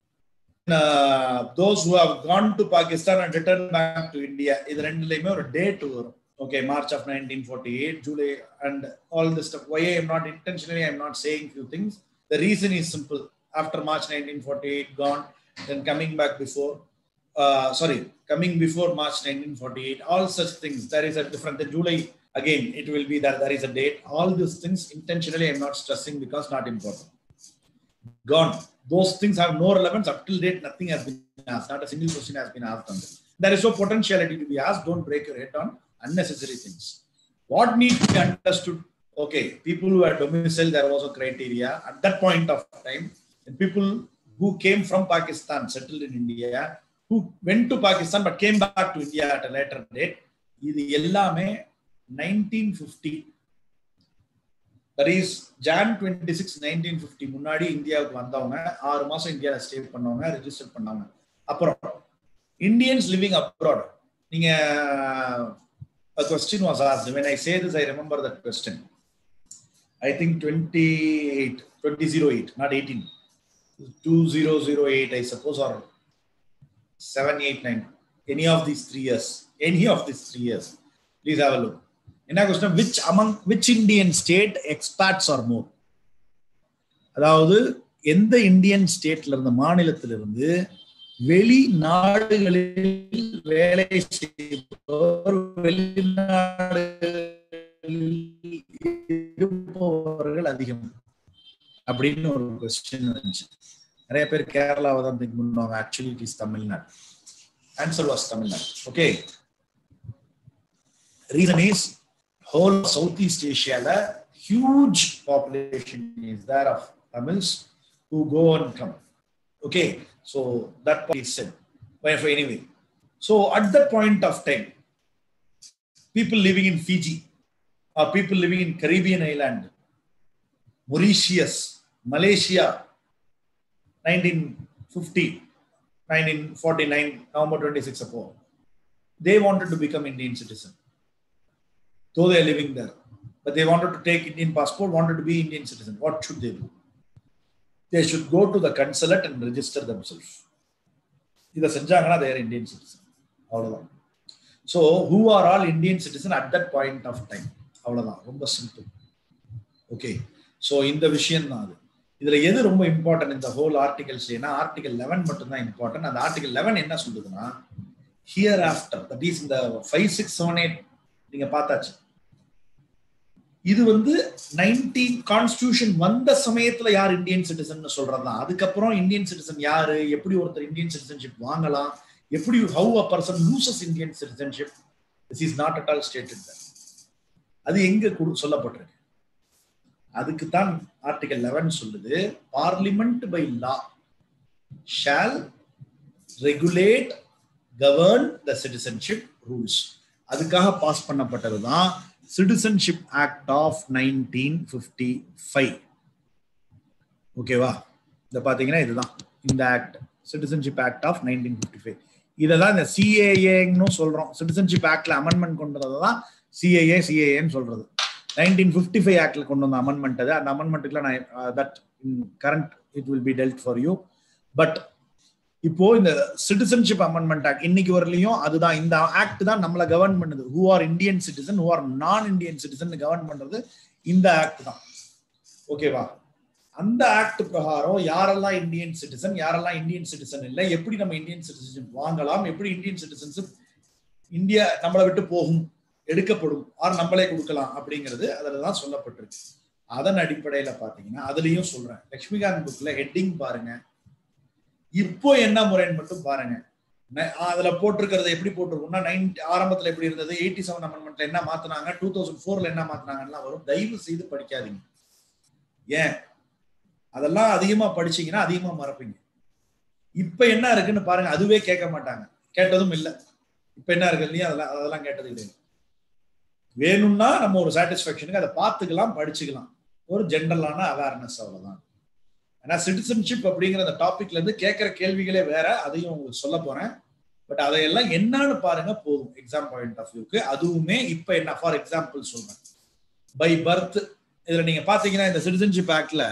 Uh, those who have gone to Pakistan and returned back to India, idu rendulayume or date varum. Okay, March of nineteen forty-eight, July and all this stuff. Why I am not intentionally, I am not saying few things. The reason is simple. After March nineteen forty-eight, gone, then coming back before, uh, sorry, coming before March nineteen forty-eight, all such things. There is a different, the July, again, it will be that there is a date. All these things, intentionally, I am not stressing because not important. Gone. Those things have no relevance. Up till date, nothing has been asked. Not a single question has been asked on them. There is no potentiality to be asked. Don't break your head on unnecessary things. What needs to be understood? Okay, people who are domiciled, there was a criteria at that point of time. And people who came from Pakistan, settled in India, who went to Pakistan but came back to India at a later date. This ellame nineteen fifty. That is January twenty-sixth, nineteen fifty. Munnadi India ku vandavanga six மாசம் இந்தியால stay பண்ணவங்க register பண்ணாங்க. அப்புறம் Indians living abroad. நீங்க a question was asked. When I say this, I remember that question. I think twenty-eight, twenty oh eight, not eighteen. two thousand eight, I suppose, or seven, eight, nine. Any of these three years. Any of these three years. Please have a look. In a question, which among which Indian state expats are more? அதாவது எந்த Indian ஸ்டேட்ல இருந்த மாநிலத்தில் இருந்து வெளிநாடுகளில் வேலை செய்பவர் வெளிநாடுகளில் இருப்பவர்கள் அதிகம் அப்படின்னு ஒரு கொஸ்டின் இருந்துச்சு. நிறைய பேர் கேரளாவை தான் திங்க் பண்ணுவாங்க. Actually it is Tamil Nadu. Answer was Tamil Nadu. Okay, reason is whole Southeast Asia la huge population is there of Tamils who go and come. Okay, so that part is said. But anyway, so at that point of time, people living in Fiji or people living in Caribbean island, Mauritius, Malaysia, nineteen fifty, nineteen forty-nine, November twenty-sixth they wanted to become Indian citizen. Though they are living there, but they wanted to take Indian passport, wanted to be Indian citizen. What should they do? They should go to the consulate and register themselves. Ida senjangana they are Indian citizen. Avladhaan. So who are all Indian citizen at that point of time? Avladhaan. Romba simple. Okay. So in the விஷயம் தான் அது. இதுல எது ரொம்ப important இந்த whole ஆர்டிகல்ஸ்னா article eleven மட்டும் தான் important. அந்த ஆர்டிகல் eleven என்ன சொல்லுதுன்னா ஹியர் ஆஃப்டர் தட் இஸ் இந்த five six seven eight நீங்க பார்த்தாச்சு. இது வந்து நைன்டீன் கான்ஸ்டிடியூஷன் வந்த சமயத்துல யார் இந்தியன் சிட்டிசன் சொல்றதுதான். அதுக்கப்புறம் இந்தியன் சிட்டிசன் யாரு, எப்படி ஒருத்தர் இந்தியன் சிட்டிசன்ஷிப் வாங்கலாம், எப்படி how a person loses Indian citizenship, this is not at all stated there. அது எங்க சொல்லப்பட்டிருக்கு? அதுக்கு தான் ஆர்டிகல் eleven சொல்லுது, parliament by law shall regulate govern the citizenship rules. அதுக்காக பாஸ் பண்ணப்பட்டதுதான் citizenship act of nineteen fifty five. ஓகேவா? இத பாத்தீங்கன்னா இதுதான் இந்த act, citizenship act of nineteen fifty five. இதெல்லாம் இந்த சிஏஏன்னு சொல்றோம். சிட்டிசன்ஷிப் ஆக்ட்ல அமெண்ட்மெண்ட் கொண்டு வந்ததான் சிஏஏ சிஏஏன்னு சொல்றது. நைன்டீன் பிப்டி ஃபைவ் ஆக்ட்ல கொண்டு வந்த அமெண்ட்மெண்ட் அது. அந்த அமெண்ட்மெண்ட்டுக்குலாம் நான் that in current it will be told for you. But இப்போ இந்த சிட்டிசன்ஷிப் அமெண்ட்மெண்ட் ஆக்ட் இன்னைக்கு வரலையும் அதுதான், இந்த ஆக்ட் தான் நம்மளை கவர்ன் பண்ணுது. Who are Indian citizen, who are non Indian citizen govern பண்றது இந்த ஆக்ட் தான். ஓகேவா? அந்த ஆக்ட் பிரகாரம் யாரெல்லாம் இந்தியன் சிட்டிசன், யாரெல்லாம் இந்தியன் சிட்டிசன் இல்லை, எப்படி நம்ம இந்தியன் சிட்டிசன்ஷிப் வாங்கலாம், எப்படி இந்தியன் சிட்டிசன்ஷிப் இந்தியா நம்மளை விட்டு போகும், எடுக்கப்படும், ஆர் நம்மளே கொடுக்கலாம் அப்படிங்கிறது அதுல தான் சொல்லப்பட்டிருக்கு. அதன் அடிப்படையில பாத்தீங்கன்னா அதுலயும் சொல்றேன், லட்சுமிகாந்த் புக்ல ஹெட்டிங் பாருங்க, இப்போ என்ன முறைன்னு மட்டும் பாருங்க. அதுல போட்டிருக்கிறது எப்படி போட்டிருக்கோம்னா நைன் ஆரம்பத்துல எப்படி இருந்தது, எயிட்டி செவன் அமெண்ட்மெண்ட்ல என்ன மாத்தினாங்க, டூ தௌசண்ட் ஃபோர்ல என்ன மாத்தினாங்கன்னா வரும். தயவு செய்து படிக்காதீங்க. ஏன்? அதெல்லாம் அதிகமா படிச்சீங்கன்னா அதிகமா மறப்பீங்க. இப்ப என்ன இருக்குன்னு பாருங்க, அதுவே கேட்க மாட்டாங்க, கேட்டதும் இல்லை. இப்ப என்ன இருக்கு இல்லையா, அதெல்லாம் அதெல்லாம் கேட்டது கிடையாது. வேணும்னா நம்ம ஒரு சாட்டிஸ்பாக்சனுக்கு அதை பார்த்துக்கலாம், படிச்சுக்கலாம், ஒரு ஜென்ரலான அவேர்னஸ், அவ்வளவுதான். ஏன்னா சிட்டிசன்ஷிப் அப்படிங்கிற அந்த டாபிக்ல இருந்து கேட்கிற கேள்விகளே வேற, அதையும் உங்களுக்கு சொல்ல போறேன். பட் அதையெல்லாம் என்னன்னு பாருங்க போதும் எக்ஸாம் பாயிண்ட் ஆஃப் வியூக்கு. அதுவுமே இப்ப என்ன, ஃபார் எக்ஸாம்பிள் சொல்றேன், பை பர்த். இதுல நீங்க பாத்தீங்கன்னா இந்த சிட்டிசன்ஷிப் ஆக்ட்ல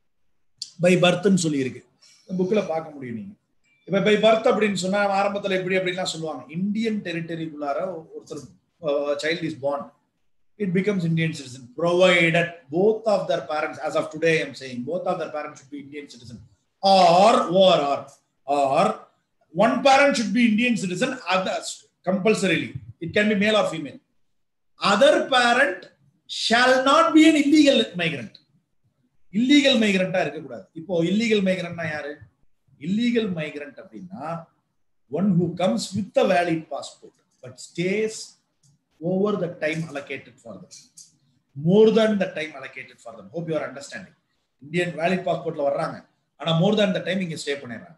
பை பர்த்ன்னு சொல்லி இருக்கு, புக்ல பார்க்க முடியும் நீங்க. இப்ப பை பர்த் அப்படின்னு சொன்னா ஆரம்பத்துல எப்படி அப்படின்லாம் சொல்லுவாங்க. இந்தியன் டெரிட்டரிக்குள்ளார ஒருத்தர் child is born, it becomes Indian citizen provided both of their parents, as of today I am saying, both of their parents should be Indian citizen, or or or or one parent should be Indian citizen, others compulsorily, it can be male or female. Other parent shall not be an illegal migrant. illegal migrant ஆ இருக்க கூடாது. இப்போ illegal migrant யாரு? illegal migrant அப்படின்னா one who comes with a valid passport but stays over the time allocated for them, more than the time allocated for them. Hope you are understanding. Indian valid passportல வர்றாங்க, ஆனா more than the time இங்க stay பண்ணிடுறாங்க,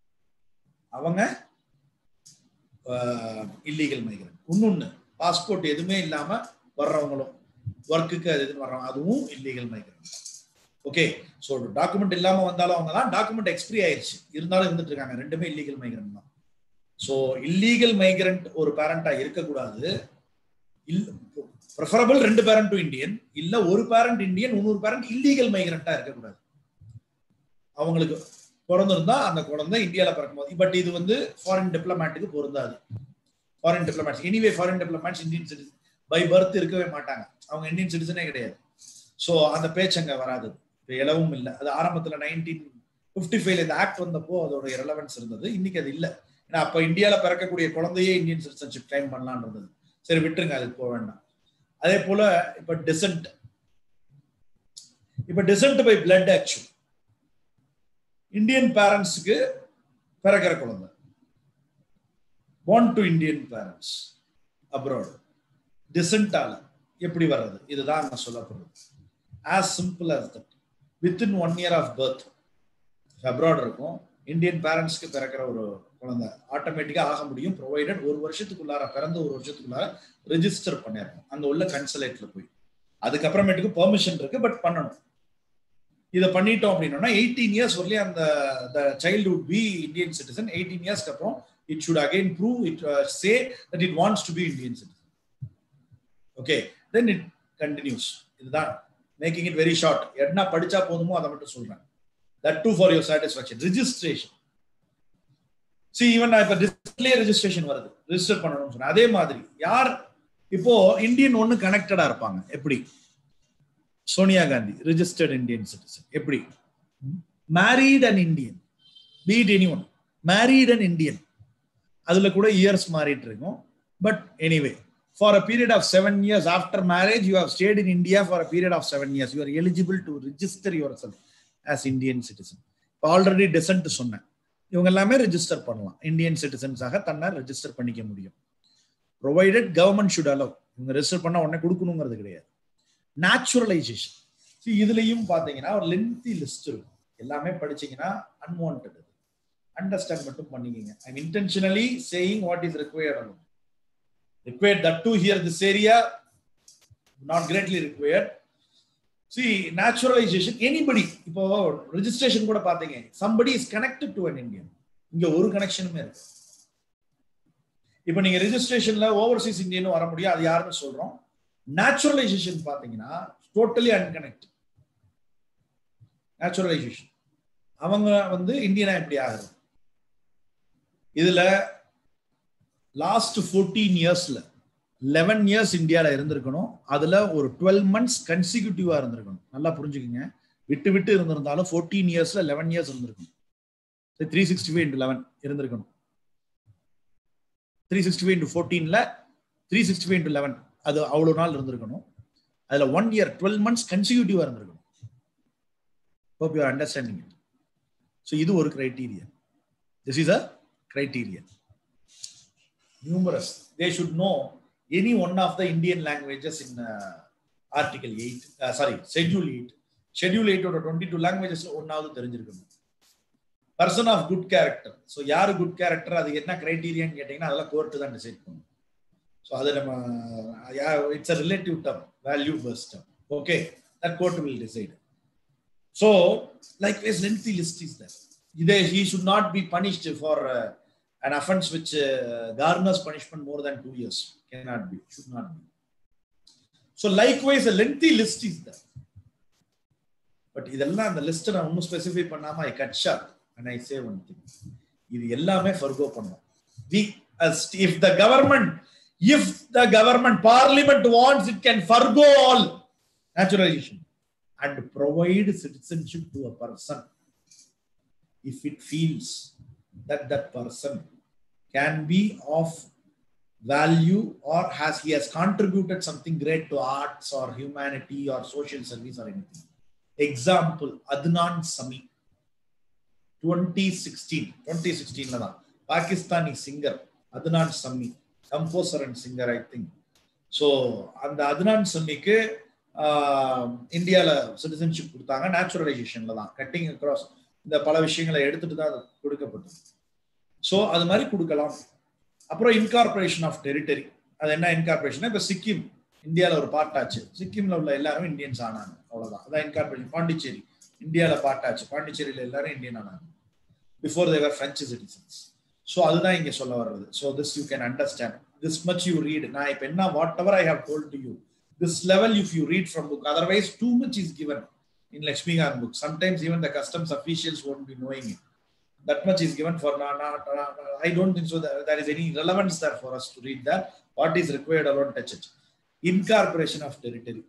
அவங்க illegal migrant. இன்னொன்னு, passport எதுவுமே இல்லாம வர்றவங்களும் ஒர்க்குக்கு அது எதுன்னு வர்றவங்க, அதுவும் illegal migrant. Okay, so document இல்லாம வந்தாலும் அவங்க தான், டாக்குமெண்ட் எக்ஸ்பிரி ஆயிடுச்சு இருந்தாலும் இருந்துட்டு இருக்காங்க, ரெண்டுமே இல்லீகல் மைக்ரண்ட் தான். ஸோ இல்லீகல் மைக்ரண்ட் ஒரு பேரண்டா இருக்கக்கூடாது. ப்ரிஃபரபிள் ரெண்டு பேரண்ட் டு இந்தியன், இல்ல ஒரு பேரண்ட் இந்தியன், இன்னொரு பேரண்ட் இல்லீகல் மைக்ரண்டா இருக்கக்கூடாது. அவங்களுக்கு பிறந்திருந்தா அந்த குழந்தை இந்தியாவில் பிறக்கும்போது. பட் இது வந்து ஃபாரின் டிப்ளமேட்டுக்கு பொருந்தாது. Foreign diplomats anyway foreign diplomats Indian citizen by birth இருக்கவே மாட்டாங்க, அவங்க இந்தியன் சிட்டிசனே கிடையாது. ஸோ அந்த பேச்சு அங்கே வராது, எழவும் இல்லை. அது ஆரம்பத்தில் நைன்டீன் பிப்டி ஃபைவ்ல இந்த ஆக்ட் வந்தப்போ அதோட ரெலவன்ஸ் இருந்தது, இன்னைக்கு அது இல்லை. ஏன்னா அப்போ இந்தியாவில் பிறக்கக்கூடிய குழந்தையே இந்தியன் சிட்டிசன்ஷிப் கிளைம் பண்ணலான் இருந்தது. சரி விட்டுருங்க, அதுக்கு போக வேண்டாம். அதே போல இப்ப டிசன்ட், இப்ப descent by blood actual, Indian பேரண்ட்ஸுக்கு பிறக்கிற குழந்தை born to Indian parents abroad, டிசன்டால எப்படி வர்றது, இதுதான் நான் சொல்ல போறது. as simple as that, within one year of birth abroad இருக்கும், இந்தியன் பேரண்ட்ஸ்க்கு பிறக்கிற ஒரு குழந்தை ஆட்டோமேட்டிக்கா ஆக முடியும், ப்ரொவைடட் ஒரு வருஷத்துக்குள்ளார பிறந்த ஒரு வருஷத்துக்குள்ளார ரெஜிஸ்டர் பண்ணிடணும் அங்க உள்ள கன்சுலேட்ல போய். அதுக்கப்புறமேட்டுக்கு பெர்மிஷன் இருக்கு, பட் பண்ணணும். இதை பண்ணிட்டோம் அப்படின்னா எயிட்டீன் இயர்ஸ் வரலையும் அந்த child would be Indian citizen. Eighteen இயர்ஸ்க்கு அப்புறம் it should again prove it, say that it wants to be Indian citizen. Okay, then it continues. இதுதான் making it very short. என்ன படிச்சா போதுமோ அதை மட்டும் சொல்றேன். That too for your satisfaction. Registration. See, even நான் இப்ப டிஸ்ப்ளே ரெஜிஸ்ட்ரேஷன் வருது, register பண்ணணும்னு சொன்னேன். அதே மாதிரி யார் இப்போ இந்தியன் ஒன்னு கனெக்டடா இருப்பாங்க. எப்படி? Sonia Gandhi registered Indian citizen. எப்படி? Married and Indian, be it anyone, married and Indian. அதுல கூட இயர்ஸ் மாறிட்டு இருக்கும். But anyway, for a period of seven years after marriage, you have stayed in India for a period of seven years. You are eligible to register yourself as Indian citizen. இப்போ already descent சொன்னேன், இவங்க எல்லாமே register பண்ணலாம். Indian சிட்டிசன்ஸாக தன்னை register பண்ணிக்க முடியும். Provided government should allow. இவங்க register பண்ண உடனே கொடுக்கணுங்கிறது கிடையாது. நேச்சுரலைசேஷன், இதுலயும் பாத்தீங்கன்னா ஒரு லென்த்தி லிஸ்ட் இருக்கும். எல்லாமே படிச்சீங்கன்னா அன்வான்டட், அண்டர்ஸ்டாண்ட் மட்டும் பண்ணிக்கங்க. I am intentionally saying what is required. Required that too here this area, not greatly required. See, naturalization, anybody, இப்போ registration கூட பாத்தீங்க, somebody is connected to an Indian. இங்க ஒரு கனெக்ஷனுமே இருக்கு. இப்போ நீங்க ரெஜிஸ்ட்ரேஷன்ல ஓவர்சீஸ் இந்தியன் வர முடியும், அது யாருன்னு சொல்றோம். நேச்சுரலைசேஷன் பாத்தீங்கன்னா டோட்டலி அன்கனெக்டட். நேச்சுரலைசேஷன் அவங்க வந்து இந்தியனா எப்படி ஆகுது? இதுல லாஸ்ட் ஃபோர்டீன் இயர்ஸ்ல லெவன் இயர்ஸ் இந்தியால இருந்திருக்கணும். அதுல ஒரு டுவெல் மந்த்ஸ் கன்சிக்யூட்டிவா இருந்திருக்கணும். நல்லா புரிஞ்சுக்கோங்க. விட்டு விட்டு இருந்திருந்தாலும் ஃபோர்டீன் இயர்ஸ்ல லெவன் இயர்ஸ் இருந்திருக்கணும். Three sixty five into eleven இருந்திருக்கணும். த்ரீ சிக்ஸ்டி ஃபைவ் இன்டு ஃபோர்டீன்ல three sixty five into eleven அது அவ்வளவு நாள் இருந்திருக்கணும். அதுல ஒன் இயர் டுவெல் மந்த்ஸ் கன்சிக்யூட்டிவா இருந்திருக்கணும். Hope you are understanding it. So இது ஒரு criteria. This is a criteria. Numerous. They should know any one of the Indian languages in uh, Article eight. Uh, sorry, Schedule eight. Schedule eight or twenty-two languages ஒன்னாவது தெரிஞ்சிருக்கணும். Person of good character. So யாரு good character, அது என்ன கிரைட்டீரியான்னு கேட்டீங்கன்னா அதெல்லாம் court தான் decide பண்ணும். So அது நம்ம it's a relative term, value based term. Okay, that court will decide. So likewise, lengthy list is there. He should not be punished for uh, an offense which uh, garners punishment more than two years. Cannot be, should not be. So likewise, a lengthy list is there. But idella and the list na unnu specify pannama I cut short and I say one thing. Idu ellame forgo pannom. We as if the government, if the government parliament wants, it can forgo all naturalization and provide citizenship to a person if it feels that that person can be of value or has he has contributed something great to arts or humanity or social service or anything. Example, Adnan Sami, twenty sixteen twenty sixteen la Pakistani singer Adnan Sami, composer and singer I think. So and the Adnan Sami ke இந்தியால citizenship கொடுத்தாங்க. நேச்சுரலைசேஷன்ல தான், cutting across இந்த பல விஷயங்களை எடுத்துட்டு தான் கொடுக்கப்பட்டது. ஸோ அது மாதிரி கொடுக்கலாம். அப்புறம் இன்கார்பரேஷன் ஆஃப் டெரிட்டரி. அது என்ன இன்கார்பரேஷன்? இப்போ சிக்கிம் இந்தியாவில் ஒரு பார்ட் ஆச்சு, சிக்கிம்ல உள்ள எல்லாரும் இந்தியன்ஸ் ஆனாங்க, அவ்வளோதான். அதான் இன்கார்பரேஷன். பாண்டிச்சேரி இந்தியாவில் பார்ட் ஆச்சு, பாண்டிச்சேரியில் எல்லாரும் இந்தியன் ஆனாங்க before they were French citizens. So அதுதான் இங்கே சொல்ல வர்றது. So this you can understand, this much you read. நான் இப்போ என்ன whatever I have told to you, this level if you read from book, otherwise too much is given in Lakshmikant book. Sometimes even the customs officials won't be knowing it. That much is given for not, not, not, I don't think so that there is any relevance there for us to read that. What is required alone, touch it. Incorporation of territory,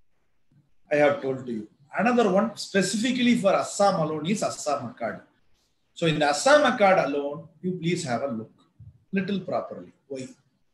I have told to you. Another one specifically for Assam alone is Assam Accord. So in the Assam Accord alone, you please have a look little properly. Why?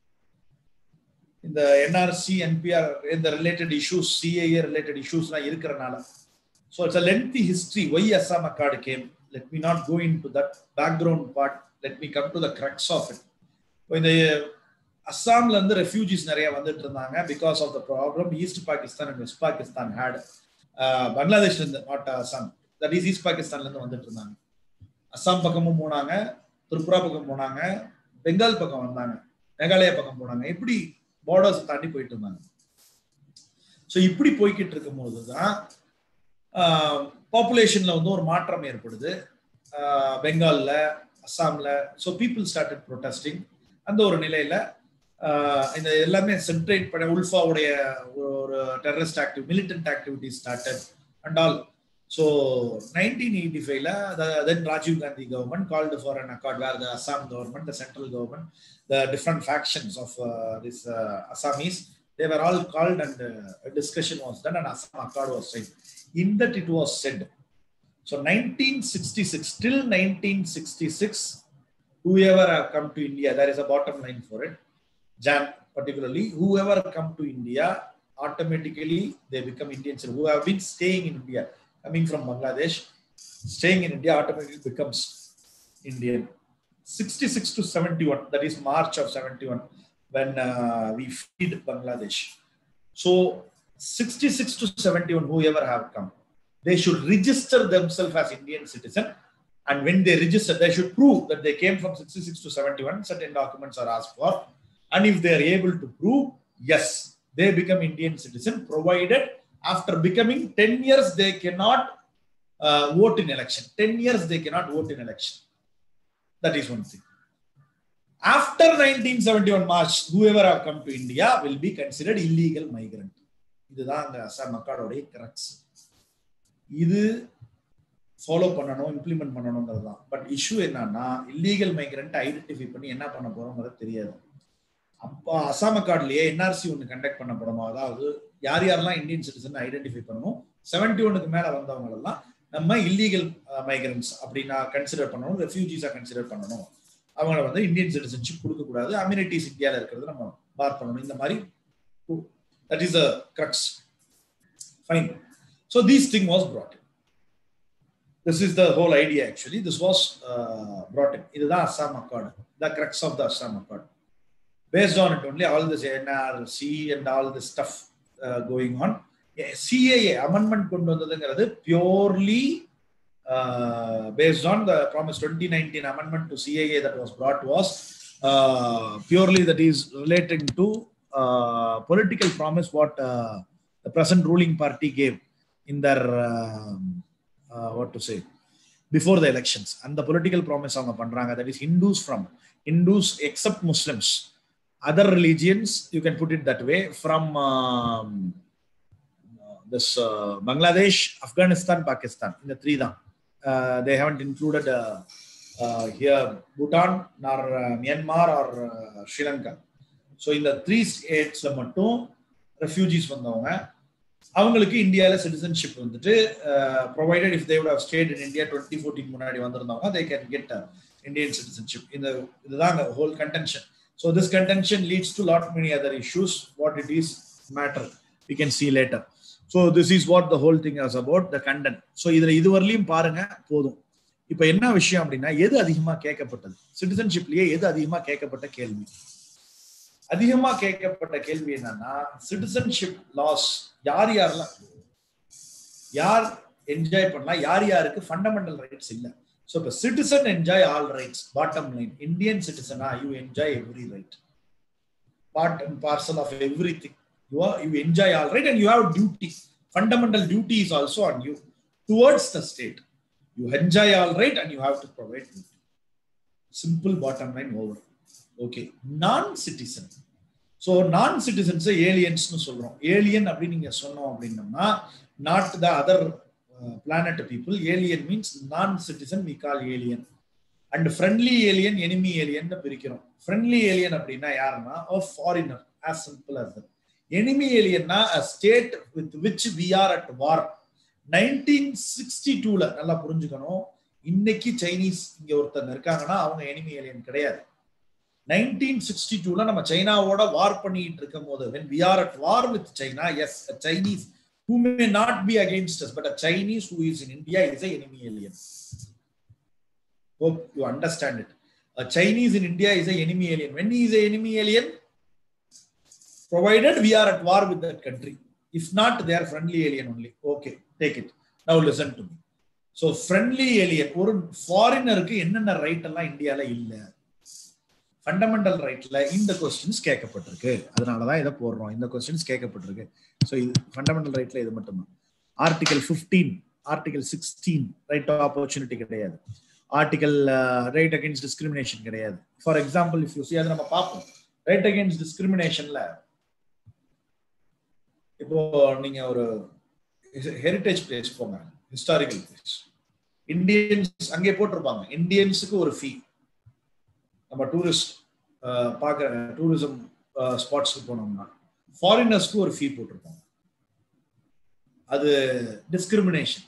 In the N R C, N P R, in the related issues, C A A related issues na irukranala. So it's a lengthy history why Assam Accord came. Let me not go into that background part. Let me come to the crux of it. When the Assam la irundha refugees nariya vandittu irundanga because of the problem East Pakistan and West Pakistan had. uh, Bangladesh la not Assam, that is East Pakistan la irundha vandittu irundanga. Assam pakkamum ponanga, Tripura pakkam ponanga, Bengal pakkam vandanga, Meghalaya pakkam ponanga. Eppadi borders தாண்டி போயிட்டு இருந்தாங்க. So இப்படி போய்கிட்டு இருக்கும் போது தான் பாப்புலேஷன்ல வந்து ஒரு மாற்றம் ஏற்படுது பெங்கால்ல, அஸ்ஸாம்ல. So people started protesting. அந்த ஒரு நிலையில இந்த எல்லாமே சென்ட்ரேட் பண்ண உல்ஃபாவுடைய ஒரு terrorist active militant activity started and all. So nineteen eighty-five la the then Rajiv Gandhi government called for an accord where the Assam government, the central government, the different factions of uh, this uh, Assamese, they were all called and uh, a discussion was done and Assam accord was signed. In that it was said, so nineteen sixty-six till nineteen sixty-six, whoever have come to India, there is a bottom line for it. Jan particularly, whoever come to India, automatically they become Indians who have been staying in India. Coming from Bangladesh, staying in India automatically becomes Indian. sixty-six to seventy-one, that is March of seventy-one, when uh, we freed Bangladesh. So sixty-six to seventy-one, whoever have come, they should register themselves as Indian citizen. And when they register, they should prove that they came from sixty-six to seventy-one. Certain documents are asked for. And if they are able to prove, yes, they become Indian citizen, provided after becoming ten years, they cannot uh, vote in election. ten years, they cannot vote in election. That is one thing. After nineteen seventy-one March, whoever have come to India will be considered illegal migrant. This is the Assam Accord crux. This follow பண்ணனும் implement பண்ணனும்ன்றது தான். But issue என்னன்னா illegal migrant identify பண்ணி என்ன பண்ண போறோம்ன்றது தெரியாது. அப்போ அசாம் அக்கார்ட்லயே என்ஆர்சி ஒன்று கண்டக்ட் பண்ண போறோம். அதாவது யார் யாரெல்லாம் இந்தியன் சிட்டிசன் ஐடென்டிஃபை பண்ணணும், செவன்டி ஒன்னுக்கு மேல வந்தவங்க எல்லாம் நம்ம இல்லீகல் மைக்ரன்ஸ் அப்படின்னா கன்சிடர் பண்ணணும், ரெஃப்யூஜிஸா கன்சிடர் பண்ணணும். அவங்கள வந்து இந்தியன் சிட்டிசன்ஷிப் கொடுக்க கூடாது, அம்யூனிட்டிஸ் இந்தியாவில் இருக்கிறது நம்ம பார் பண்ணணும். இந்த மாதிரி that is the crux. Fine. So these thing was brought in. This is the whole idea actually. This was uh, brought in. This is the Assam Accord, the crux of the Assam Accord. Based on it only, all this N R C and all this stuff uh, going on. Yeah, C A A amendment kondu vandadungiradhu purely uh, based on the promise twenty nineteen amendment to C A A that was brought was uh, purely that is related to uh, political promise what uh, the present ruling party gave in their uh, uh, what to say before the elections. And the political promise avanga pandranga, that is Hindus from Hindus except Muslims, other religions, you can put it that way, from um, this uh, Bangladesh, Afghanistan, Pakistan, in the three da. Uh, they haven't included uh, uh, here Bhutan, nor uh, Myanmar or uh, Sri Lanka. So in the three states la mattum refugees vandavanga avangalukku India la citizenship vandittu uh, provided if they would have stayed in India twenty fourteen munadi vandirundavanga, they can get uh, Indian citizenship. In the idha the whole contention. So this contention leads to lot many other issues. What it is matter we can see later. So this is what the whole thing is about, the content. So idhula iduvarliyum paarenga podum. Ipo enna vishayam appadina edu adhigama kekkapattadu citizenship liye edu adhigama kekkapatta kelvi adhigama kekkapatta kelvi enna citizenship laws yaar yaarla yaar enjoy pannalam yaar yaarukku fundamental rights illa. So the citizen enjoy all rights. Bottom line, Indian citizen, ah, you enjoy every right, part and parcel of everything. You are you enjoy all right, and you have duty. Fundamental duty is also on you towards the state. You enjoy all right, and you have to provide duty. Simple bottom line over. Okay, non-citizen. So non-citizens say aliens nu solrom. Alien appdi neenga sonnom appadinna not the other Uh, planet people. Alien means non-citizen, we call alien. And friendly alien, enemy alien nu pirikirom. Friendly alien appadina yarna a foreigner, as simple as that. Enemy alien na a state with which we are at war. nineteen sixty-two la nalla purinjukano, இன்னைக்கு Chinese இங்க ஒருத்தங்க இருக்காங்கன்னா அவங்க enemy alien கிடையாது. nineteen sixty-two la நம்ம சைனாவோட வார் பண்ணிட்டு இருக்கும்போது, when we are at war with China, yes, a Chinese who may not be against us, but a Chinese who is in India is an enemy alien. Hope you understand it. A Chinese in India is an enemy alien. When he is an enemy alien, provided we are at war with that country. If not, they are friendly alien only. Okay, take it. Now listen to me. So friendly alien, or foreigner ku enna right alla India la illa. Fundamental right la இந்த questions கேட்கப்பட்டிருக்கு. அதனால தான் இத போடுறோம். இந்த questions கேட்கப்பட்டிருக்கு. So fundamental right la இது மட்டும் தான். Article fifteen, Article sixteen right of opportunity கிடையாது. Article uh, right against discrimination கிடையாது. For example, if you see, அது நம்ம பாப்போம். ரைட் அகெயின்ஸ்ட் டிஸ்கிரிமினேஷன்ல இப்போ நீங்க ஒரு ஹெரிட்டேஜ் பிளேஸ் போங்க, ஹிஸ்டாரிக்கல் பிளேஸ், இந்தியன்ஸ் அங்கே போட்டிருப்பாங்க இந்தியன்ஸுக்கு ஒரு ஃபீ. நம்ம டூரிஸ்ட் பார்க்குற டூரிசம் ஸ்பாட்ஸ்க்கு போனோம்னா ஃபாரினர்ஸ்க்கு ஒரு ஃபீ போட்டிருப்பாங்க. அது டிஸ்கிரிமினேஷன்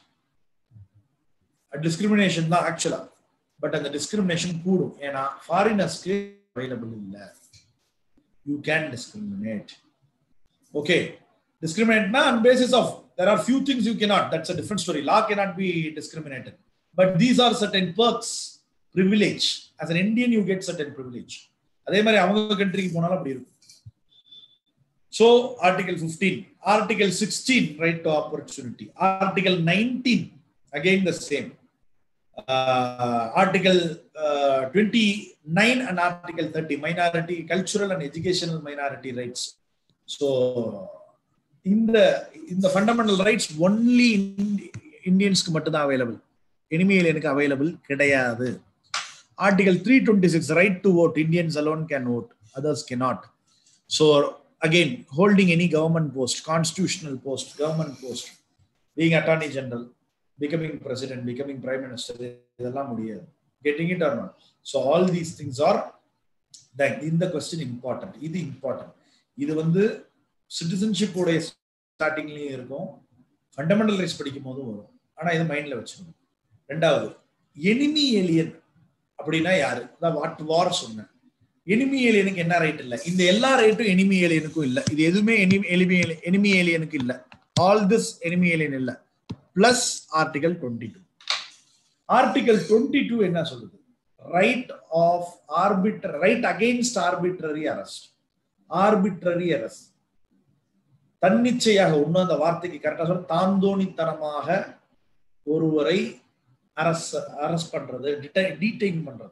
டிஸ்கிரிமினேஷன் தான் ஆக்சுவலா. பட் அந்த டிஸ்கிரிமினேஷன் கூடும், ஏன்னா ஃபாரினர்ஸ்க்கு அவைலபிள் இல்லை. You can discriminate. Okay, discriminate on basis of there are few things you cannot, that's a different story. Law cannot be discriminated, but these are certain perks, privilege. As an Indian you get certain privilege. அதே மாதிரி அவங்க கண்ட்ரிக்கு போனாலும் அப்படி இருக்கும். So article fifteen, article sixteen, right to opportunity, article nineteen again the same, uh, article uh, twenty-nine and article thirty, minority cultural and educational minority rights. So இந்த இந்த fundamental rights only இந்தியன்ஸ்க்கு மட்டும் தான் அவைலபிள், எனிமி ஏலியனுக்கு available கிடையாது. Article three twenty six right to vote, Indians alone can vote, others cannot. So again, holding any government post, constitutional post, government post, being attorney general, becoming president, becoming prime minister, இதெல்லாம் முடியாது. Getting it or not? So all these things are that in the question important. இது important. இது வந்து citizenship உடைய ஸ்டார்டிங்லயும் இருக்கும், fundamental rights படிக்கும் போதும் வரும். ஆனா இது மைண்ட்ல வச்சுக்கணும். ரெண்டாவது, எனிமி ஏலியன் அப்படின்னா யாரு? அதான் வாட் வார் சொன்னேன். எனிமி ஏலியனுக்கு என்ன ரைட் இல்லை? இந்த எல்லா ரைட்டும் எனிமி ஏலியனுக்கும் இல்லை. இது எதுவுமே எனிமி ஏலியனுக்கு இல்லை. ஆல் திஸ் எனிமி ஏலியன் இல்லை. Plus article twenty two. Article twenty two என்ன சொல்லுது? Right of arbitrary right against arbitrary arrest. Arbitrary arrest, தன்னிச்சையாக, இன்னும் அந்த வார்த்தைக்கு கரெக்டா சொல்ல, தாந்தோணித்தனமாக ஒருவரை அரசு அரெஸ்ட் பண்றது, டீடைன் பண்றது,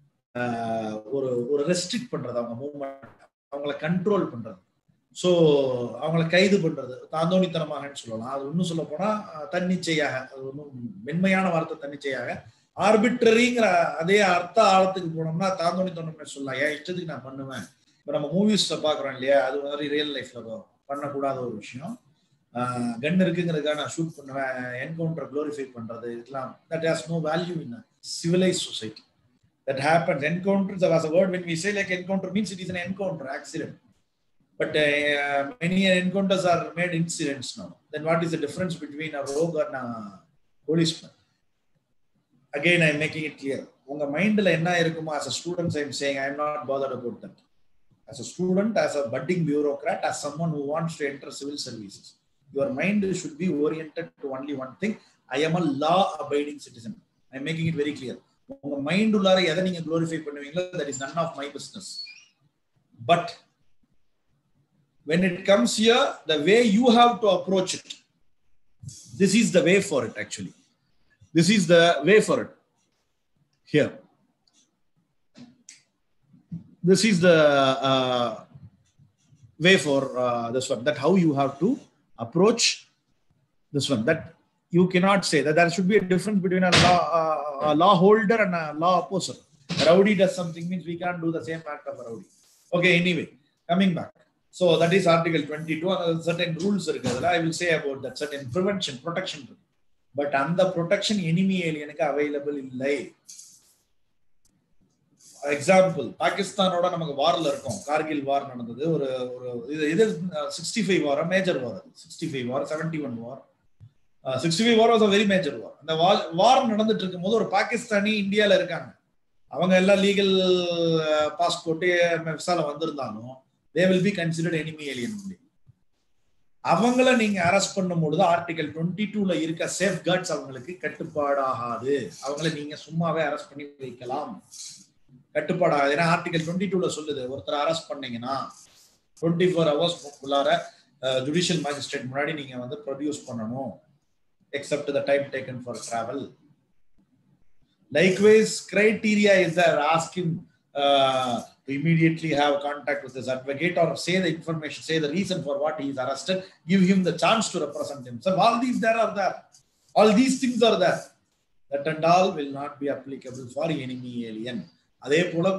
ஒரு ஒரு ரெஸ்ட்ரிக்ட் பண்றது, அவங்க மூவ்மெண்ட், அவங்கள கண்ட்ரோல் பண்றது, ஸோ அவங்கள கைது பண்றது தாந்தோணித்தனமாகன்னு சொல்லலாம். அது இன்னும் சொல்ல போனா தன்னிச்சையாக, அது ஒன்றும் மென்மையான வார்த்தை தன்னிச்சையாக. ஆர்பிட்ரரிங்கிற அதே அர்த்த ஆழத்துக்கு போனோம்னா தாந்தோணித்தனம் சொல்லலாம். ஏன் இஷ்டத்துக்கு நான் பண்ணுவேன். இப்போ நம்ம மூவிஸ்ல பாக்குறோம் இல்லையா, அது மாதிரி ரியல் லைஃப்ல பண்ணக்கூடாத ஒரு விஷயம். கன் இருக்குங்கிறதுக்காக நான் ஷூட் பண்ணுவேன், என்கவுண்டர் குளோரிஃபை பண்றது, இதெல்லாம் that has no value in a civilized society. That happens. Encounters as a word, when we say like encounter means it is an encounter, accident. But uh, many encounters are made incidents now. Then what is the difference between a rogue and a policeman? Again, I am making it clear. உங்க மைண்ட்ல என்ன இருக்குமோ, as a student I am saying I am not bothered about that. As a student, as a budding bureaucrat, as someone who wants to enter civil services, your mind should be oriented to only one thing. I am a law-abiding citizen. I am making it very clear. உங்க mind உள்ளார எதை நீங்க glorify பண்ணுவீங்களோ, that is none of my business. But when it comes here, the way you have to approach it, this is the way for it actually. This is the way for it. Here. This is the uh, way for uh, this one, that how you have to approach this one, that you cannot say that there should be a difference between a law, uh, a law holder and a law opposer. A rowdy does something means we can't do the same act of a rowdy. Okay, anyway, coming back. So that is article twenty-two. Uh, certain rules are there. I will say about that, certain prevention, protection. But and the protection enemy alien available illai. Example, பாகிஸ்தானோட நமக்கு வார்ல இருக்கும். கார்கில் வார் நடந்தது. ஒரு ஒரு இது sixty five war, major war. அது sixty five war, seventy one war. Sixty five war was a very major war. அந்த war நடந்துட்டு இருக்கும் போது ஒரு பாகிஸ்தானி இந்தியால இருக்காங்க. அவங்க எல்லாம் லீகல் பாஸ்போர்ட் விசால வந்திருந்தாலும் they will be considered enemy alien only. அவங்கள நீங்க அரெஸ்ட் பண்ணும்போது ஆர்டிகல் டுவெண்ட்டி டூல இருக்க சேஃப் கார்ட்ஸ் அவங்களுக்கு கட்டுப்பாடாகாது. அவங்கள நீங்க சும்மாவே அரெஸ்ட் பண்ணி வைக்கலாம், கட்டுப்பாடாகாது. ஏன்னா ஆர்டிகல் டுவெண்ட்டி டூல சொல்லுது, ஒருத்தர் அரெஸ்ட் பண்ணீங்கன்னா டுவெண்ட்டி ஃபோர் ஹவர்ஸ் உள்ளார ஜுடிஷியல் மேஜிஸ்ட்ரேட் முன்னாடி நீங்க வந்து ப்ரொடியூஸ் பண்ணணும், except the time taken for travel. Likewise, criteria is there. Ask him uh, to immediately have contact with his advocate or say the information, say the reason for what he is arrested, give him the chance to represent himself. All these there are there. All these things are there. That and all will not be applicable for enemy alien. அதே போல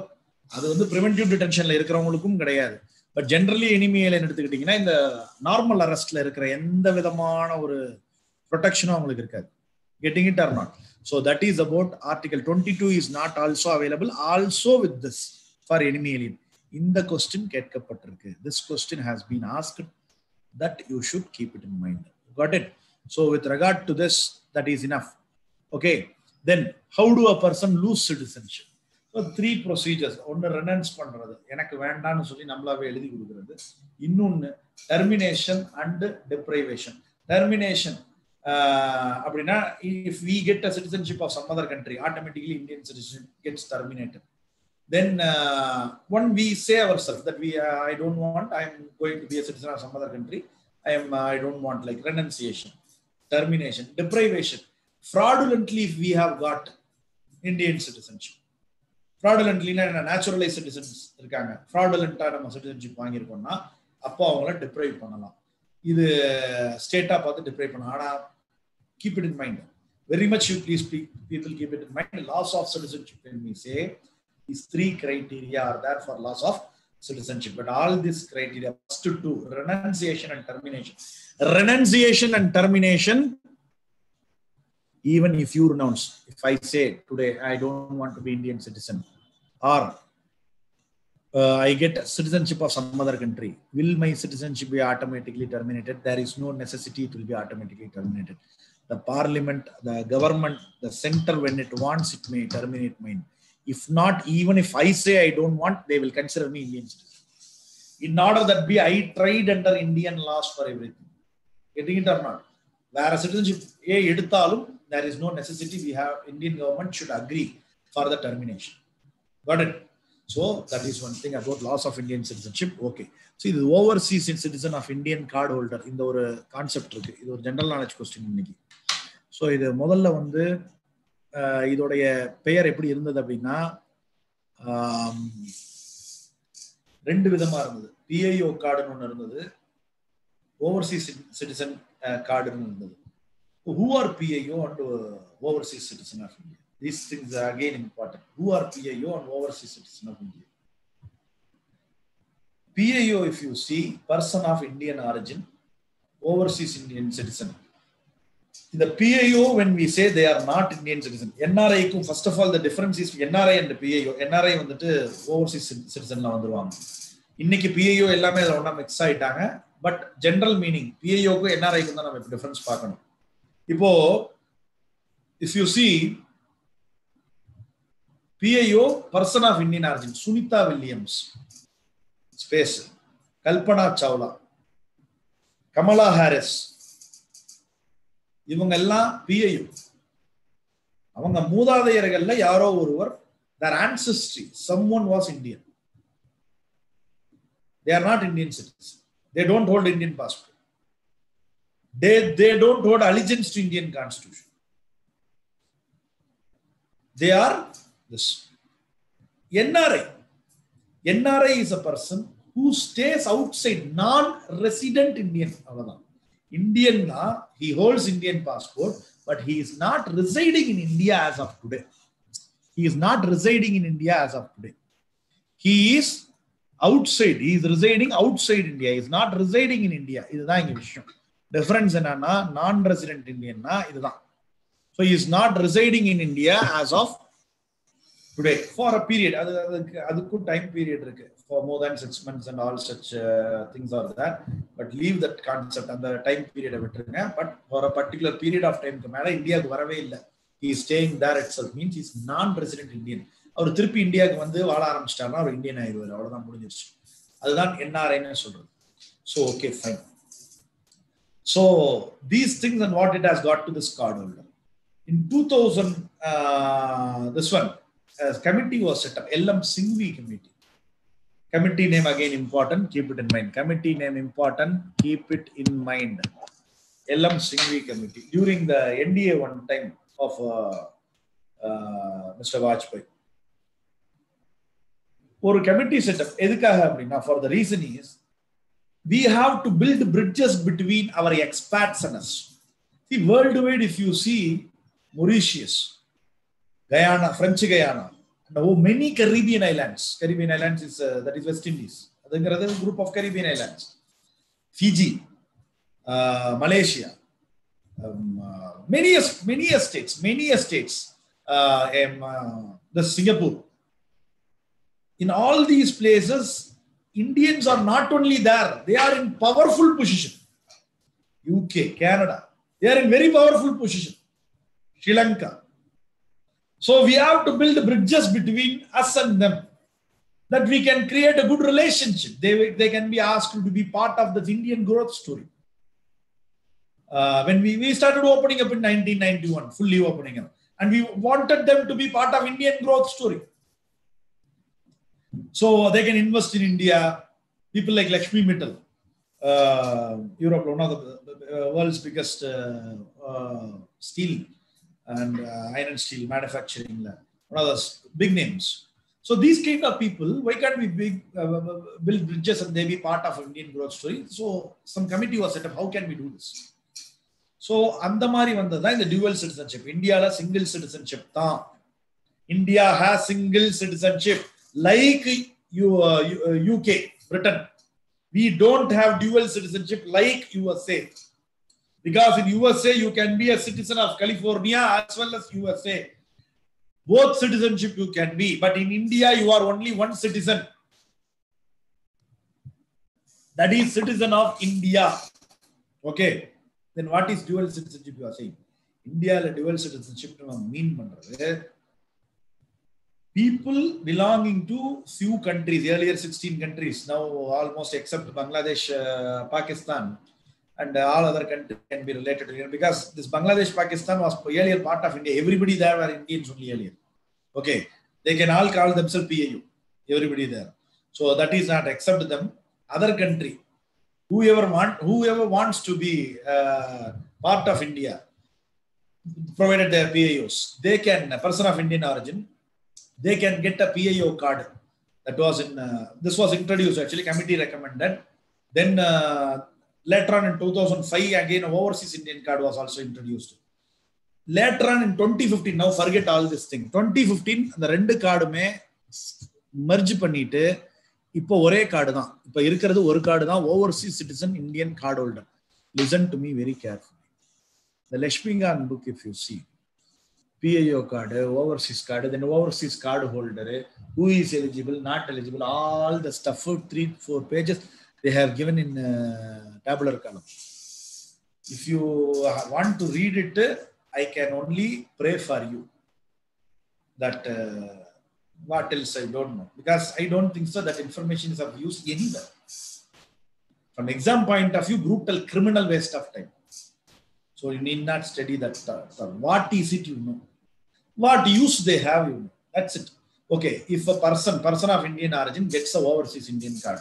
அது வந்து preventive டிடென்ஷன்ல இருக்கிறவங்களுக்கும் கிடையாது. But generally enemy alien எடுத்துக்கிட்டீங்கன்னா இந்த normal அரெஸ்ட்ல இருக்கிற எந்த விதமான ஒரு ப்ரொடெக்ஷனும் அவங்களுக்கு இருக்காது. Getting it or not? So that is about Article twenty-two is not also available also with this for enemy alien. In the question கேட்கப்பட்டிருக்கு. This question has been asked, that you should keep it in mind. Got it? So with regard to this, that is enough. Okay. Then how do a person lose citizenship? So three procedures. ஒன்னு renounce பண்றது, எனக்கு வேண்டாம்னு சொல்லி நம்மளாவே எழுதி கொடுக்கிறது. இன்னொன்னு termination and deprivation. Termination அப்படின்னா if we get a citizenship of some other country, automatically Indian citizenship gets terminated. Then uh, when we say ourselves that we uh, I don't want, I am going to be a citizen of some other country, I am uh, I don't want, like renunciation, termination, deprivation. Fraudulently if we have got Indian citizenship, fraudulently na naturalized citizens irukanga, fraudulent ah நம்ம citizenship வாங்கி இருக்கோம்னா அப்போ அவங்கள deprive பண்ணலாம். இது ஸ்டேட்டா பார்த்து deprive பண்ணலாம். ஆனா keep it in mind, very much you please people keep it in mind. Loss of citizenship, when we say these three criteria are there for loss of citizenship, but all these criteria, first two, renunciation and termination. Renunciation and termination, even if you renounce, if I say today I don't want to be Indian citizen, or uh, I get citizenship of some other country, will my citizenship be automatically terminated? There is no necessity it will be automatically terminated. The parliament, the government, the center, when it wants, it may terminate mine. If not, even if I say I don't want, they will consider me Indian citizen. In order that be, I tried under Indian laws for everything. Getting it or not? Where a citizenship, there is no necessity. We have Indian government should agree for the termination. Got it? So that is one thing about loss of Indian citizenship. Okay. See, the overseas citizen of Indian card holder in the concept இருக்கு. இது ஒரு general knowledge question இன்னைக்கு. So இது முதல்ல வந்து இதோடைய பெயர் எப்படி இருந்தது அப்படின்னா ரெண்டு விதமா இருந்தது. பிஐஓ கார்டுன்னு ஒன்று இருந்தது, ஓவர்சீஸ் சிட்டிசன் கார்டுன்னு இருந்தது. Who are P I O and uh, overseas citizen of India? These things are again important. Who are P I O and overseas citizen of India? P I O, if you see, person of Indian origin, overseas Indian citizen. The P I O, when we say they are not Indian citizen, N R I, first of all, the difference is N R I and P I O. N R I வந்துட்டு overseas citizen ல வந்துருவாங்க. இன்னைக்கு P I O எல்லாமே அதோட ஒண்ணா mix ஆயிட்டாங்க. But general meaning P I O க்கு N R I க்கு தான் நம்ம டிஃபரன்ஸ் பார்க்கணும். இப்போ if you see P I O, person of Indian origin, Sunita Williams, space, Kalpana Chawla, Kamala Harris, இவங்க எல்லாம் P I O. அவங்க மூதாதையர்கள்ல யாரோ ஒருவர், their ancestry, someone was Indian. They are not Indian citizens. They don't hold Indian passport. They, they don't hold allegiance to Indian constitution. They are this. N R I. N R I is a person who stays outside, non-resident Indian. Indian, he holds Indian passport, but he is not residing in India as of today. He is not residing in India as of today. He is outside. He is residing outside India. He is not residing in India. This is the issue. Difference in non-resident Indian. So he is not residing in India as of today for a period. That's a time period for more than six months and all such uh, things are there. But leave that concept and the time period of it. But for a particular period of time, India he is staying there itself, means he is non-resident Indian. அவர் திருப்பி இந்தியாவுக்கு வந்து வாழ ஆரம்பிச்சிட்டாருன்னா அவர் Indian ஆயிடுவார். அவ்வளவுதான், முடிஞ்சிருச்சு. அதுதான் N R I ன்னு சொல்றது. So okay, fine. So these things and what it has got to this card holder. In two thousand, uh, this one, a committee was set up, L M Singhvi committee. Committee name again important, keep it in mind. Committee name important, keep it in mind. L M Singhvi committee. During the N D A one time of uh, uh, Mister Vajpayee. ஒரு committee set up எதுக்காக அப்படின்னா, for the reason is we have to build bridges between our expats and us. See, worldwide if you see Mauritius, Guyana, French Guyana, Oh, many Caribbean islands. Caribbean islands is uh, that is West Indies. Another group of Caribbean islands. Fiji, uh, Malaysia, um, uh, many many states, many states. Uh, um, uh, the Singapore. In all these places, Indians are not only there; they are in powerful position. U K, Canada, they are in very powerful position. Sri Lanka. So we have to build bridges between us and them, that we can create a good relationship. They, they can be asked to be part of the Indian growth story. Uh, when we, we started opening up in nineteen ninety-one, fully opening up, and we wanted them to be part of Indian growth story. So they can invest in India. People like Lakshmi Mittal, uh, Europe, one of the uh, world's biggest uh, uh, steel and uh, iron and steel manufacturing, one of those big names. So these kind of people, why can't we big, uh, build bridges and they be part of Indian growth story? So some committee was set up. How can we do this? So Andamari Vandada, the dual citizenship. India has single citizenship. India has single citizenship like you, uh, U K, Britain. We don't have dual citizenship like U S A. Because in U S A, you can be a citizen of California as well as U S A. Both citizenship you can be. But in India, you are only one citizen. That is citizen of India. Okay. Then what is dual citizenship you are saying? India dual citizenship mean people belonging to few countries, earlier sixteen countries, now almost except Bangladesh, uh, Pakistan, and uh, all other countries can be related to India, because this Bangladesh, Pakistan was earlier part of India. Everybody there were Indians only earlier. Okay, they can all call themselves P A U. Everybody there. So that is not except them. Other country, whoever want, whoever wants to be uh, part of India, provided they are P A Us, they can, a person of Indian origin, they can get a P A O card. That was in, uh, this was introduced actually, committee recommended. Then uh, later on in two thousand five, again, overseas Indian card was also introduced. Later on in twenty fifteen, now forget all this thing. twenty fifteen, the rendu card mein merge பண்ணிட்டு இப்போ ஒரே card தான். இப்போ இருக்கிறது ஒரு card தான், overseas citizen Indian card holder. Listen to me very carefully. The Lakshmingan book, if you see, P A O card, overseas card, then overseas card holder, who is eligible, not eligible, all the stuff, three, four pages, they have given in uh, tabular column. If you want to read it, I can only pray for you. That uh, what else I don't know, because I don't think so that information is of use anywhere. From exam point of view, brutal criminal waste of time. So you need not study that. Uh, what is it you know? What use they have you know? That's it. Okay, if a person, person of Indian origin gets a overseas Indian card,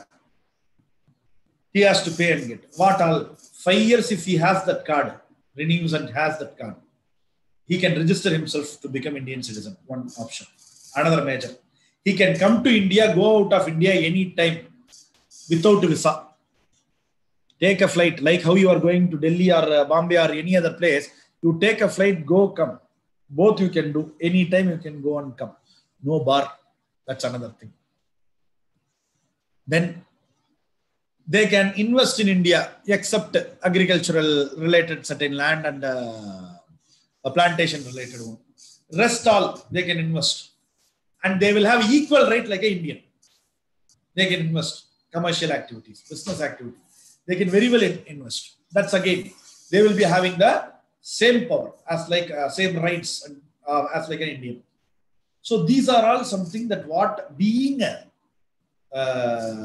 he has to pay and get. What all? Five years if he has that card, renews and has that card, he can register himself to become Indian citizen. One option. Another major. He can come to India, go out of India any time without visa. Take a flight, like how you are going to Delhi or uh, Bombay or any other place. You take a flight, go, come. Both you can do. Anytime you can go and come. No bar. That's another thing. Then they can invest in India, except agricultural related certain land and uh, a plantation related one. Rest all they can invest. And they will have equal right like an Indian. They can invest commercial activities, business activities. They can very well invest. That's again, they will be having the same power as like uh, same rights and, uh, as like an Indian. So these are all something that what being a, uh,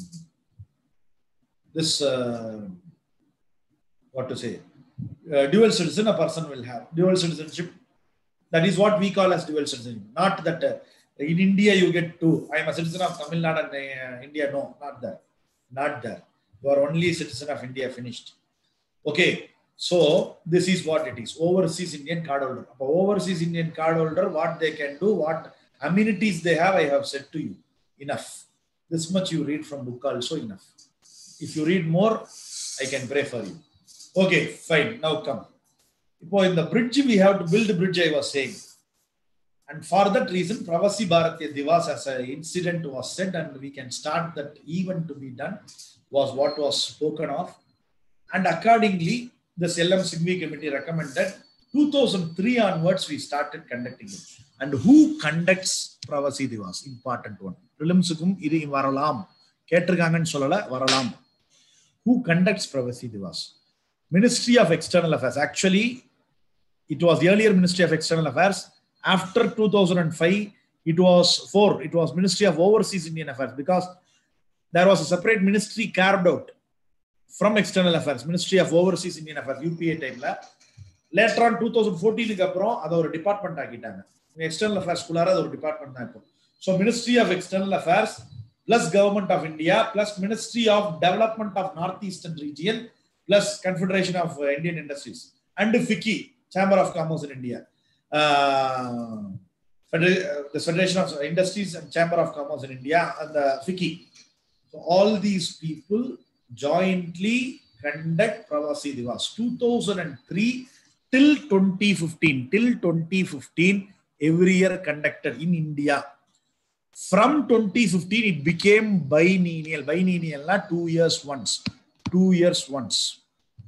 this uh, what to say uh, dual citizen a person will have dual citizenship. That is what we call as dual citizenship. Not that uh, in India you get two. I am a citizen of Tamil Nadu and uh, India. No, not there. Not there. You are only a citizen of India. Finished. Okay. So this is what it is. Overseas Indian card holder. Overseas Indian card holder, what they can do, what amenities they have, I have said to you. Enough. This much you read from book also enough. If you read more, I can pray for you. Okay, fine. Now come. In the bridge, we have to build the bridge, I was saying. And for that reason, Pravasi Bharatiya Divas as an incident was said, and we can start that event to be done, was what was spoken of. And accordingly, the L M Singhvi committee recommended two thousand three onwards, we started conducting it. And who conducts Pravasi Divas? Important one. Prelims-kum idu varalam. Ketrukangan solala varalam. Who conducts Pravasi Divas? Ministry of External Affairs. Actually, it was the earlier Ministry of External Affairs. After two thousand five, it was four. It was Ministry of Overseas Indian Affairs, because there was a separate ministry carved out from External Affairs, Ministry of Overseas Indian Affairs, U P A time. Later on, two thousand fourteen, that's a department. External Affairs is a department. So, Ministry of External Affairs plus Government of India plus Ministry of Development of Northeastern Region plus Confederation of Indian Industries and FICCI, Chamber of Commerce in India. Uh, the Federation of Industries and Chamber of Commerce in India and the FICCI. So, all these people jointly conduct Pravasi Divas. two thousand three till twenty fifteen, till twenty fifteen, every year conducted in India. From twenty fifteen, it became biennial. Biennial, not two years once. Two years once.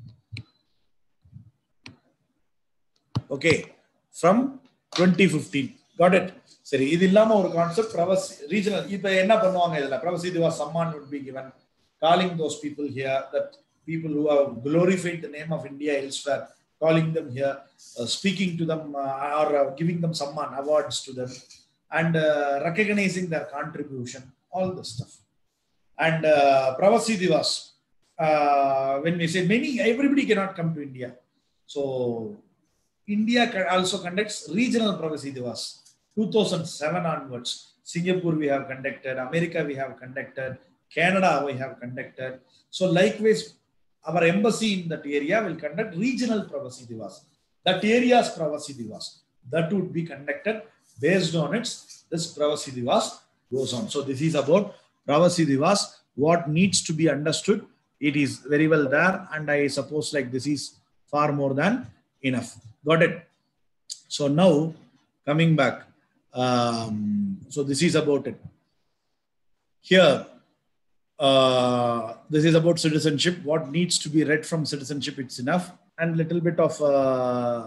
Okay. From twenty fifteen. Got it? Seri, this is a concept. Pravasi, regional. Pravasi Divas Samman would be given. Calling those people here, that people who have glorified the name of India elsewhere, calling them here, uh, speaking to them, uh, or uh, giving them Samman awards to them, and uh, recognizing their contribution, all this stuff. And uh, Pravasi Divas, uh, when we say many, everybody cannot come to India. So, India also conducts regional Pravasi Divas. two thousand seven onwards, Singapore we have conducted, America we have conducted, Canada we have conducted. So likewise, our embassy in that area will conduct regional Pravasi Divas. That area's Pravasi Divas, that would be conducted based on its, this Pravasi Divas goes on. So this is about Pravasi Divas, what needs to be understood. It is very well there, and I suppose like this is far more than enough. Got it? So now coming back, um, so this is about it. Here, uh, this is about citizenship. What needs to be read from citizenship, it's enough. And little bit of uh,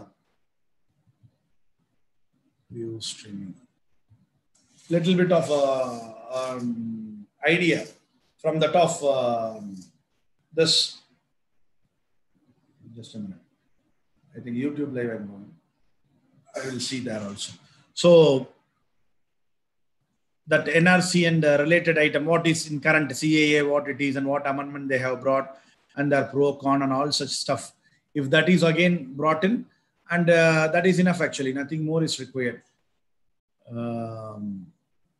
view streaming. Little bit of uh, um, idea from that of um, this. Just a minute. I think YouTube live I'm going. I will see there also. So that N R C and uh, related item, what is in current C A A, what it is and what amendment they have brought, and their pro, con and all such stuff. If that is again brought in, and uh, that is enough actually, nothing more is required. Um,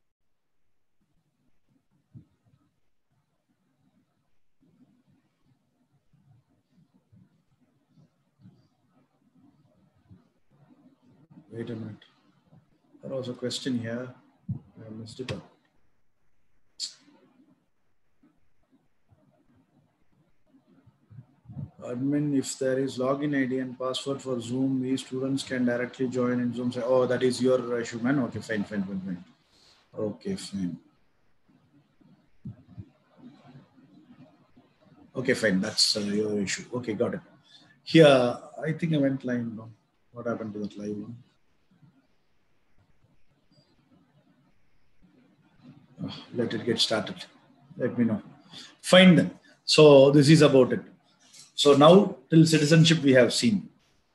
wait a minute. There was a question here. I missed it out. Admin, if there is login I D and password for Zoom, we students can directly join in Zoom. Oh, that is your issue, man. Okay, fine, fine, fine, fine. Okay, fine. Okay, fine. That's uh, your issue. Okay, got it. Here, I think I went live. No? What happened to that live one? Oh, let it get started. Let me know. Fine then. So this is about it. So now till citizenship we have seen.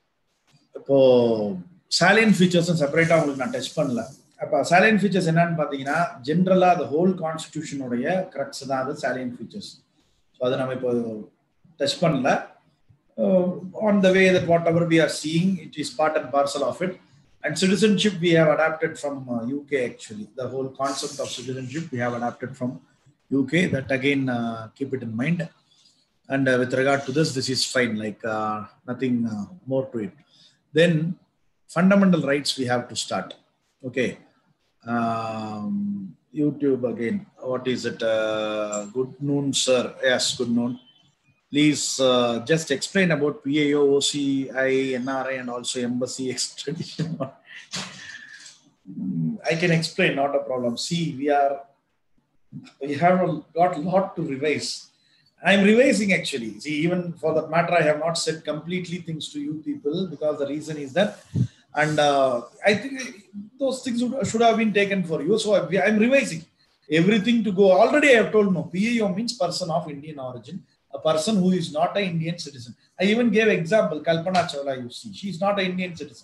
So salient features and separate நான் touch பண்ணல. அப்ப salient features என்னன்னு பாத்தீங்கன்னா ஜெனரலா the whole constitution உடைய crux தான் அது salient features. So அத நாம இப்போ டச் பண்ணல. On the way that whatever we are seeing, it is part and parcel of it. And citizenship we have adapted from uh, U K actually. The whole concept of citizenship we have adapted from U K. That again uh, keep it in mind. And uh, with regard to this, this is fine, like uh, nothing uh, more to it. Then fundamental rights we have to start. Okay. Um, YouTube again. What is it? Uh, good noon, sir. Yes, good noon. Please uh, just explain about P A O, O C I, N R I, and also embassy extradition. I can explain, not a problem. See, we are, we have got a lot to revise. I'm revising actually. See, even for that matter, I have not said completely things to you people because the reason is that, and uh, I think those things should have been taken for you. So I'm revising everything to go. Already I have told no. P A O means person of Indian origin, a person who is not an Indian citizen. I even gave example, Kalpana Chawla, you see, she is not an Indian citizen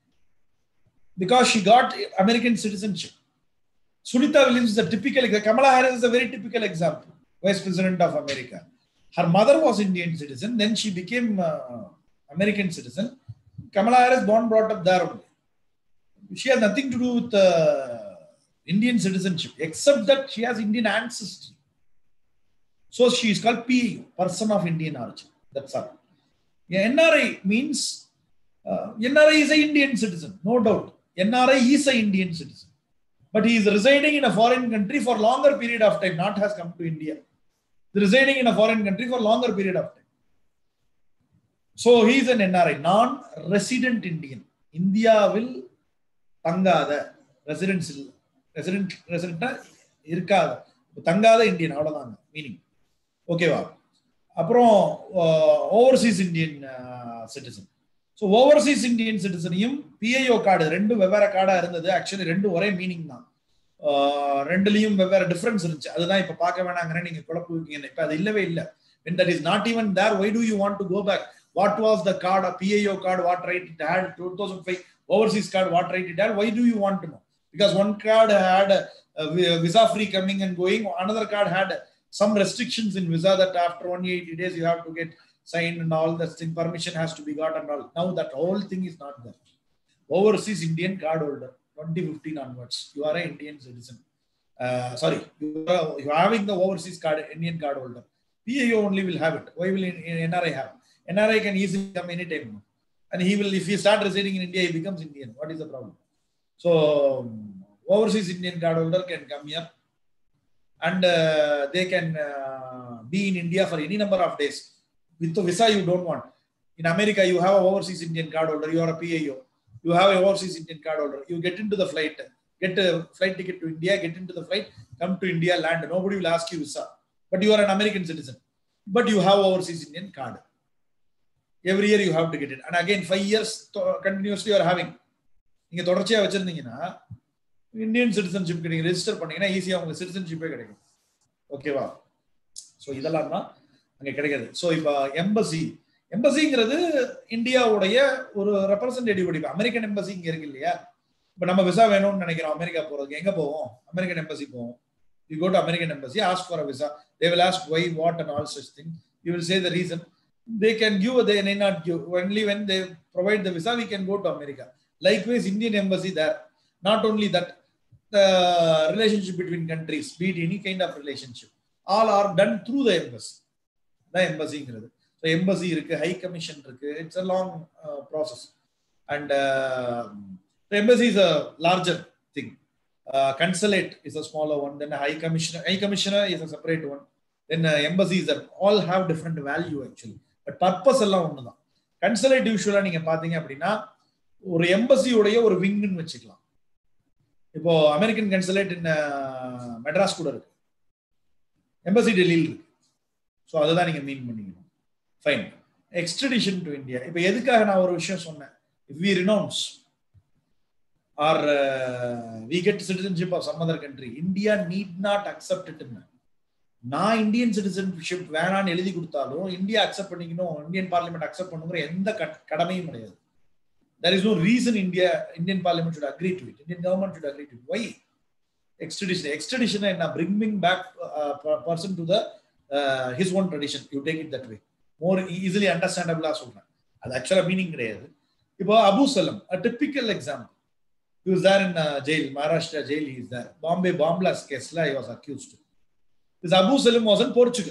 because she got American citizenship. Sunita Williams is a typical example. Kamala Harris is a very typical example. Vice President of America. Her mother was Indian citizen. Then she became uh, American citizen. Kamala Harris born brought up there only. She has nothing to do with uh, Indian citizenship except that she has Indian ancestry. So she is called P A O, person of Indian origin. That's all. Yeah, N R I means uh, N R I is an Indian citizen, no doubt. N R I is an Indian citizen. But he is residing in a foreign country for longer period of time, not has come to India. Residing in a foreign country for longer period of time. So he is an N R I, non-resident Indian. India will tangada, residence, resident, resident, irkada, tangada Indian, meaning. Okay, wow. Apro, uh, overseas Indian uh, citizen. So overseas Indian citizen, P A O card, rendu vevara card irundhathu, actually rendu ore meaning da. Uh, renduliyum vevara difference irundhuchu. Adha ipo paaka venanga neenga kolappuveenga. Ipo adu illave illa. When that is not even there, why do you want to go back? What was the card, a P A O card, what right it had, two thousand five overseas card, what right it had? Why do you want to know? Because one card had uh, visa free coming and going, another card had some restrictions in visa that after one hundred eighty days you have to get signed and all that thing, permission has to be got and all. Now that whole thing is not there. Overseas Indian card holder, twenty fifteen onwards, you are an Indian citizen. Uh, sorry, you are, you are having the overseas card, Indian card holder. P A O only will have it. Why will N R I have? N R I can easily come anytime. And he will, if he start residing in India, he becomes Indian. What is the problem? So, um, overseas Indian card holder can come here and uh, they can uh, be in India for any number of days. With the visa you don't want. In America, you have an overseas Indian card holder, you are a P A O. You have an overseas Indian card holder. You get into the flight, get a flight ticket to India, get into the flight, come to India, land. Nobody will ask you visa. But you are an American citizen. But you have overseas Indian card. Every year you have to get it. And again, five years continuously you are having. You have Indian citizenship getting registered, easy citizenship. Okay, wow. So, this is so if embassy, embassy is India or representative. American embassy is but we visa America American embassy. You go to American embassy, ask for a visa. They will ask why, what, and all such things. You will say the reason. They can give, they may not give. Only when they provide the visa, we can go to America. Likewise, Indian embassy there. Not only that, the relationship between countries, be it any kind of relationship, all are done through the embassy. The embassy. So, embassy, high commission, it's a long uh, process. And uh, the embassy is a larger thing. Uh, consulate is a smaller one. Then a high commissioner, high commissioner is a separate one. Then uh, embassies are all have different value actually. But purpose is one. Consulate usually நீங்க பாத்தீங்க அப்படினா ஒரு embassy உடைய ஒரு wing ன்னு வெச்சுக்கலாம். இப்போ American consulate in uh, Madras கூட இருக்கு. Embassy Delhi இருக்கு. சோ அததான் நீங்க மீன் பண்ணீங்க. Fine. Extradition to India. இப்போ எதுக்காக நான் ஒரு விஷயம் சொன்னேன். If we renounce or uh, we get citizenship of some other country, India need not accept it. நான் இந்தியன் சிட்டிசன்ஷிப் வேணான்னு எழுதி கொடுத்தாலும் இந்தியா அக்செப்ட் பண்ணிக்கணும், இந்தியன் பார்லிமெண்ட் அக்செப்ட் பண்ணுங்கிற எந்த கடமையும் கிடையாது. There is no reason India Indian Parliament should agree to it. Indian government should agree to it. Why? Extradition. Extradition is bringing back a uh, person to the uh, his own tradition. You take it that way. More easily understandable as well. That's actually meaning கிடையாது. இப்போ Abu Salam, a typical example. He was there in uh, jail, Maharashtra jail. He is there. Bombay bomb blast case. He was accused. This Abu Salam was in Portugal.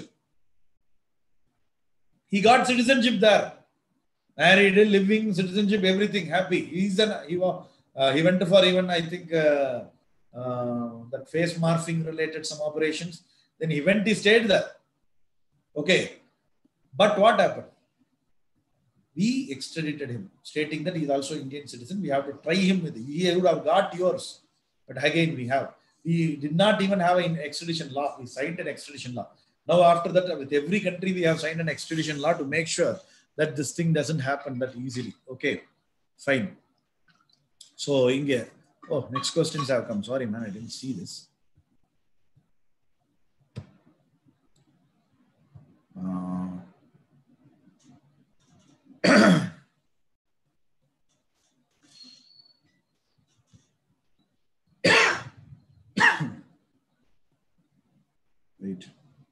He got citizenship there. Married, living, citizenship, everything, happy. He's an, he, was, uh, he went for even, I think, uh, uh, that face morphing related some operations. Then he went, he stayed there. Okay. But what happened? We extradited him, stating that he is also Indian citizen. We have to try him with it. He would have got yours. But again, we have, we did not even have an extradition law. We signed an extradition law. Now, after that, with every country, we have signed an extradition law to make sure that this thing doesn't happen that easily. Okay, fine. So, Inge, oh, next questions have come. Sorry, man, I didn't see this. Uh, wait.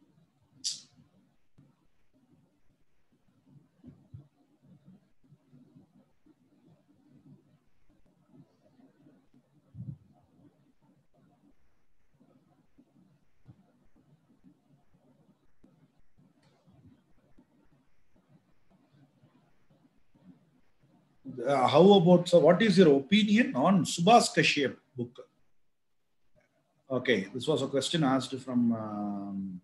Uh, how about, so what is your opinion on Subhas Kashyap book? Okay, this was a question asked from um,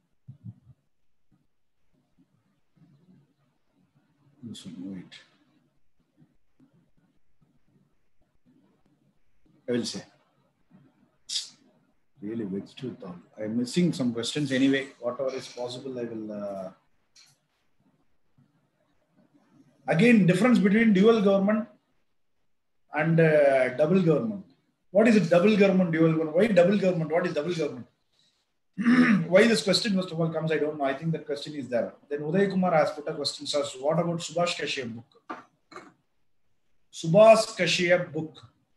this one. Wait, I will say. Really vexed too. I'm missing some questions anyway. Whatever is possible, I will. Uh... Again, difference between dual government and uh, double government. What is it? Double government, dual government. Why double government? What is double government? Why this question first of all comes, I don't know. I think that question is there. Then Uday Kumar has put a question, sir. So what about Subhas Kashyap book? Subhas Kashyap book.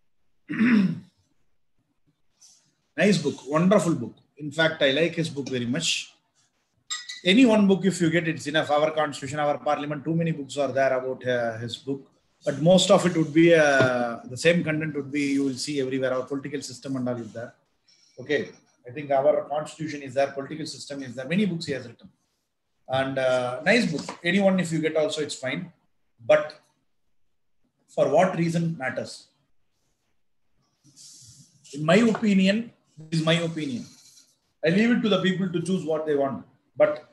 Nice book, wonderful book. In fact, I like his book very much. Any one book, if you get, it's enough. Our constitution, our parliament, too many books are there about uh, his book. But most of it would be, uh, the same content would be, you will see everywhere. Our political system and all is there. Okay. I think our constitution is there, political system is there. Many books he has written. And uh, nice book. Anyone, if you get also, it's fine. But for what reason matters? In my opinion, this is my opinion. I leave it to the people to choose what they want. But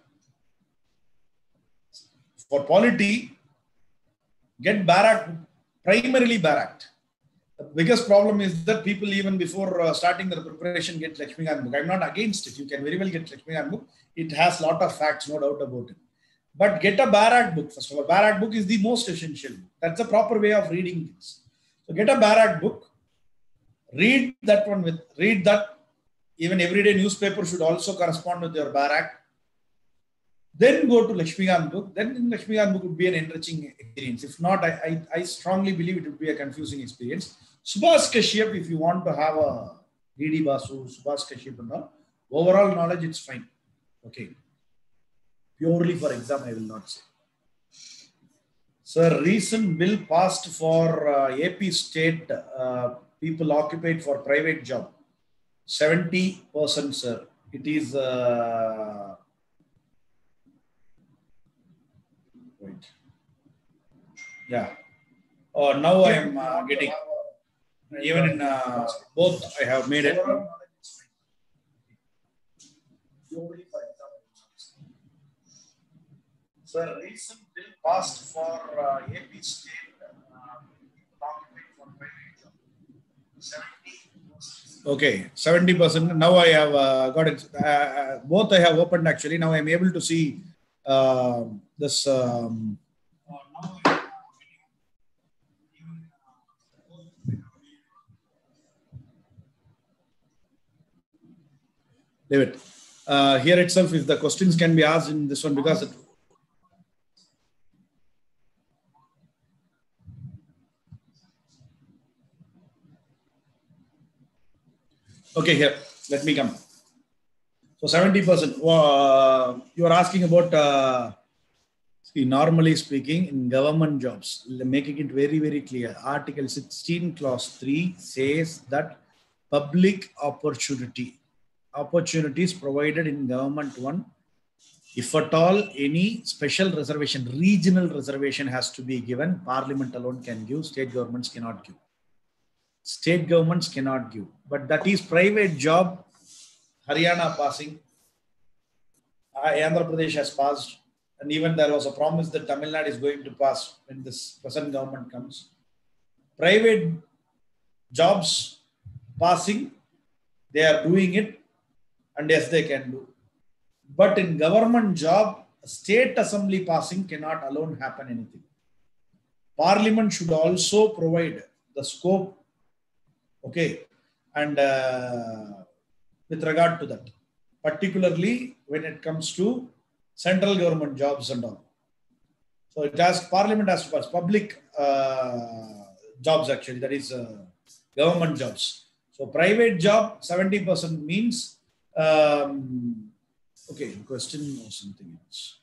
for polity, get Barak, primarily Barak. The biggest problem is that people, even before uh, starting their preparation, get Lakshmikant book. I'm not against it. You can very well get Lakshmikant book. It has a lot of facts, no doubt about it. But get a Barak book. First of all, Barak book is the most essential. That's a proper way of reading things. So get a Barak book. Read that one with, read that. Even everyday newspaper should also correspond with your Barak. Then go to Lakshmikant book. Then Lakshmikant book would be an enriching experience. If not, I, I, I strongly believe it would be a confusing experience. Subhas Kashyap, if you want to have a D D Basu, Subhas Kashyap and all, overall knowledge, it's fine. Okay. Purely for exam, I will not say. Sir, recent bill passed for uh, A P state uh, people occupied for private job. seventy percent, sir. It is... Uh, Right. Yeah. Oh, now I am uh, getting, even in uh, both I have made it. Sir, recent bill passed for uh, A P state uh, for private job. seventy percent. Okay, seventy percent. Now I have uh, got it. Uh, both I have opened actually. Now I am able to see uh, this. Um, David, uh, here itself, if the questions can be asked in this one, because it, okay, here, let me come. So seventy percent, uh, you are asking about, uh, see, normally speaking, in government jobs, making it very, very clear, Article sixteen, Clause three says that public opportunity, opportunities provided in government one, if at all any special reservation, regional reservation has to be given, Parliament alone can give, state governments cannot give. State governments cannot give. But that is private job. Haryana passing. Andhra Pradesh has passed. And even there was a promise that Tamil Nadu is going to pass when this present government comes. Private jobs passing, They are doing it, and yes, they can do. But in government job, state assembly passing cannot alone happen anything. Parliament should also provide the scope, okay, and uh, with regard to that, particularly when it comes to central government jobs and all. So it has Parliament has to pass public uh, jobs actually, that is uh, government jobs. So private job seventy percent means um, okay. Question or something else.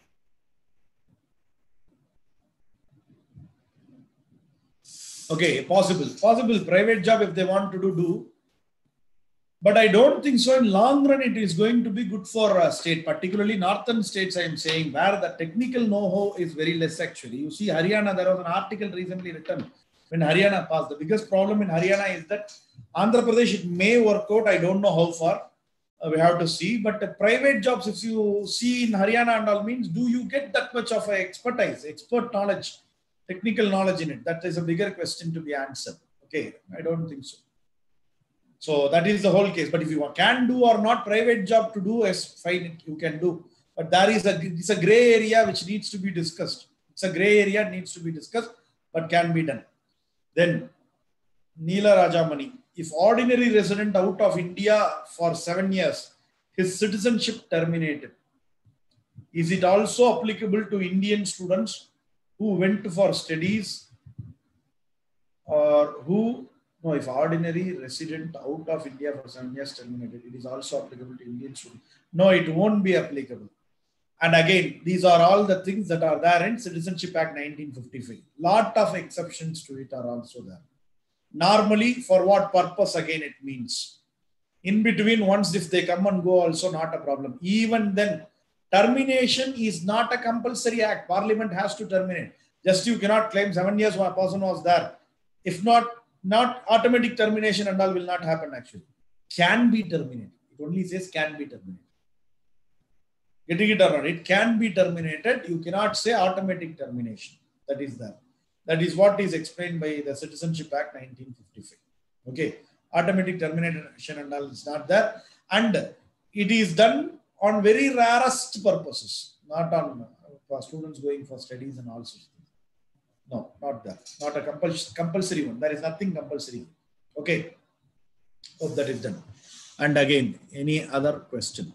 Okay, possible, possible private job if they want to do do. But I don't think so. In long run, it is going to be good for a state, particularly northern states. I am saying where the technical know-how is very less. Actually, you see Haryana. There was an article recently written when Haryana passed. The biggest problem in Haryana is that Andhra Pradesh, it may work out. I don't know how far. Uh, we have to see. But uh, private jobs, if you see in Haryana and all, means do you get that much of a expertise, expert knowledge, technical knowledge in it? That is a bigger question to be answered. Okay, I don't think so. So that is the whole case. But if you can do or not private job to do, yes, fine, you can do. But there is a it's a gray area which needs to be discussed. It's a gray area needs to be discussed, but can be done. Then Neela Rajamani, if ordinary resident out of India for seven years, his citizenship terminated. Is it also applicable to Indian students who went for studies or who No, if ordinary resident out of India for seven years terminated, it is also applicable to Indian students. No, it won't be applicable. And again, these are all the things that are there in Citizenship Act nineteen fifty-five. Lot of exceptions to it are also there. Normally, for what purpose again it means? In between, once if they come and go, also not a problem. Even then, termination is not a compulsory act. Parliament has to terminate. Just you cannot claim seven years one person was there. If not, Not automatic termination and all will not happen actually. Can be terminated. It only says can be terminated. Getting it or not? It can be terminated. You cannot say automatic termination. That is that. That is what is explained by the Citizenship Act nineteen fifty-five. Okay. Automatic termination and all is not there. And it is done on very rarest purposes. Not on for students going for studies and all sorts. No, not that. Not a compuls compulsory one. There is nothing compulsory. Okay. Hope that is done. And again, any other question?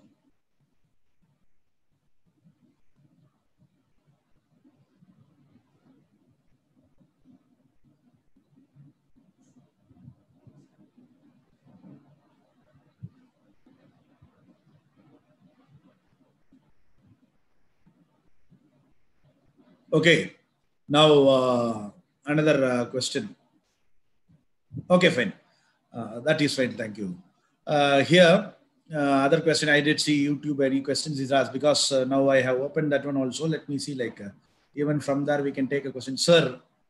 Okay. Now, uh, another uh, question. Okay, fine. Uh, that is fine. Thank you. Uh, here, uh, other question. I did see YouTube. Any questions is asked because uh, now I have opened that one also. Let me see. Like uh, even from there we can take a question. Sir,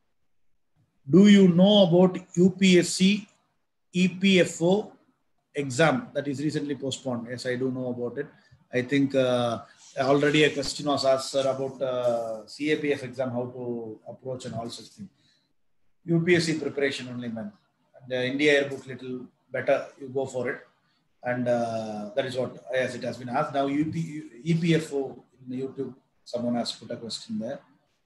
do you know about U P S C E P F O exam that is recently postponed? Yes, I do know about it. I think. Uh, Already a question was asked, sir, about uh, C A P F exam, how to approach and all such things. U P S C preparation only, man. The India Air book little better, you go for it. And uh, that is what, as it has been asked. Now, U P, E P F O in YouTube, someone has put a question there.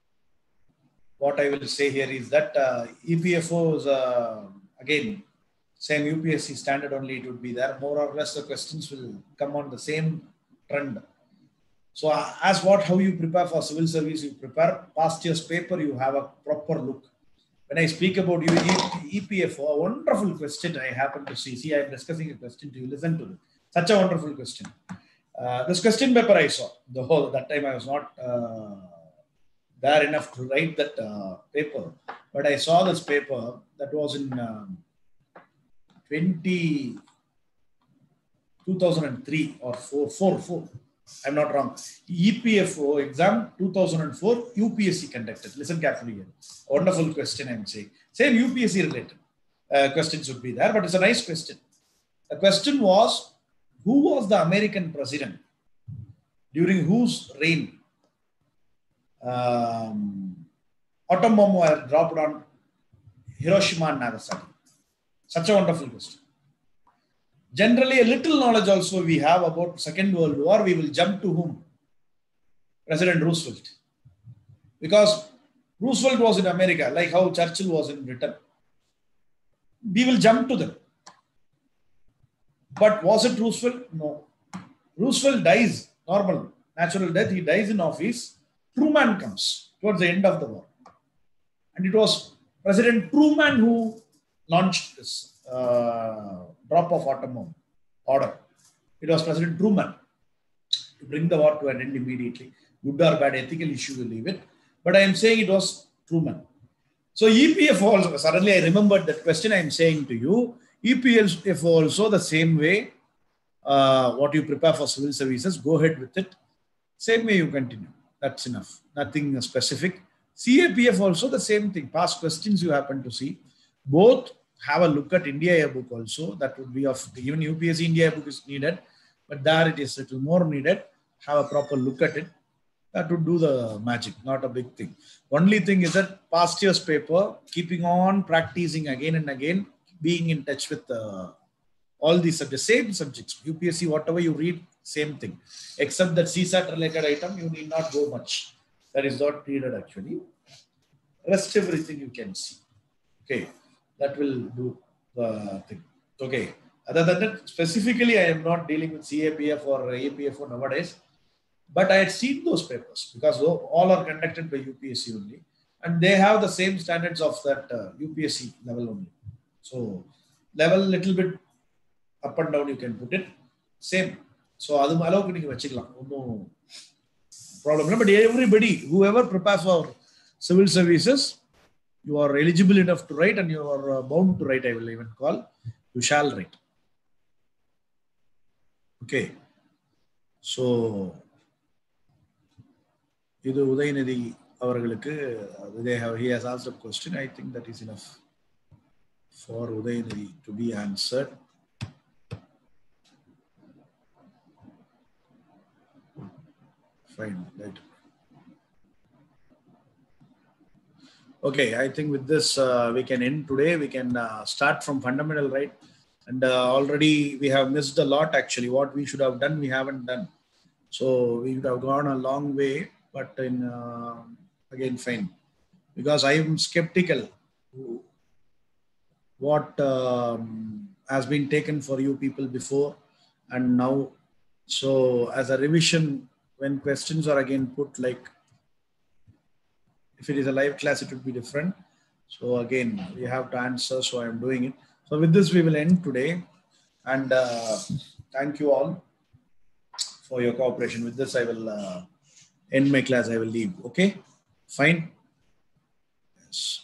What I will say here is that uh, E P F O is, uh, again, same U P S C standard only, it would be there. More or less the questions will come on the same trend. So uh, as what, how you prepare for civil service, you prepare past year's paper, you have a proper look. When I speak about you, E P F O, a wonderful question I happen to see. See, I am discussing a question to you. Listen to it. Such a wonderful question. Uh, this question paper I saw, the whole, that time I was not uh, there enough to write that uh, paper. But I saw this paper that was in um, twenty, two thousand three or four, four, four. I'm not wrong. E P F O exam two thousand four, U P S C conducted. Listen carefully here. Wonderful question I'm saying. Same U P S C related uh, questions would be there, but it's a nice question. The question was, who was the American president during whose reign um, atom bomb were dropped on Hiroshima and Nagasaki? Such a wonderful question. Generally, a little knowledge also we have about Second World War. We will jump to whom? President Roosevelt. Because Roosevelt was in America, like how Churchill was in Britain. We will jump to them. But was it Roosevelt? No. Roosevelt dies, normal, natural death. He dies in office. Truman comes towards the end of the war. And it was President Truman who launched this uh, drop of atom bomb order. It was President Truman to bring the war to an end immediately. Good or bad ethical issue, we leave it. But I am saying it was Truman. So E P F also, suddenly I remembered that question I am saying to you. E P F also the same way, uh, what you prepare for civil services, go ahead with it. Same way you continue. That's enough. Nothing specific. C A P F also the same thing. Past questions you happen to see. Both have a look at India Yearbook also. That would be of, even U P S C India Yearbook is needed. But there it is a little more needed. Have a proper look at it. That would do the magic, not a big thing. Only thing is that past year's paper, keeping on practicing again and again, being in touch with uh, all these subjects, same subjects. U P S C, whatever you read, same thing. Except that C SAT related item, you need not go much. That is not needed actually. Rest everything you can see. Okay, that will do the thing. Okay. Other than that, specifically, I am not dealing with C A P F or A P F O nowadays. But I had seen those papers because all are conducted by U P S C only. And they have the same standards of that uh, U P S C level only. So level little bit up and down you can put it. Same. So adu allow you vachikalam. No problem. But everybody, whoever prepares for civil services, you are eligible enough to write and you are uh, bound to write, I will even call. You shall write. Okay. So Idu Udayanidhi avargalukku, they have, he has asked a question. I think that is enough for Udayanidhi to be answered. Fine, right. Okay, I think with this uh, we can end today. We can uh, start from fundamental, right? And uh, already we have missed a lot actually. What we should have done, we haven't done. So we would have gone a long way. But in uh, again, fine, because I am skeptical what um, has been taken for you people before and now. So as a revision, when questions are again put, like if it is a live class, it would be different. So again, we have to answer. So I am doing it. So with this, we will end today. And uh, thank you all for your cooperation. With this, I will uh, end my class. I will leave. Okay, fine. Yes.